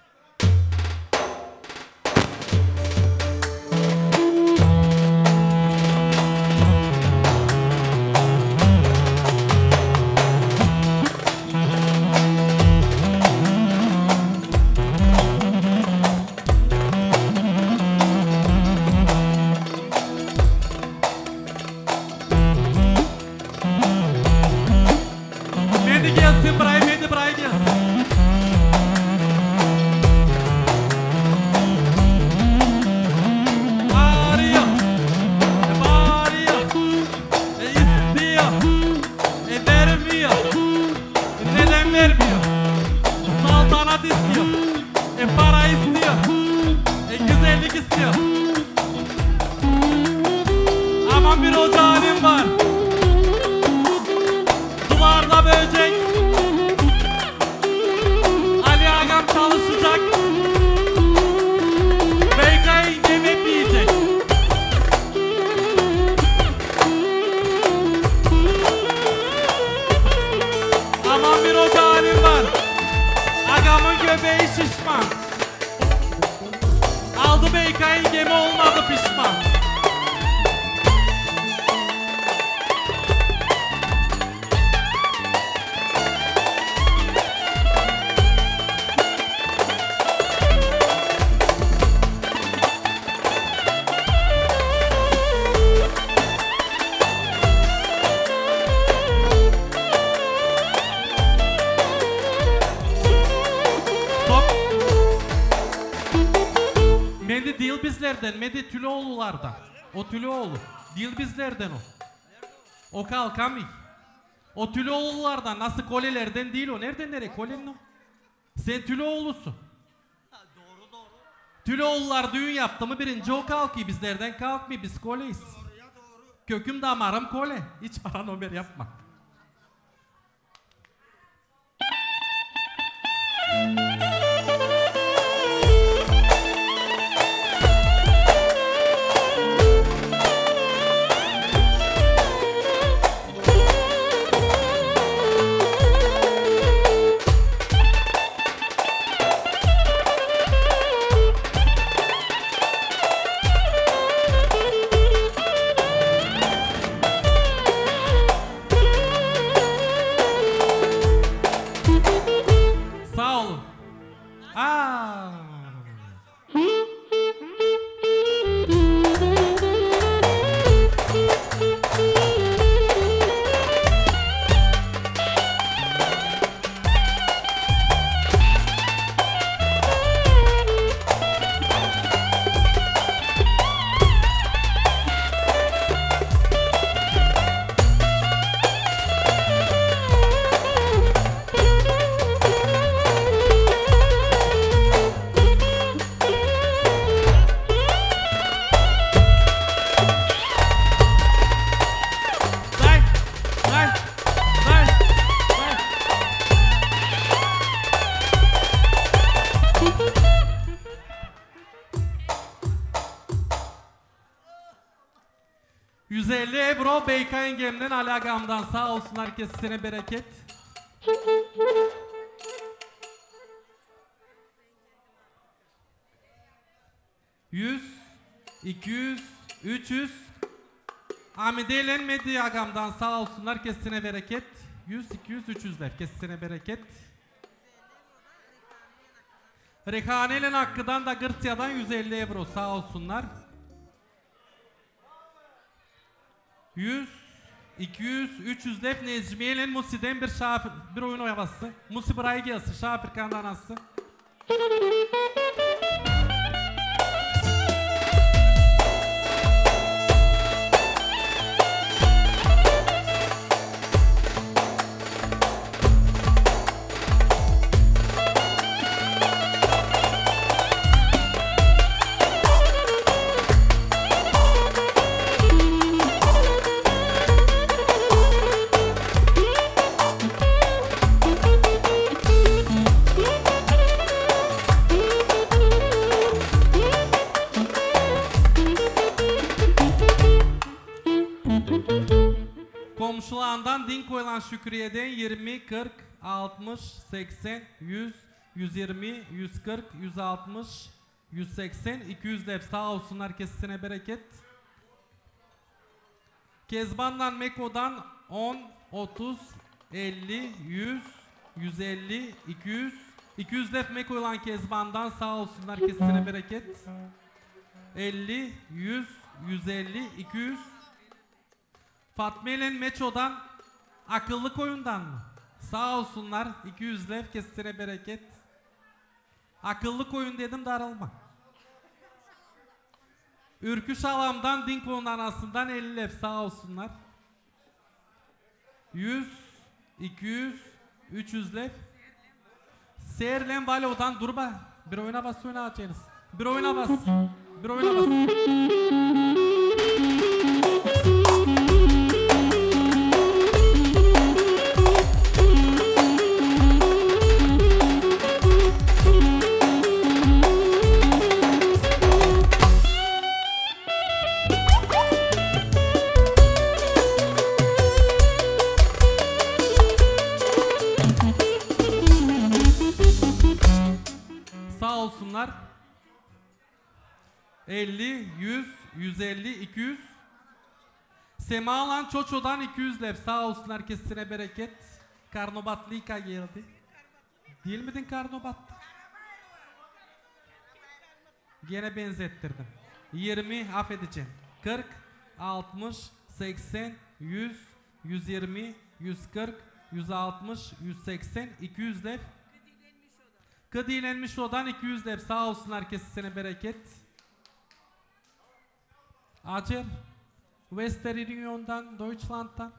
Medi Tüloğlulardan. O Tüloğlu. Dilbizlerden o. O kalkami. O Tüloğlulardan. Nasıl kolelerden değil o. Nereden nereye? Kolenin o. Sen Tüloğlusun. Doğru doğru. Tüloğlular düğün yaptı mı birinci o kalkıyor. Bizlerden kalkmıyor. Biz koleyiz. Doğru ya doğru. Köküm damarım kole. Hiç paranomer yapma. euro Beyka yengemden Ali Agam'dan sağ olsunlar, kesesine bereket. yüz, iki yüz, üç yüz. Amide ile Medya Agam'dan sağ olsunlar, kesesine bereket. yüz, iki yüz, üç yüzler, kesesine bereket. Rehane ile Hakkı'dan da Gırtya'dan yüz elli euro sağ olsunlar. yüz, iki yüz, üç yüz lef Necmiye ile Musi'den bir şafir, bir oyun oynaması. Musi buraya gelsin, şafir kandanası. Komşularından din koyulan Şükriye'den yirmi, kırk, altmış, seksen, yüz, yüz yirmi, yüz kırk, yüz altmış, yüz seksen, iki yüz lef sağ olsunlar, kesesine bereket. Kezban'dan Meko'dan on, otuz, elli, yüz, yüz elli, iki yüz, iki yüz lef Meko olan Kezban'dan sağ olsunlar, kesesine bereket. elli, yüz, yüz elli, iki yüz. Fatma ile Meço'dan akıllı koyundan mı? Sağ olsunlar, iki yüz lef, kesesine bereket. Akıllı koyun dedim, daralma. Ürküş Alam'dan Dinko'nun anasından elli lef sağ olsunlar. yüz, iki yüz, üç yüz lef. Seyrlen Valo'dan durma. Bir oyuna bas, oyuna açınız. Bir oyuna bas. Bir oyuna bas. Olsunlar. elli, yüz, yüz elli, iki yüz. Semalan Çoço'dan iki yüz lef sağ olsunlar, kesesine bereket. Karnobatlika geldi. Değil miydin Karnobat'ta? Gene benzettirdim. yirmi affedeceğim. kırk, altmış, seksen, yüz, yüz yirmi, yüz kırk, yüz altmış, yüz seksen, iki yüz lef. Kıdilenmiş odan iki yüz lef sağ olsunlar, kesesine bereket. Acer Western Union'dan, Deutschland'dan.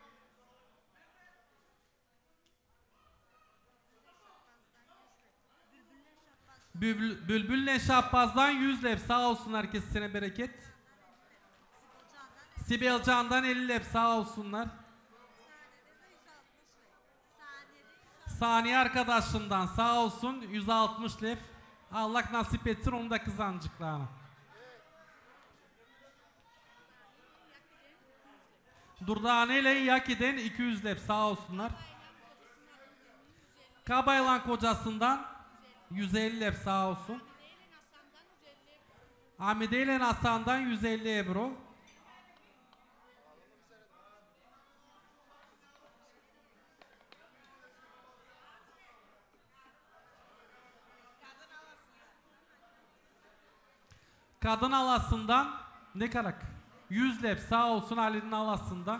Bülbül, Bülbül'le Şahbaz'dan yüz lef sağ olsunlar, kesesine bereket. Sibelcan'dan elli lef sağ olsunlar. Saniye arkadaşından sağ olsun yüz altmış lef. Allah nasip etsin onu da kızancıklarına. Durdane ile Yaki'den iki yüz lef sağ olsunlar. Kabaylan kocasından yüz elli lef sağ olsun. Hamide ile Hasan'dan yüz elli euro. Kadın alasından ne karak? yüz lef sağ olsun Ali'nin alasından.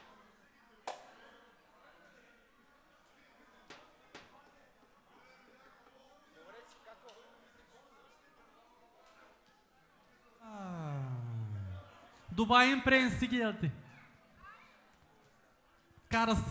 Dubai'nin prensi geldi. Karısı.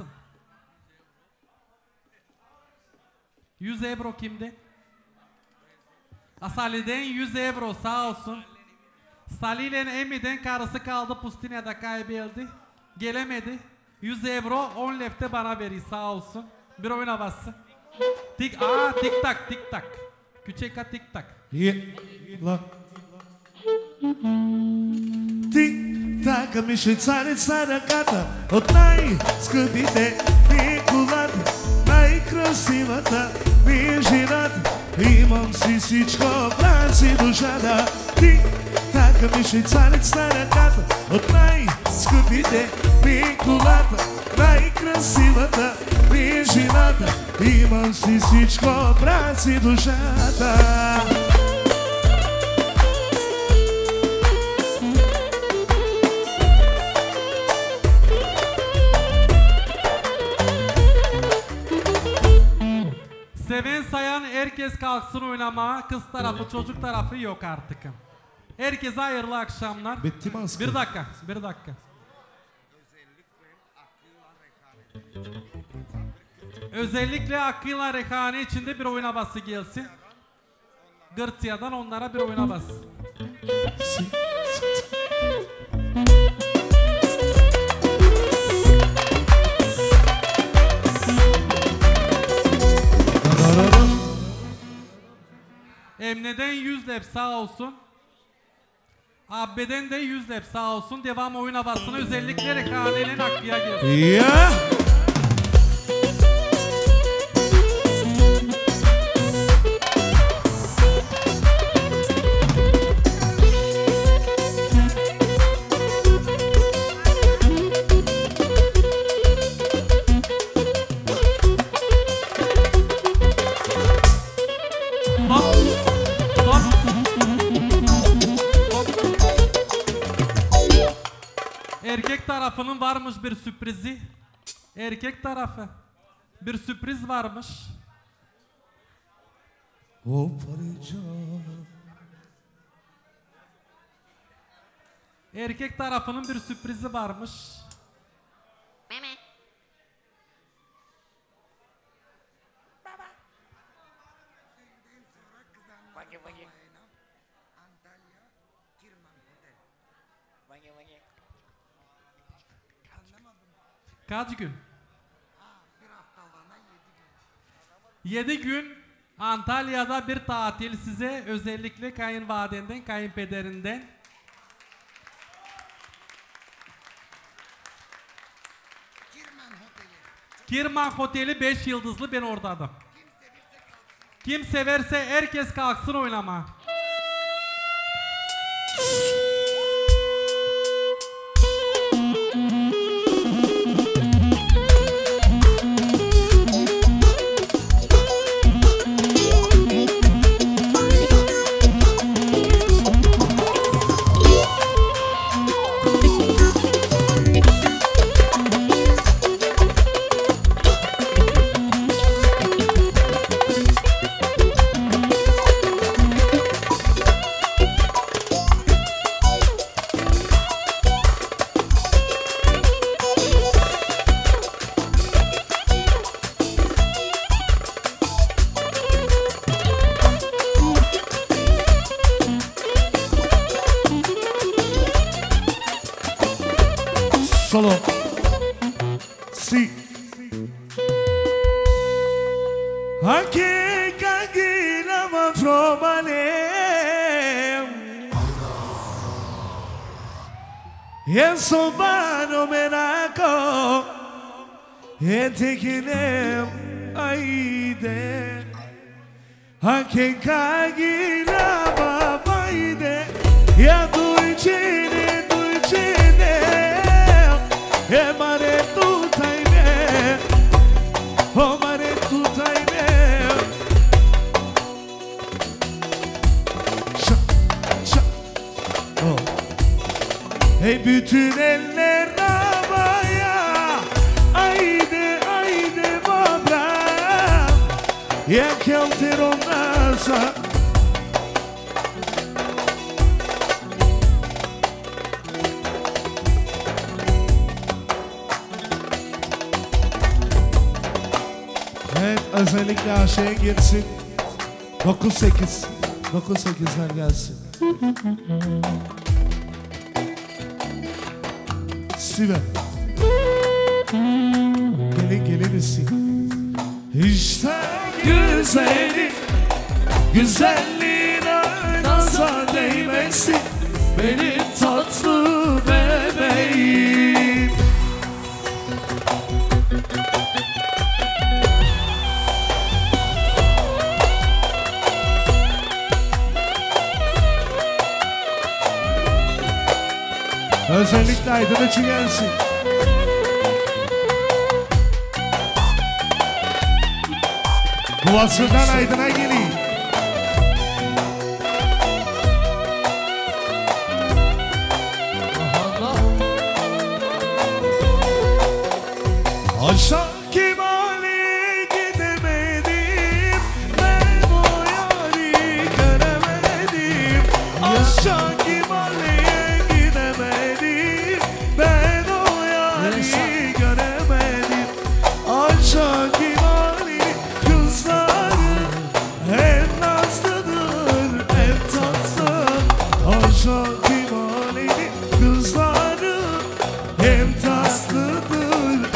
yüz euro kimde? Salih'den yüz euro sağ olsun. Salih ile Emi'den karısı kaldı Pustinya'da, kaybeldi. Gelemedi. yüz euro on lefte bana veriyor sağ olsun. Bir oyuna bassın. Tik, aa tik tak tik tak. Küçük ha tik tak. Ye. La. Tik Така ми швейцарица ръката от най-скъпите ми колата, най-красивата ми е жената. Имам си всичко, праси душата. Ти, така ми швейцарица ръката от най-скъпите ми колата, най-красивата ми е жената. Имам си всичко, праси душата. Seven sayan herkes kalksın oynamaya. Kız tarafı, çocuk tarafı yok artık. Herkese hayırlı akşamlar. Bitti mi askı? Bir dakika, bir dakika. Özellikle Akıyla Rehane içinde bir oyun havası gelsin. Gırtiya'dan onlara bir oyun havası. Emne'den yüz lep sağ olsun. Abbe'den de yüz lep sağ olsun. Devam oyun havasını özellikle Rehane'nin Hakkı'ya gelsin. Yeah. Erkek tarafının varmış bir sürprizi. Erkek tarafı bir sürpriz varmış. Erkek tarafının bir sürprizi varmış. Kaç gün? Yedi gün Antalya'da bir tatil size özellikle kayınvalidenden, kayınpederinden. Kirman Oteli beş yıldızlı, ben oradaydım. Kim severse herkes kalksın oynama. Solo. Si. Anche cagina ma fromale. E sobano menaco. E tekinem aide. Anche cagina ma vaide. Ya duicine duicine. E mare tutai me, o mare tutai me. Şa, şa, oh. Hey bütün eller havaya, haydi haydi babra, ya kelter onlarsa. Evet, özellikle aşağıya girsin. dokuz sekiz. dokuz sekizler gelsin. Sive. Gelin gelin isin. İşte güzellik, güzelliğine nazar değmesin. Benim tatlı bebek. Özellikle Aydın için gelsin. Kuvasından Aydın'a gelin. Aşağı Kemal'e gidemedim, ben o yari göremedim. Aşağı Kemal'e gidemedim, ben o yari göremedim. Aşağı Kemal'in kızları hem nazlıdır hem tatlı. Aşağı Kemal'in kızları hem tatlıdır.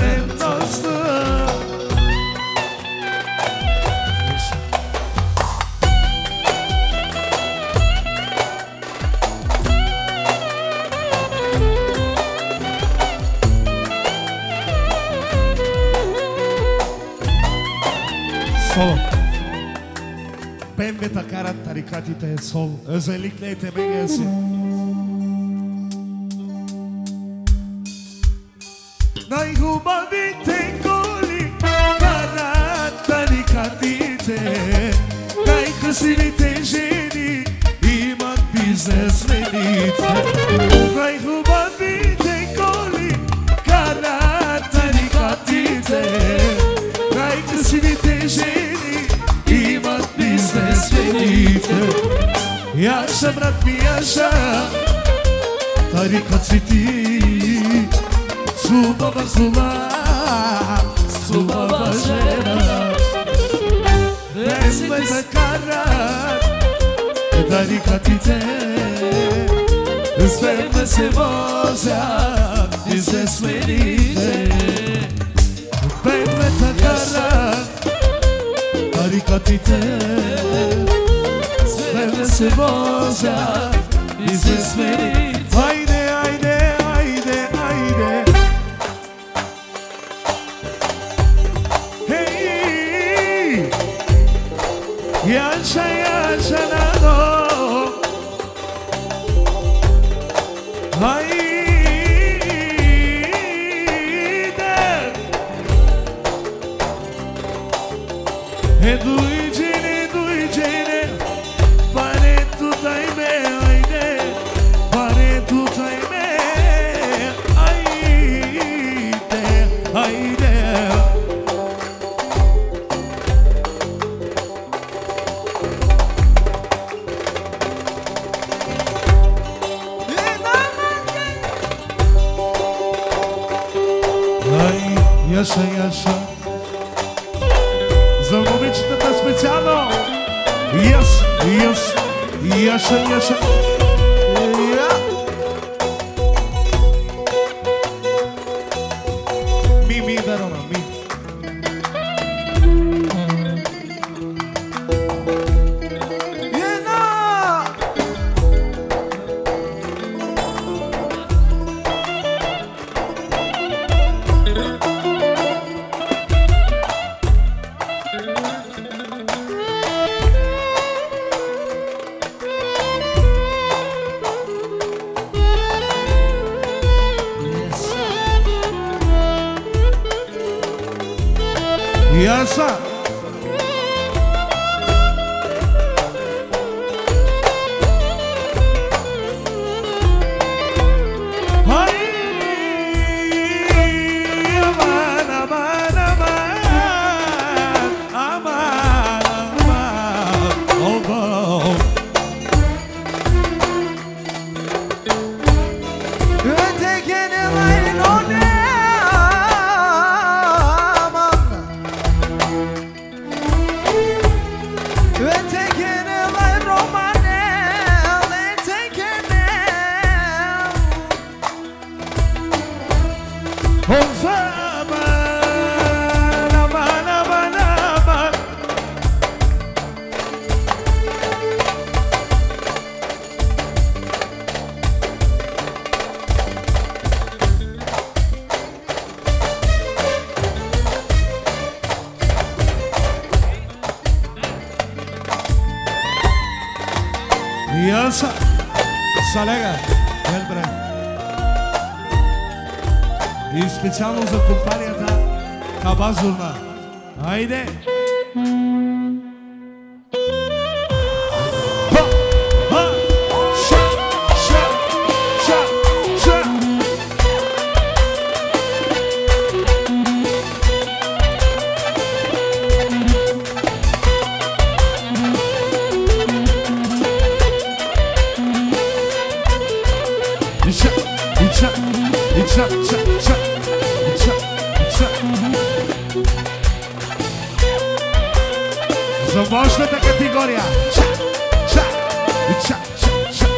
Sol. Ben ve takarat tarikatite sol. Özellikle eteme gelsin. Najhubavi tengoli karat tarikatite. Najkrasivite ženi imat biznesmenite. Najhubavi tengoli karat tarikatite. Najkrasivite ženi imat biznesmenite. Yaşa brat mi yaşa, tarikat si ti. Su baba zula, su baba žena. Vesme za karat, tarikatite. Sve se voza, biznesmenite. Vesme za karat, tarikatite. Sve se voza, biznesmenite. Haydi, haydi, haydi, haydi. Hey, yaşa yaşa nado. Haydi. E duycene, duycene, pare tutayme, haydi, pare tutayme, haydi, haydi. Ay, yaşa yaşa. За момичетата специално. Yes, yes, яша, яша. Ми, ми, Верона, ми. Яса. Ай, аман, аман, аман, аман, аман, oh, ötekini var o ne? Yasa, salega, gel buraya. И специално за компанията Хаба Зурна. Хайде! За мощната категория. Ча, ча, ча, ча, ча.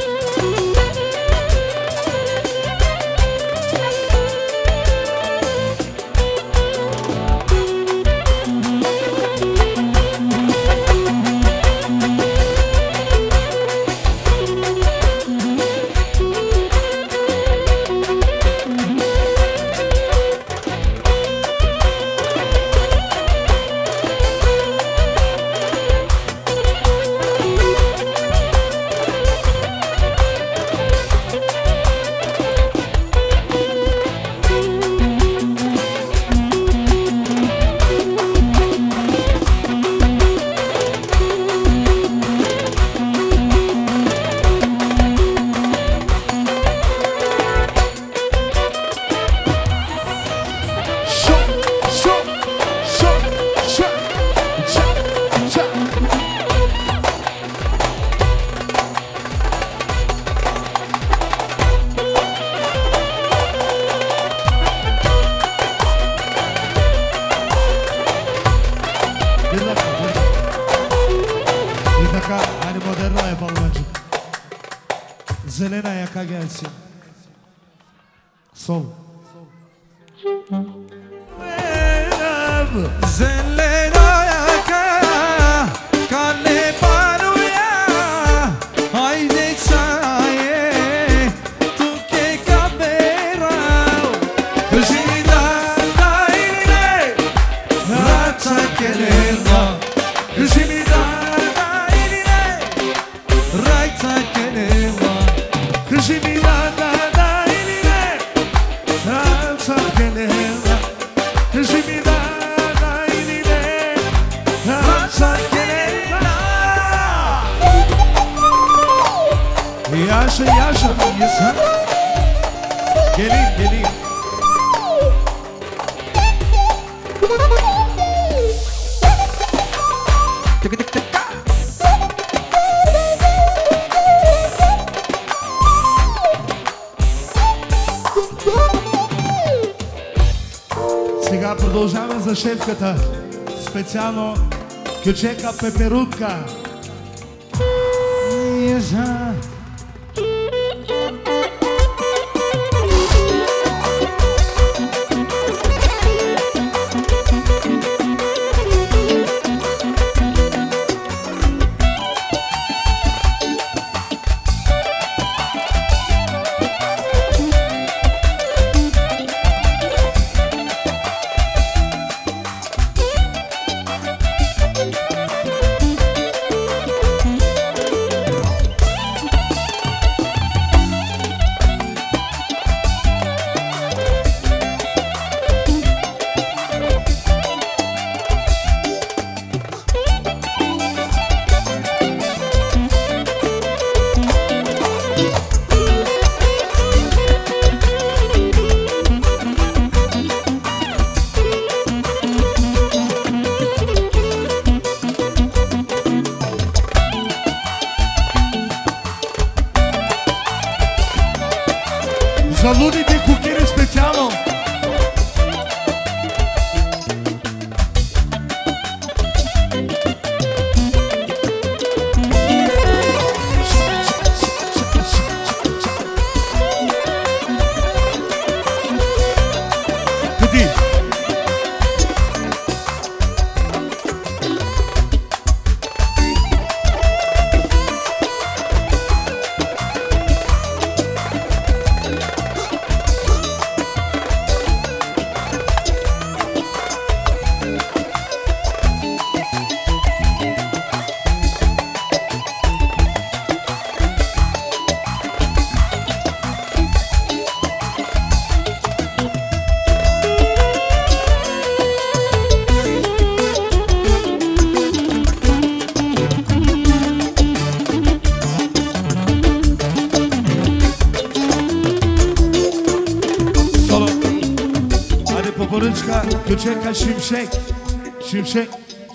Zelena yaka gelsin. Sol. Zelena yaka kalle paruya hayde chaye tu ke kabera kujida daile rata kelena kujida daile rata kelena kujida daile rata kelena kujida Yaşa yaşa yaşa. Geleyim geleyim. Tık tık tık. Сега продължаваме за шефката. Специално кючека пеперутка. Ежа. За лудите кукери специално. Къди? Kıvırıçka, Göçerka, Şimşek. Şimşek.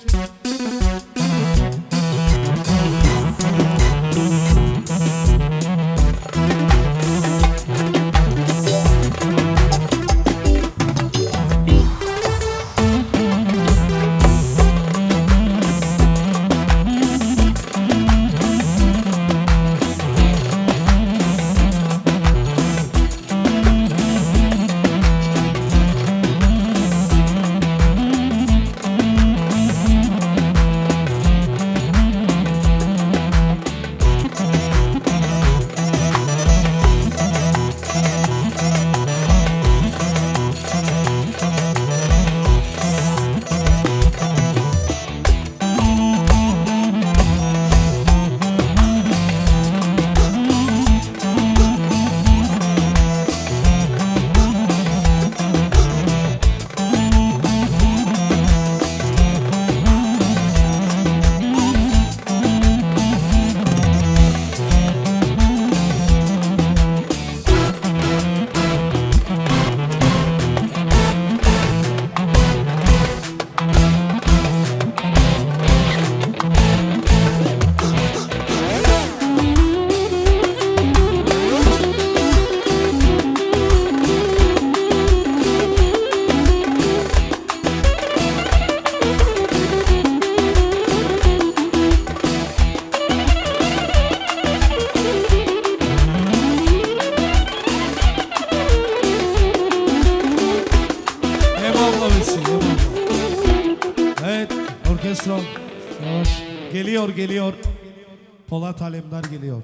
Geliyor, geliyor. Polat Alemdar geliyor.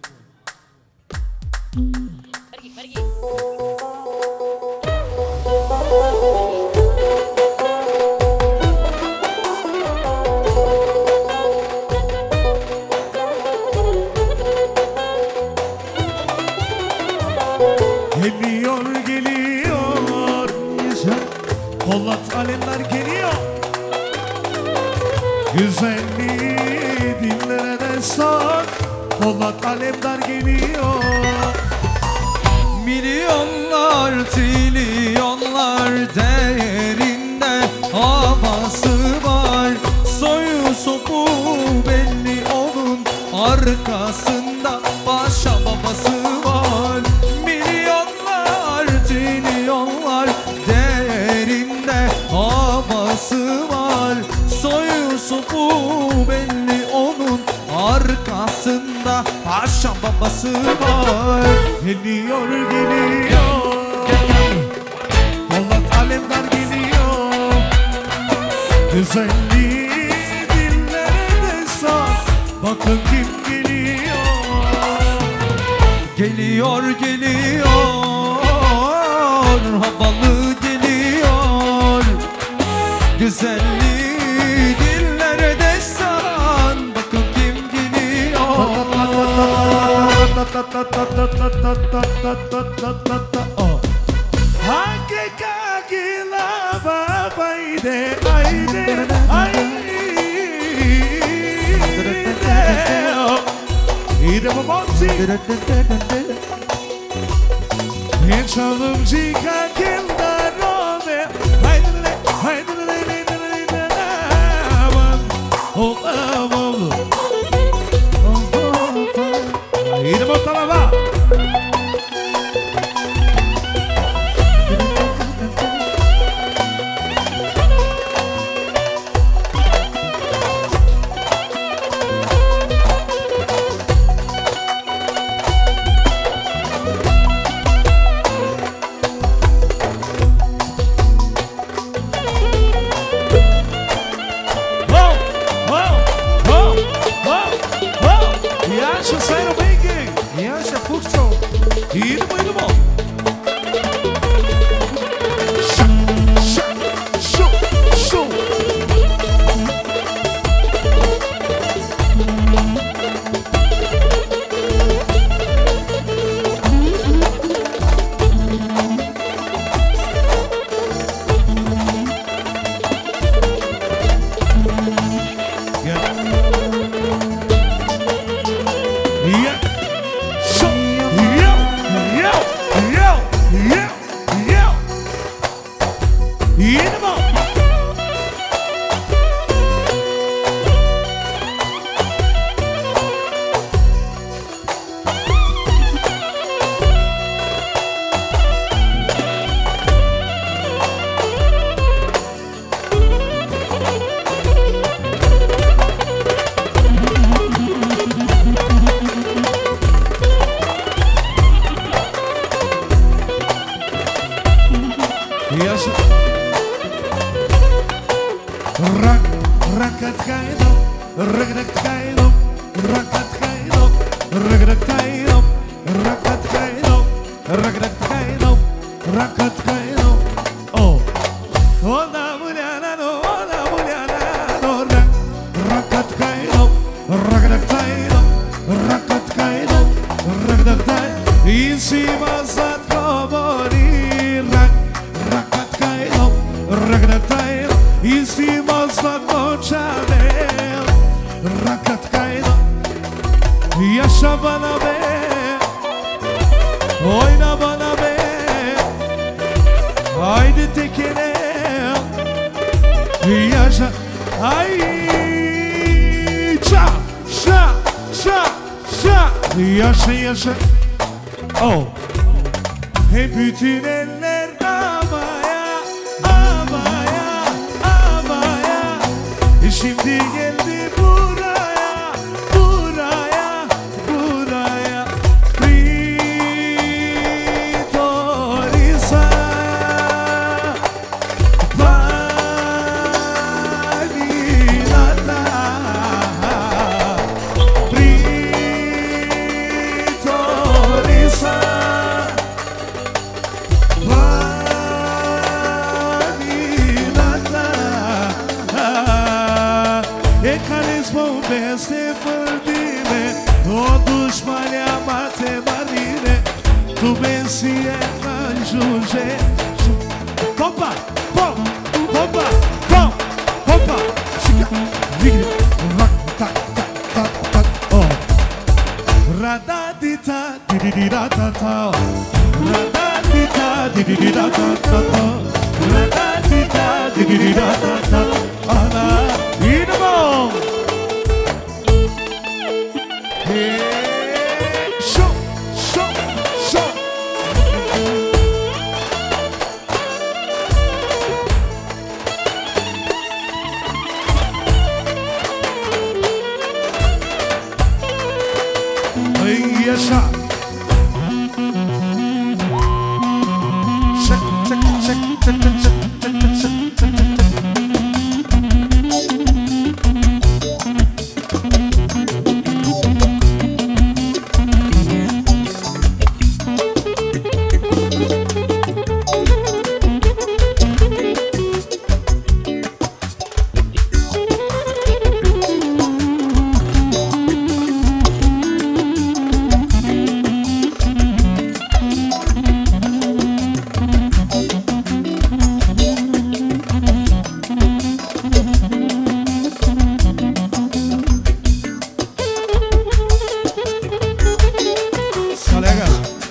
Pergi, pergi. Geliyor, geliyor. Polat Alemdar geliyor. Güzelliği dillere destan. Polat Alemdar geliyor. Milyonlar, trilyonlar değerinde havası var. Soyu sopu belli onun arkasında paşa babası var. Milyonlar, trilyonlar değerinde havası var. Soyu sopu belli onun arkasında paşa babası var. Geliyor, geliyor. Polat Alemdar geliyor. Güzelliği dillere destan. Bakın kim geliyor. Geliyor, geliyor. Havalı geliyor. Güzelliği dillere destan. Bakın kim geliyor. Hangi kagila babayde ayde ayde İde babansi Ben çalımcı kakilda rome Haydi haydi Oh oh oh İde batalava Yeah. rakat kaydo, rakat kaydo, rakat kaydo, rakat kaydo, rakat kaydo, rakat kaydo, rakat kaydo. Oh, ona mulyana no, ona mulyana no, rakat kaydo, rakat kaydo, rakat kaydo, rakat kaydo. Insieme zat komori, rakat kaydo, rakat kaydo. Insieme zat kochane, rakat kaydo. Yaşa bana be, oyna bana be. Haydi tekene, yaşa. Ay, ça, ça, ça, ça. Yaşa, yaşa. Oh. Hep bütün eller havaya, havaya, havaya. Şimdi geldi buraya, buraya, buraya. Pritorisa, Valinata, Pritorisa, Valinata. E care zbombeste fărdine, o dușmania mate marine. Tu bensie ajunge. Pompa, pom, pompa, pom, pompa. Şika, vigri, rak, tak, tak, tak, tak, oh. Radadita, didididata, radadita, didididata, radadita, didididata, ana, inamo. Hey, show, show, show. Ay, yaşa. Çek, çek, çek, çek, çek, çek, çek, çek, çek, çek, çek. Colega.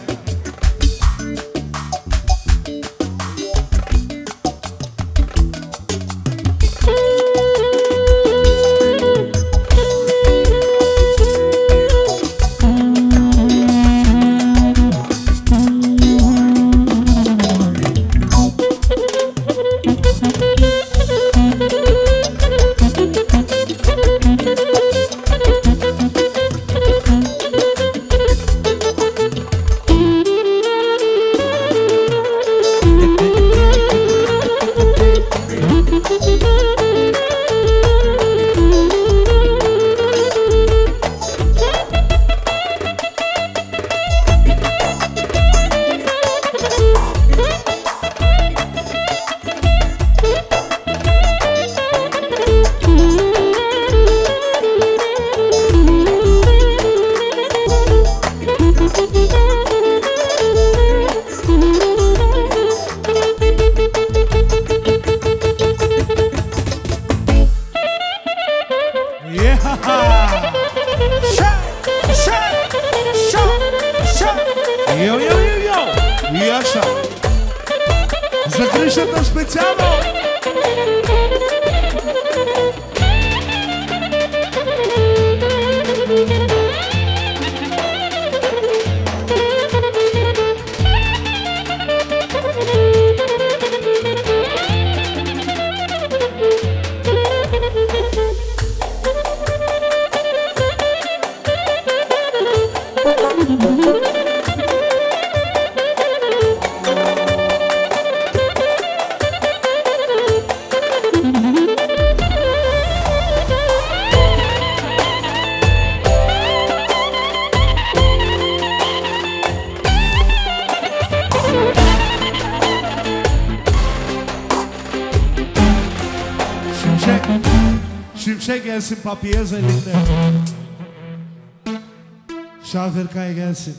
Yo, yo, yo, yo! I așa! Zakrišete specijalno! gelsin papiyez elinde. Şafir Kaya gelsin.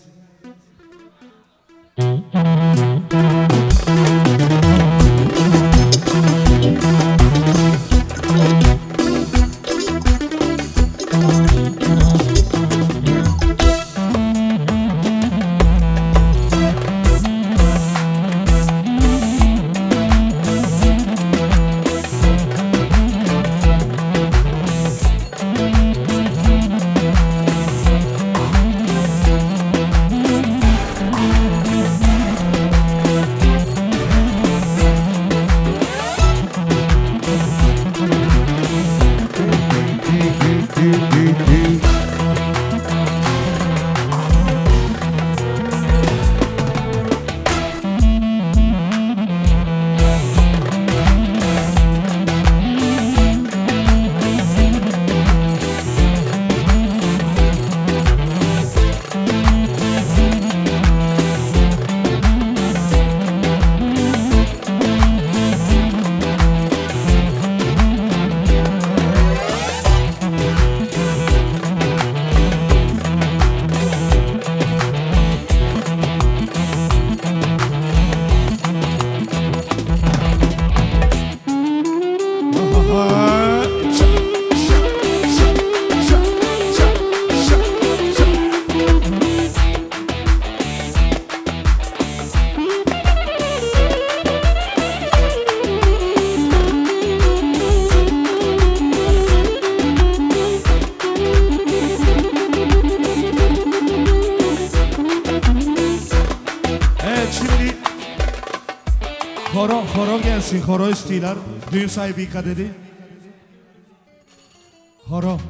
Horo, horo gelsin, horo istiyorlar. Düğün sahibi dikkat edin. Horo.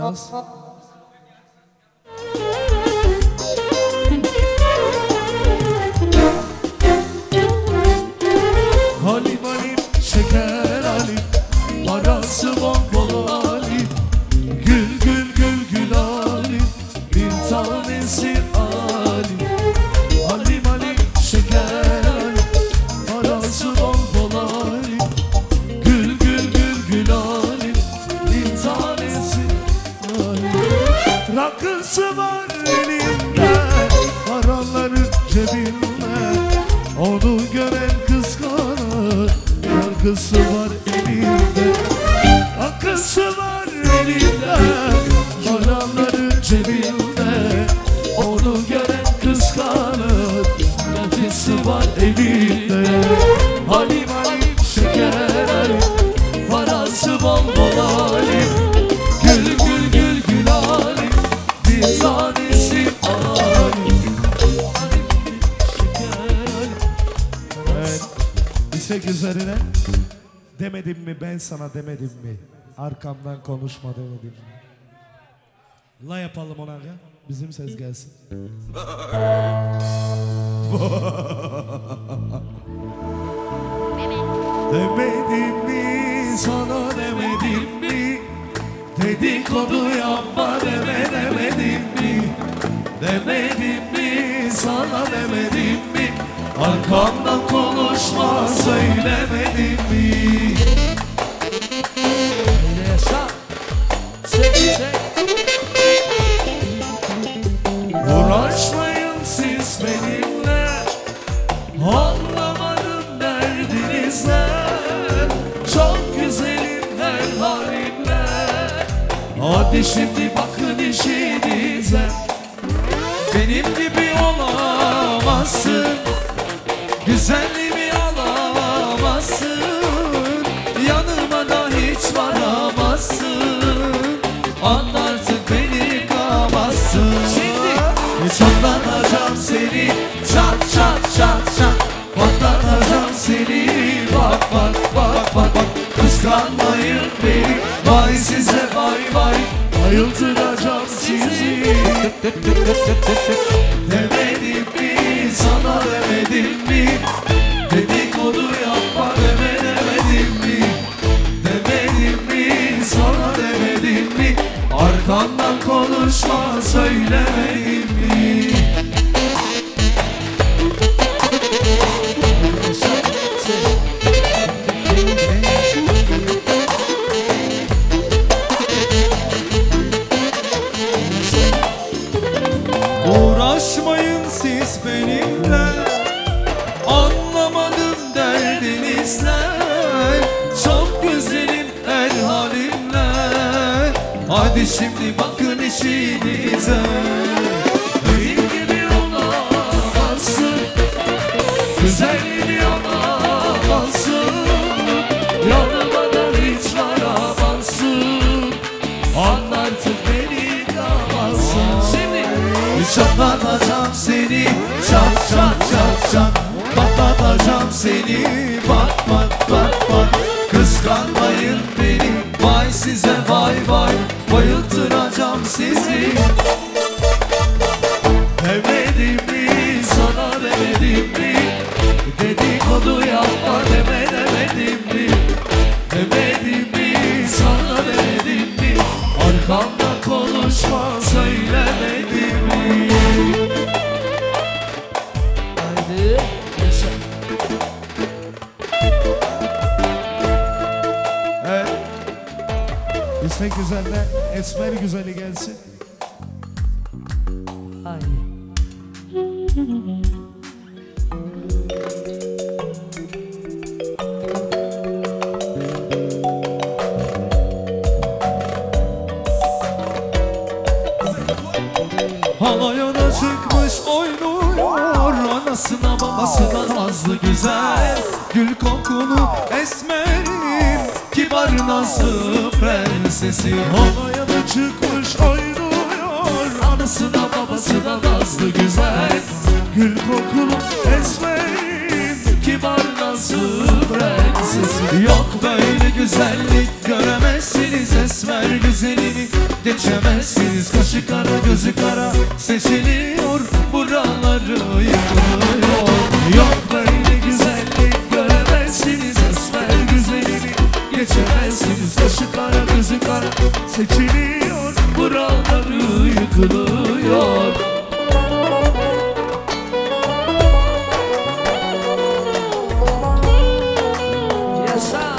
biraz. Halim halim şeker halim, parası bol bol halim, gül gül gül gül halim, bir tanesi halim. Halim halim şeker halim, parası bol bol halim, gül gül gül gül halim, bir tanesi halim. Rakısı var elinde, paraları cebinde, onu gören kıskanır. Rakısı var elinde, rakısı var elinde, paraları cebinde, onu gören kıskanır. Rakısı var elinde, halim halim şeker halim, parası bol bol halim, gül gül gül gül halim, bir tanesi halim. Evet, istek üzerine demedim mi ben sana, demedim mi arkamdan konuşma, demedim mi? La yapalım ona ya, bizim ses gelsin. Demedim mi sana, demedim mi dedikodu yapma, deme demedim mi? Demedim mi sana, demedim mi arkamdan konuşma, söylemedim mi? Yaşa. Çek çek. Uğraşmayın siz benimle, anlamadım derdinizle, çok güzelim her halimle. Hadi şimdi bakın işinize, benim gibi olamazsın, güzelliğimi alamazsın, yanıma da hiç varamazsın, anla artık beni yıkamazsın. Çatlatacağım seni, çat çat çat çat, patlatacağım seni, bak bak bak bak bak. Kıskanmayın beni, vay size vay vay, bayıltıracağım sizi. Demedim mi sana, demedim mi dedikodu yapma, deme demedim mi? Demedim mi sana, demedim mi arkamdan konuşma, söylemedim mi? Uğraşmayın siz benimle, anlamadım derdinizle, çok güzelim el halimle. Hadi şimdi bakın işinize, Benim gibi olamazsın, güzelliğimi alamazsın, yanıma da hiç varamazsın, anla artık beni yıkamazsın. Şimdi çatlatacağım seni, çat çat çat çat, patlatacağım seni, bak bak bak bak. Kıskanmayın beni, vay size vay vay, bayıltıracağım sizi. Demedim mi sana, demedim mi dedikodu yapma, deme demedim mi? Demedim mi sana, demedim mi arkamdan konuşma, söylemedim mi? Haydi. Yaşa. Evet. İstek güzelle esmer güzeli gelsin. Haydi. halaya da çıkmış oynuyor, anasına babasına nazlı güzel, gül kokulu esmerim, kibar nazlı prensesi. Halaya da çıkmış oynuyor, anasına babasına nazlı güzel, gül kokulu esmerim, kibar nazlı prensesi. sesi. Yok böyle güzellik göremezsiniz, esmer güzelini geçemezsiniz. Kaşı kara gözü kara seçiliyor, buraları yıkılıyor. Yok böyle güzellik göremezsiniz, esmer güzelini geçemezsiniz. Kaşı kara gözü kara seçiliyor, buraları yıkılıyor. Yaşa.